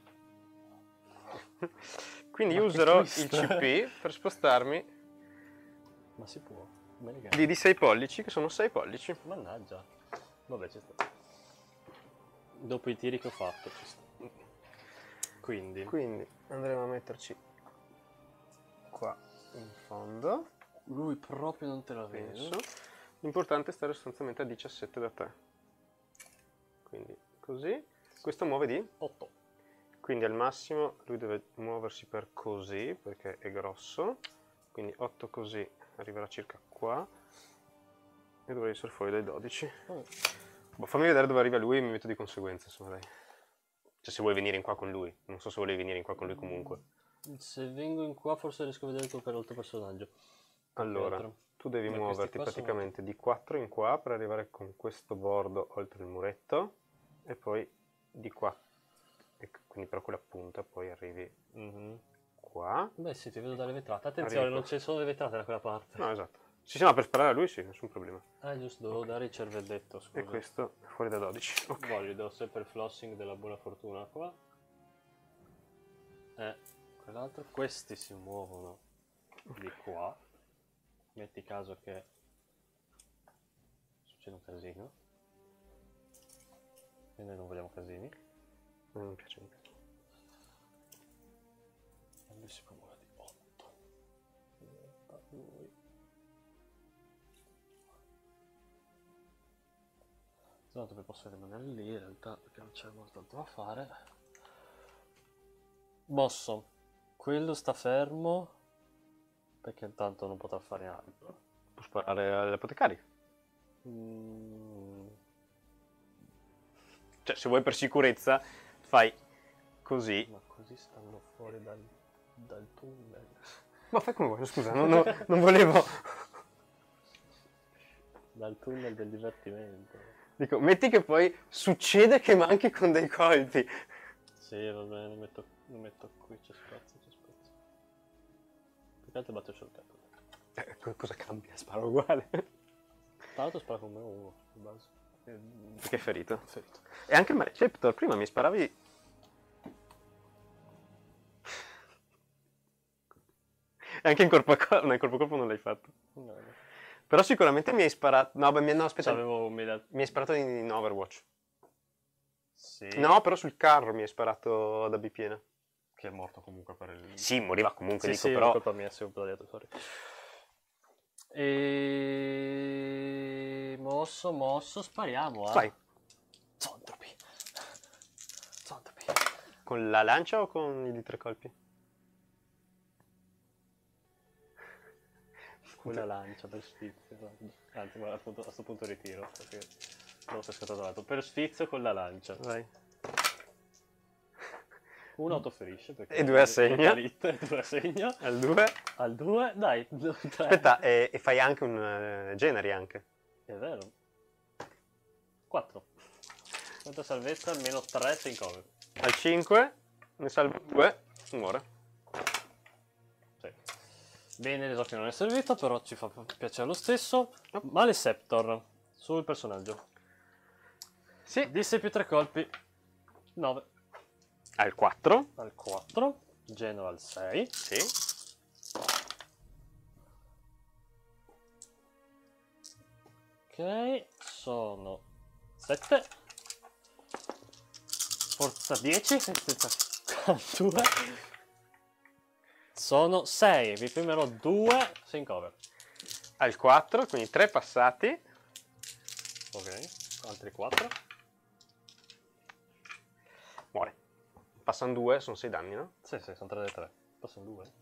Quindi Ma io che userò twist. il C P per spostarmi Ma si può. Bene, di, di sei pollici, che sono sei pollici. Mannaggia. Vabbè, ci sta. Dopo i tiri che ho fatto, ci sta. Quindi, Quindi andremo a metterci qua in fondo, lui proprio non te la penso. vedo. L'importante è stare sostanzialmente a diciassette da te. Quindi così. Questo muove di? otto. Quindi al massimo lui deve muoversi per così, perché è grosso. Quindi otto così arriverà circa qua. E dovrei essere fuori dai dodici. Oh. Boh, fammi vedere dove arriva lui e mi metto di conseguenza, insomma, dai. Cioè, se vuoi venire in qua con lui. Non so se volevi venire in qua con lui comunque. Se vengo in qua forse riesco a vedere il tuo, per il tuo personaggio. Allora, altro. tu devi Ma muoverti questi qua sono- praticamente di quattro in qua per arrivare con questo bordo oltre il muretto e poi di qua. E quindi però quella punta poi arrivi Mhm. qua. Beh sì, ti vedo dalle vetrate. Attenzione, Arrivo. non ci sono le vetrate da quella parte. No, esatto. Sì, sì, no, per sparare a lui sì, nessun problema. Ah, giusto, dovevo dare il cervelletto, scusa. E questo è fuori da dodici. Ok. Voglio, do sempre il flossing della buona fortuna qua. E quell'altro. Questi si muovono di qua. Metti caso che succede un casino. E noi non vogliamo casini. Non mi piace niente. E lui si muove di otto. Lui. Tanto che posso rimanere lì in realtà perché non c'è molto altro da fare. Mosso. Quello sta fermo perché intanto non potrà fare altro. Può sparare all'apotecario. Mm, Cioè, se vuoi per sicurezza, fai così. ma così stanno fuori dal, dal tunnel. Ma fai come vuoi, scusa, non, non- non volevo... Dal tunnel del divertimento. Dico, metti che poi succede che manchi con dei colpi. Sì, va bene, lo metto, lo metto qui, c'è spazio, c'è spazio. Più che altro batto il shortcut. Eh, co- cosa cambia? Sparo uguale. Tra l'altro spara con me uno, di base. Eh, Perché è ferito? ferito. E anche il Maleceptor, prima mi sparavi... E anche in corpo a corpo, no, in corpo a corpo non l'hai fatto. No, no. Però sicuramente mi hai sparato... No, beh, mi- no, aspetta, C'avevo mille... mi hai sparato in, in Overwatch. Sì. No, però sul carro mi hai sparato da B piena. Che è morto comunque per il... Sì, moriva comunque, Sì, dico, sì, però... è colpa mia, si è un po' tagliato, sorry. E... Mosso, mosso, spariamo, eh. Vai, Zontropi. Zontropi. con la lancia o con i di tre colpi? Con la lancia per sfizio. Anzi, guarda, appunto, a questo punto ritiro, perché non si è scattato lato. Per sfizio con la lancia. Vai. Uno autoferisce perché... E due assegna. E due assegna. Al due. Al due, dai, due, tre. Aspetta, e, e fai anche un uh, generi anche. È vero. quattro. Quanta salvezza, almeno tre sei in cover. Al cinque, ne salvo due, muore. Sì. Bene, so che non è servito, però ci fa piacere lo stesso. Maleceptor, sul personaggio. Sì. D sei più tre colpi. nove. Al quattro. Al quattro. Genoa al sei. Sì. Ok, sono sette. Forza dieci. due. Sono sei. Vi primerò due. sei in cover. Al quattro, quindi tre passati. Ok, altri quattro. Muore. Passano due, sono sei danni, no? Sì, sì, sono tre dei tre. Passano due.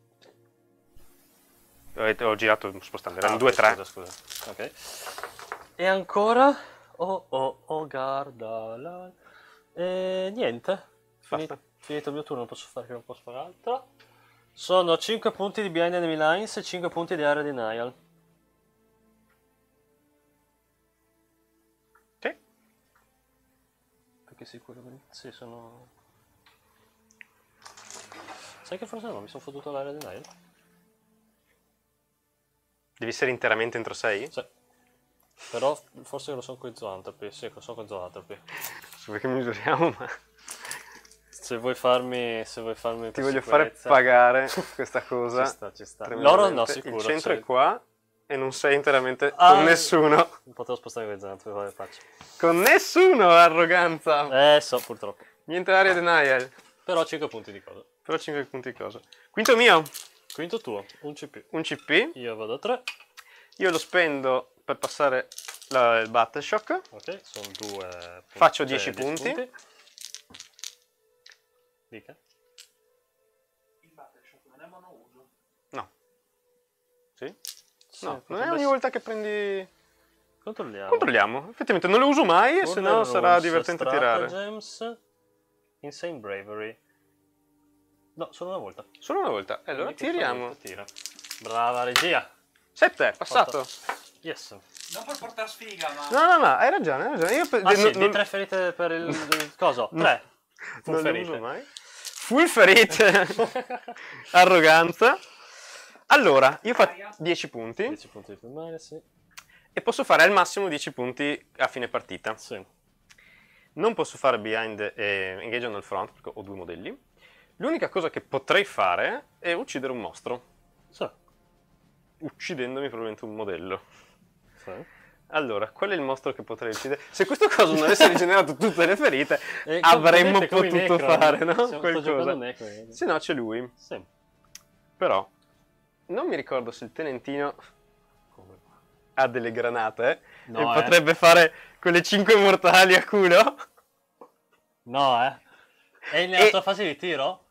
Ho, ho girato spostando, erano Ah, due ok, tre. Scusa, scusa. Ok. E ancora... Oh, oh, oh, guarda la... E niente. Fini- Basta. finito il mio turno, non posso fare che non posso fare altro. Sono cinque punti di Behind Enemy Lines e cinque punti di Area Denial. Sì. Perché sicuramente... Sì, sono... Sai che forse no, mi sono fottuto l'Area Denial? Devi essere interamente entro sei? Sì. Però forse lo sono con i zoantropi, sì, lo sono con i zoantropi. So perché misuriamo, ma Se vuoi farmi, se vuoi farmi ti per voglio fare sicurezza- pagare questa cosa. Ci sta, ci sta. tremendamente. Loro no, sicuro. Il centro cioè- è qua e non sei interamente Ah. con nessuno. Non potevo spostare le zanzare, come faccio? Con nessuno, arroganza. Eh, so, purtroppo. Niente area denial. Però cinque punti di cosa. Però cinque punti di cosa. Quinto mio, Quinto tuo, un C P. un C P. Io vado a tre. Io lo spendo per passare la- il Battle Shock. Ok, sono due punti. Faccio cioè, dieci punti. Dica. Il Battle Shock non è monouso. No. Sì? Sì, No, non è potrebbe ogni ess- volta che prendi... Controlliamo. Controlliamo. Effettivamente non lo uso mai, e se no Order sarà Rules, divertente tirare. Stratagems, Insane Bravery. No, solo una volta. Solo una volta. E allora Quindi questa tiriamo. volta tira. Brava regia. sette, passato. Yes. Non per portare sfiga, ma... No, no, no, hai ragione, hai ragione. Io pe- Ah sì, non- di non- tre ferite per il, il coso. Tre. Full non lo ferite. uso mai. Full ferite. Arroganza. Allora, io faccio dieci punti dieci punti di primaria, sì. e posso fare al massimo dieci punti a fine partita. Sì. Non posso fare behind e engage on the front perché ho due modelli. L'unica cosa che potrei fare è uccidere un mostro, Sì. uccidendomi probabilmente un modello. Sì. Allora, qual è il mostro che potrei uccidere? Se questo coso non avesse rigenerato tutte le ferite, E avremmo vedete come i potuto Necron, fare, no? stiamo- sto Qualcosa. giocando Necron. Se no c'è lui. Sì. Però, non mi ricordo se il tenentino Come? ha delle granate No, e eh. potrebbe fare quelle cinque mortali a culo. No, eh. È nella E- tua fase di tiro?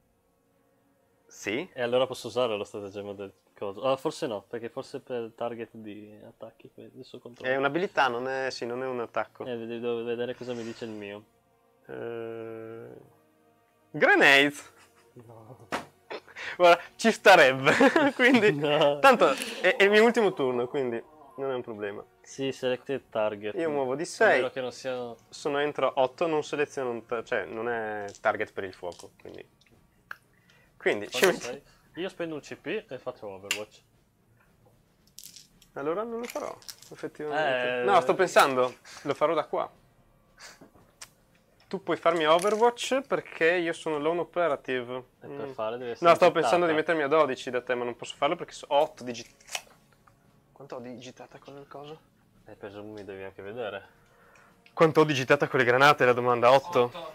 Sì. E allora posso usare lo stratagemma del coso. Ah, forse no, perché forse per target di attacchi. que- Adesso controllo. È un'abilità, non è, sì, non è un attacco. Eh, ved- devo vedere cosa mi dice il mio. Eh, Grenades. No. Guarda, ci starebbe. Quindi, No. tanto è, è il mio ultimo turno, quindi non è un problema. Sì, selected target. Io muovo di Spero sei, che non siano... sono entro otto, non seleziono un ta- cioè non è target per il fuoco, quindi quindi ci quando metto- sei? Io spendo un C P e faccio Overwatch. allora non lo farò effettivamente. Eh, No, sto pensando, lo farò da qua. Tu puoi farmi Overwatch perché io sono lone operative. E per Mm. fare deve essere No, stavo digitata. pensando di mettermi a dodici da te, ma non posso farlo perché ho otto digitata. Quanto ho digitata con le cose? E presumi devi anche vedere. Quanto ho digitata con le granate? La domanda otto. Otto.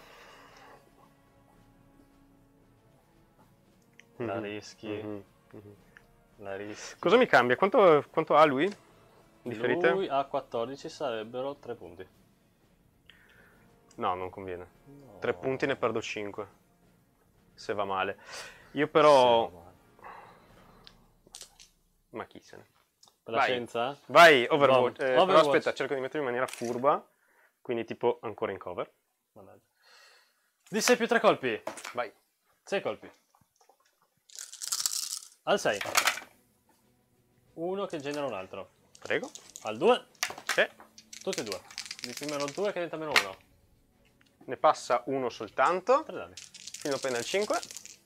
La Mhm, rischi. mhm, mhm. La rischi. Cosa mi cambia? Quanto, quanto ha lui? Di ferite? Lui a quattordici sarebbero tre punti. No, non conviene. No. tre punti ne perdo cinque. Se va male. Io però... Sì, ma- Ma chi se ne... Per la Vai. scienza? Vai, Overwatch. No, Eh, Però Overwatch. aspetta, cerco di mettermi in maniera furba. Quindi tipo ancora in cover. Mannaggia. Di sei più tre colpi. Vai. sei colpi. Al sei. Uno che genera un altro. Prego. Al due. Sì. Tutti e due. Di più meno due che diventa meno uno. Ne passa uno soltanto. tre danni. Fino appena al cinque.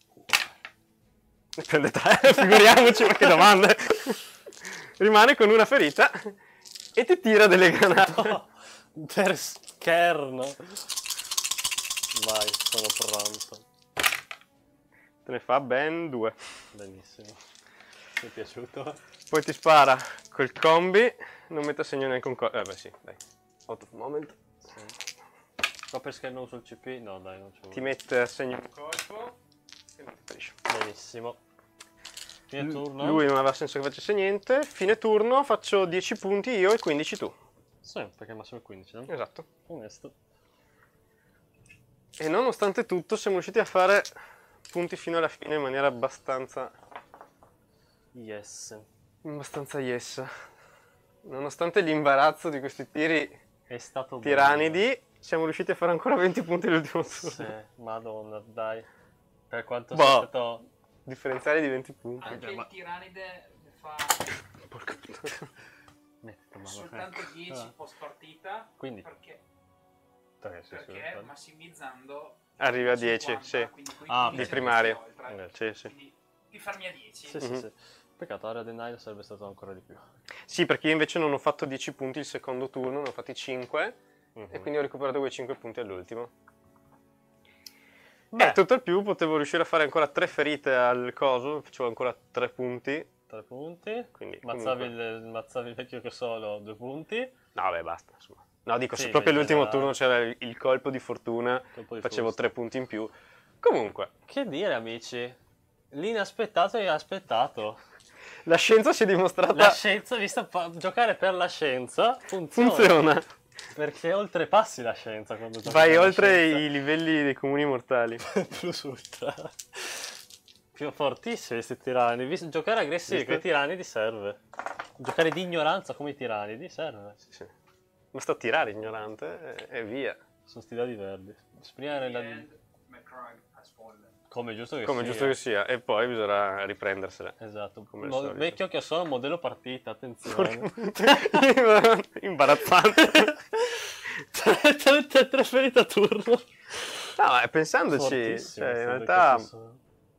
Ne prende tre. Figuriamoci, ma che domande. Rimane con una ferita. E ti tira delle granate. Oh, per scherno. Vai, sono pronto. Te ne fa ben due. Benissimo. Mi è piaciuto. Poi ti spara col combi. Non mette a segno neanche un colpo. Eh beh sì, dai. Out of moment. Sì. So per scherno uso il C P? No, dai, non ci vuole. Ti mette a segno un colpo. E non ti ferisce. Benissimo. Fine turno. Lui non aveva senso che facesse niente. Fine turno faccio dieci punti io e quindici tu. Sì, perché il massimo è quindici, no? Esatto. Onesto. E nonostante tutto siamo riusciti a fare punti fino alla fine in maniera abbastanza... Yes. abbastanza yes. Nonostante l'imbarazzo di questi tiri È stato bello. tiranidi, siamo riusciti a fare ancora venti punti all'ultimo turno. Sì, madonna, dai. Per quanto Boh. sia stato... Differenziale di venti punti. Anche ma- il tiranide ne fa Porca puttana. Mettete mano, soltanto ecco. dieci Ah, post partita. Quindi? Perché, tre, sì, sì, perché sì. massimizzando Arriva a dieci, cinquanta, sì. quindi coi Ah, quindici di primaria. oltre. Eh, Sì, sì. Quindi di farmi a dieci. Sì, sì, Mhm. sì. Peccato, Area Denial sarebbe stato ancora di più. Sì, perché io invece non ho fatto dieci punti il secondo turno, ne ho fatti cinque. Mhm. E quindi ho recuperato quei cinque punti all'ultimo. Beh, E tutto il più potevo riuscire a fare ancora tre ferite al coso, facevo ancora tre punti. tre punti. Quindi Mazzavi, comunque- il, mazzavi il vecchio che solo due punti. No, vabbè, basta, insomma. No, dico, Sì, se proprio in all'ultimo generale. turno c'era il, il colpo di fortuna, Colpo di facevo frusta. tre punti in più. Comunque, Che dire, amici? L'inaspettato è inaspettato. la scienza si è dimostrata La scienza, vista pa- giocare per la scienza, funziona. funziona. Perché oltrepassi la scienza quando giochi Vai per la oltre scienza. i livelli dei comuni mortali. Plus ultra. Più fortissimi questi tiranni. Visto- giocare aggressivi Visto? con i tiranidi serve. Giocare di ignoranza come i tiranidi serve. Sì, sì. Basta tirare ignorante e, e via. Sono sti dadi verdi. Esprimerare la... And McCrag has fallen. come giusto che Come sia. giusto che sia. E poi bisognerà riprendersela. Esatto. Come al Mo- solito. vecchio che sono modello partita, attenzione. Imbarazzante. tre, tre, tre, tre ferite a turno. No, ma pensandoci, Fortissimo, cioè, in sto realtà vecchio che sono.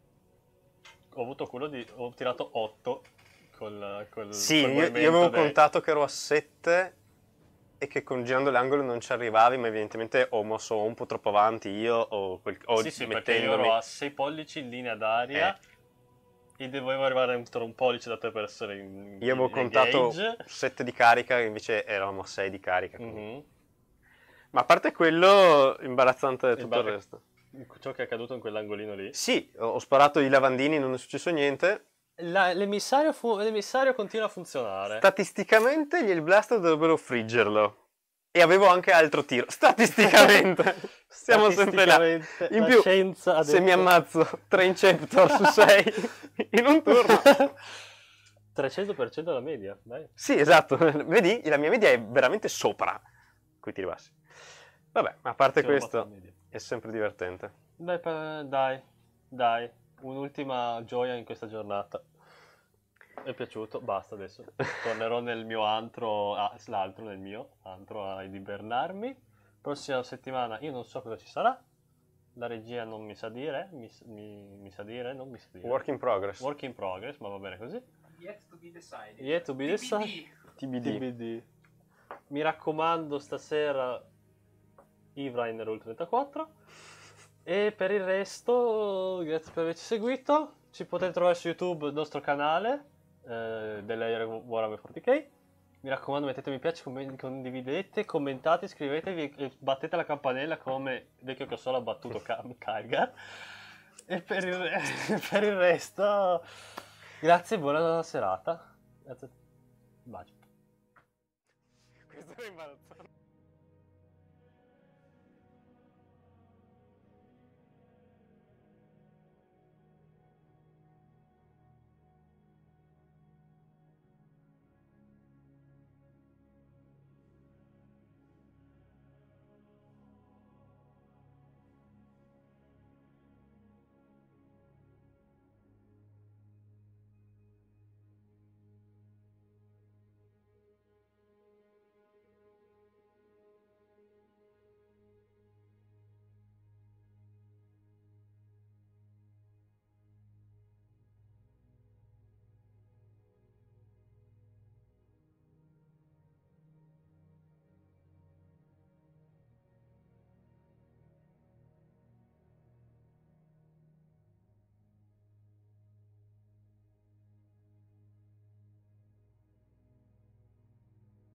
Ho avuto quello di... ho tirato otto col, col sì, col io, movimento io avevo dei- contato che ero a sette e che con girando l'angolo non ci arrivavi, ma evidentemente ho mosso un po' troppo avanti io o, quel, o Sì, sì, perché io mettendomi... ero a sei pollici in linea d'aria Eh. e dovevo arrivare entro un pollice da te per essere in Io avevo in contato engage. sette di carica, invece eravamo a sei di carica. Mhm. Ma a parte quello, imbarazzante tutto il bar- resto. Ciò che è accaduto in quell'angolino lì. Sì, ho ho sparato i lavandini, non è successo niente. La- l'emissario, fu- l'emissario continua a funzionare. Statisticamente gli il blast dovrebbero friggerlo. E avevo anche altro tiro. Statisticamente. Siamo sempre là. Statisticamente, In la più, scienza ha se mi detto- ammazzo tre Inceptor su sei in un turno. trecento per cento la media, dai. Sì, esatto. Vedi, la mia media è veramente sopra quei tiri bassi. Vabbè, ma a parte Ti ho rubato questo, la media. è sempre divertente. Dai, pa- dai, dai, un'ultima gioia in questa giornata. Mi è piaciuto, basta adesso. Tornerò nel mio antro, ah, l'altro nel mio antro ad ibernarmi. Prossima settimana io non so cosa ci sarà. La regia non mi sa dire, mi, mi- mi sa dire, non mi sa dire. Work in progress. Work in progress, ma va bene così. Yet to be decided. Yet to be T B D. decided. T B D. T B D. Mi raccomando, stasera Ivra in Rule trentaquattro. E per il resto, grazie per averci seguito. Ci potete trovare su YouTube il nostro canale eh, dell'Air Warhammer quaranta K. Mi raccomando, mettete mi piace, com- condividete, commentate, iscrivetevi e battete la campanella come vecchio che solo ha battuto Ka- Kaigar. E per il, re- per il resto, grazie e buona serata. Grazie. Bacio. Questo è imbarazzante.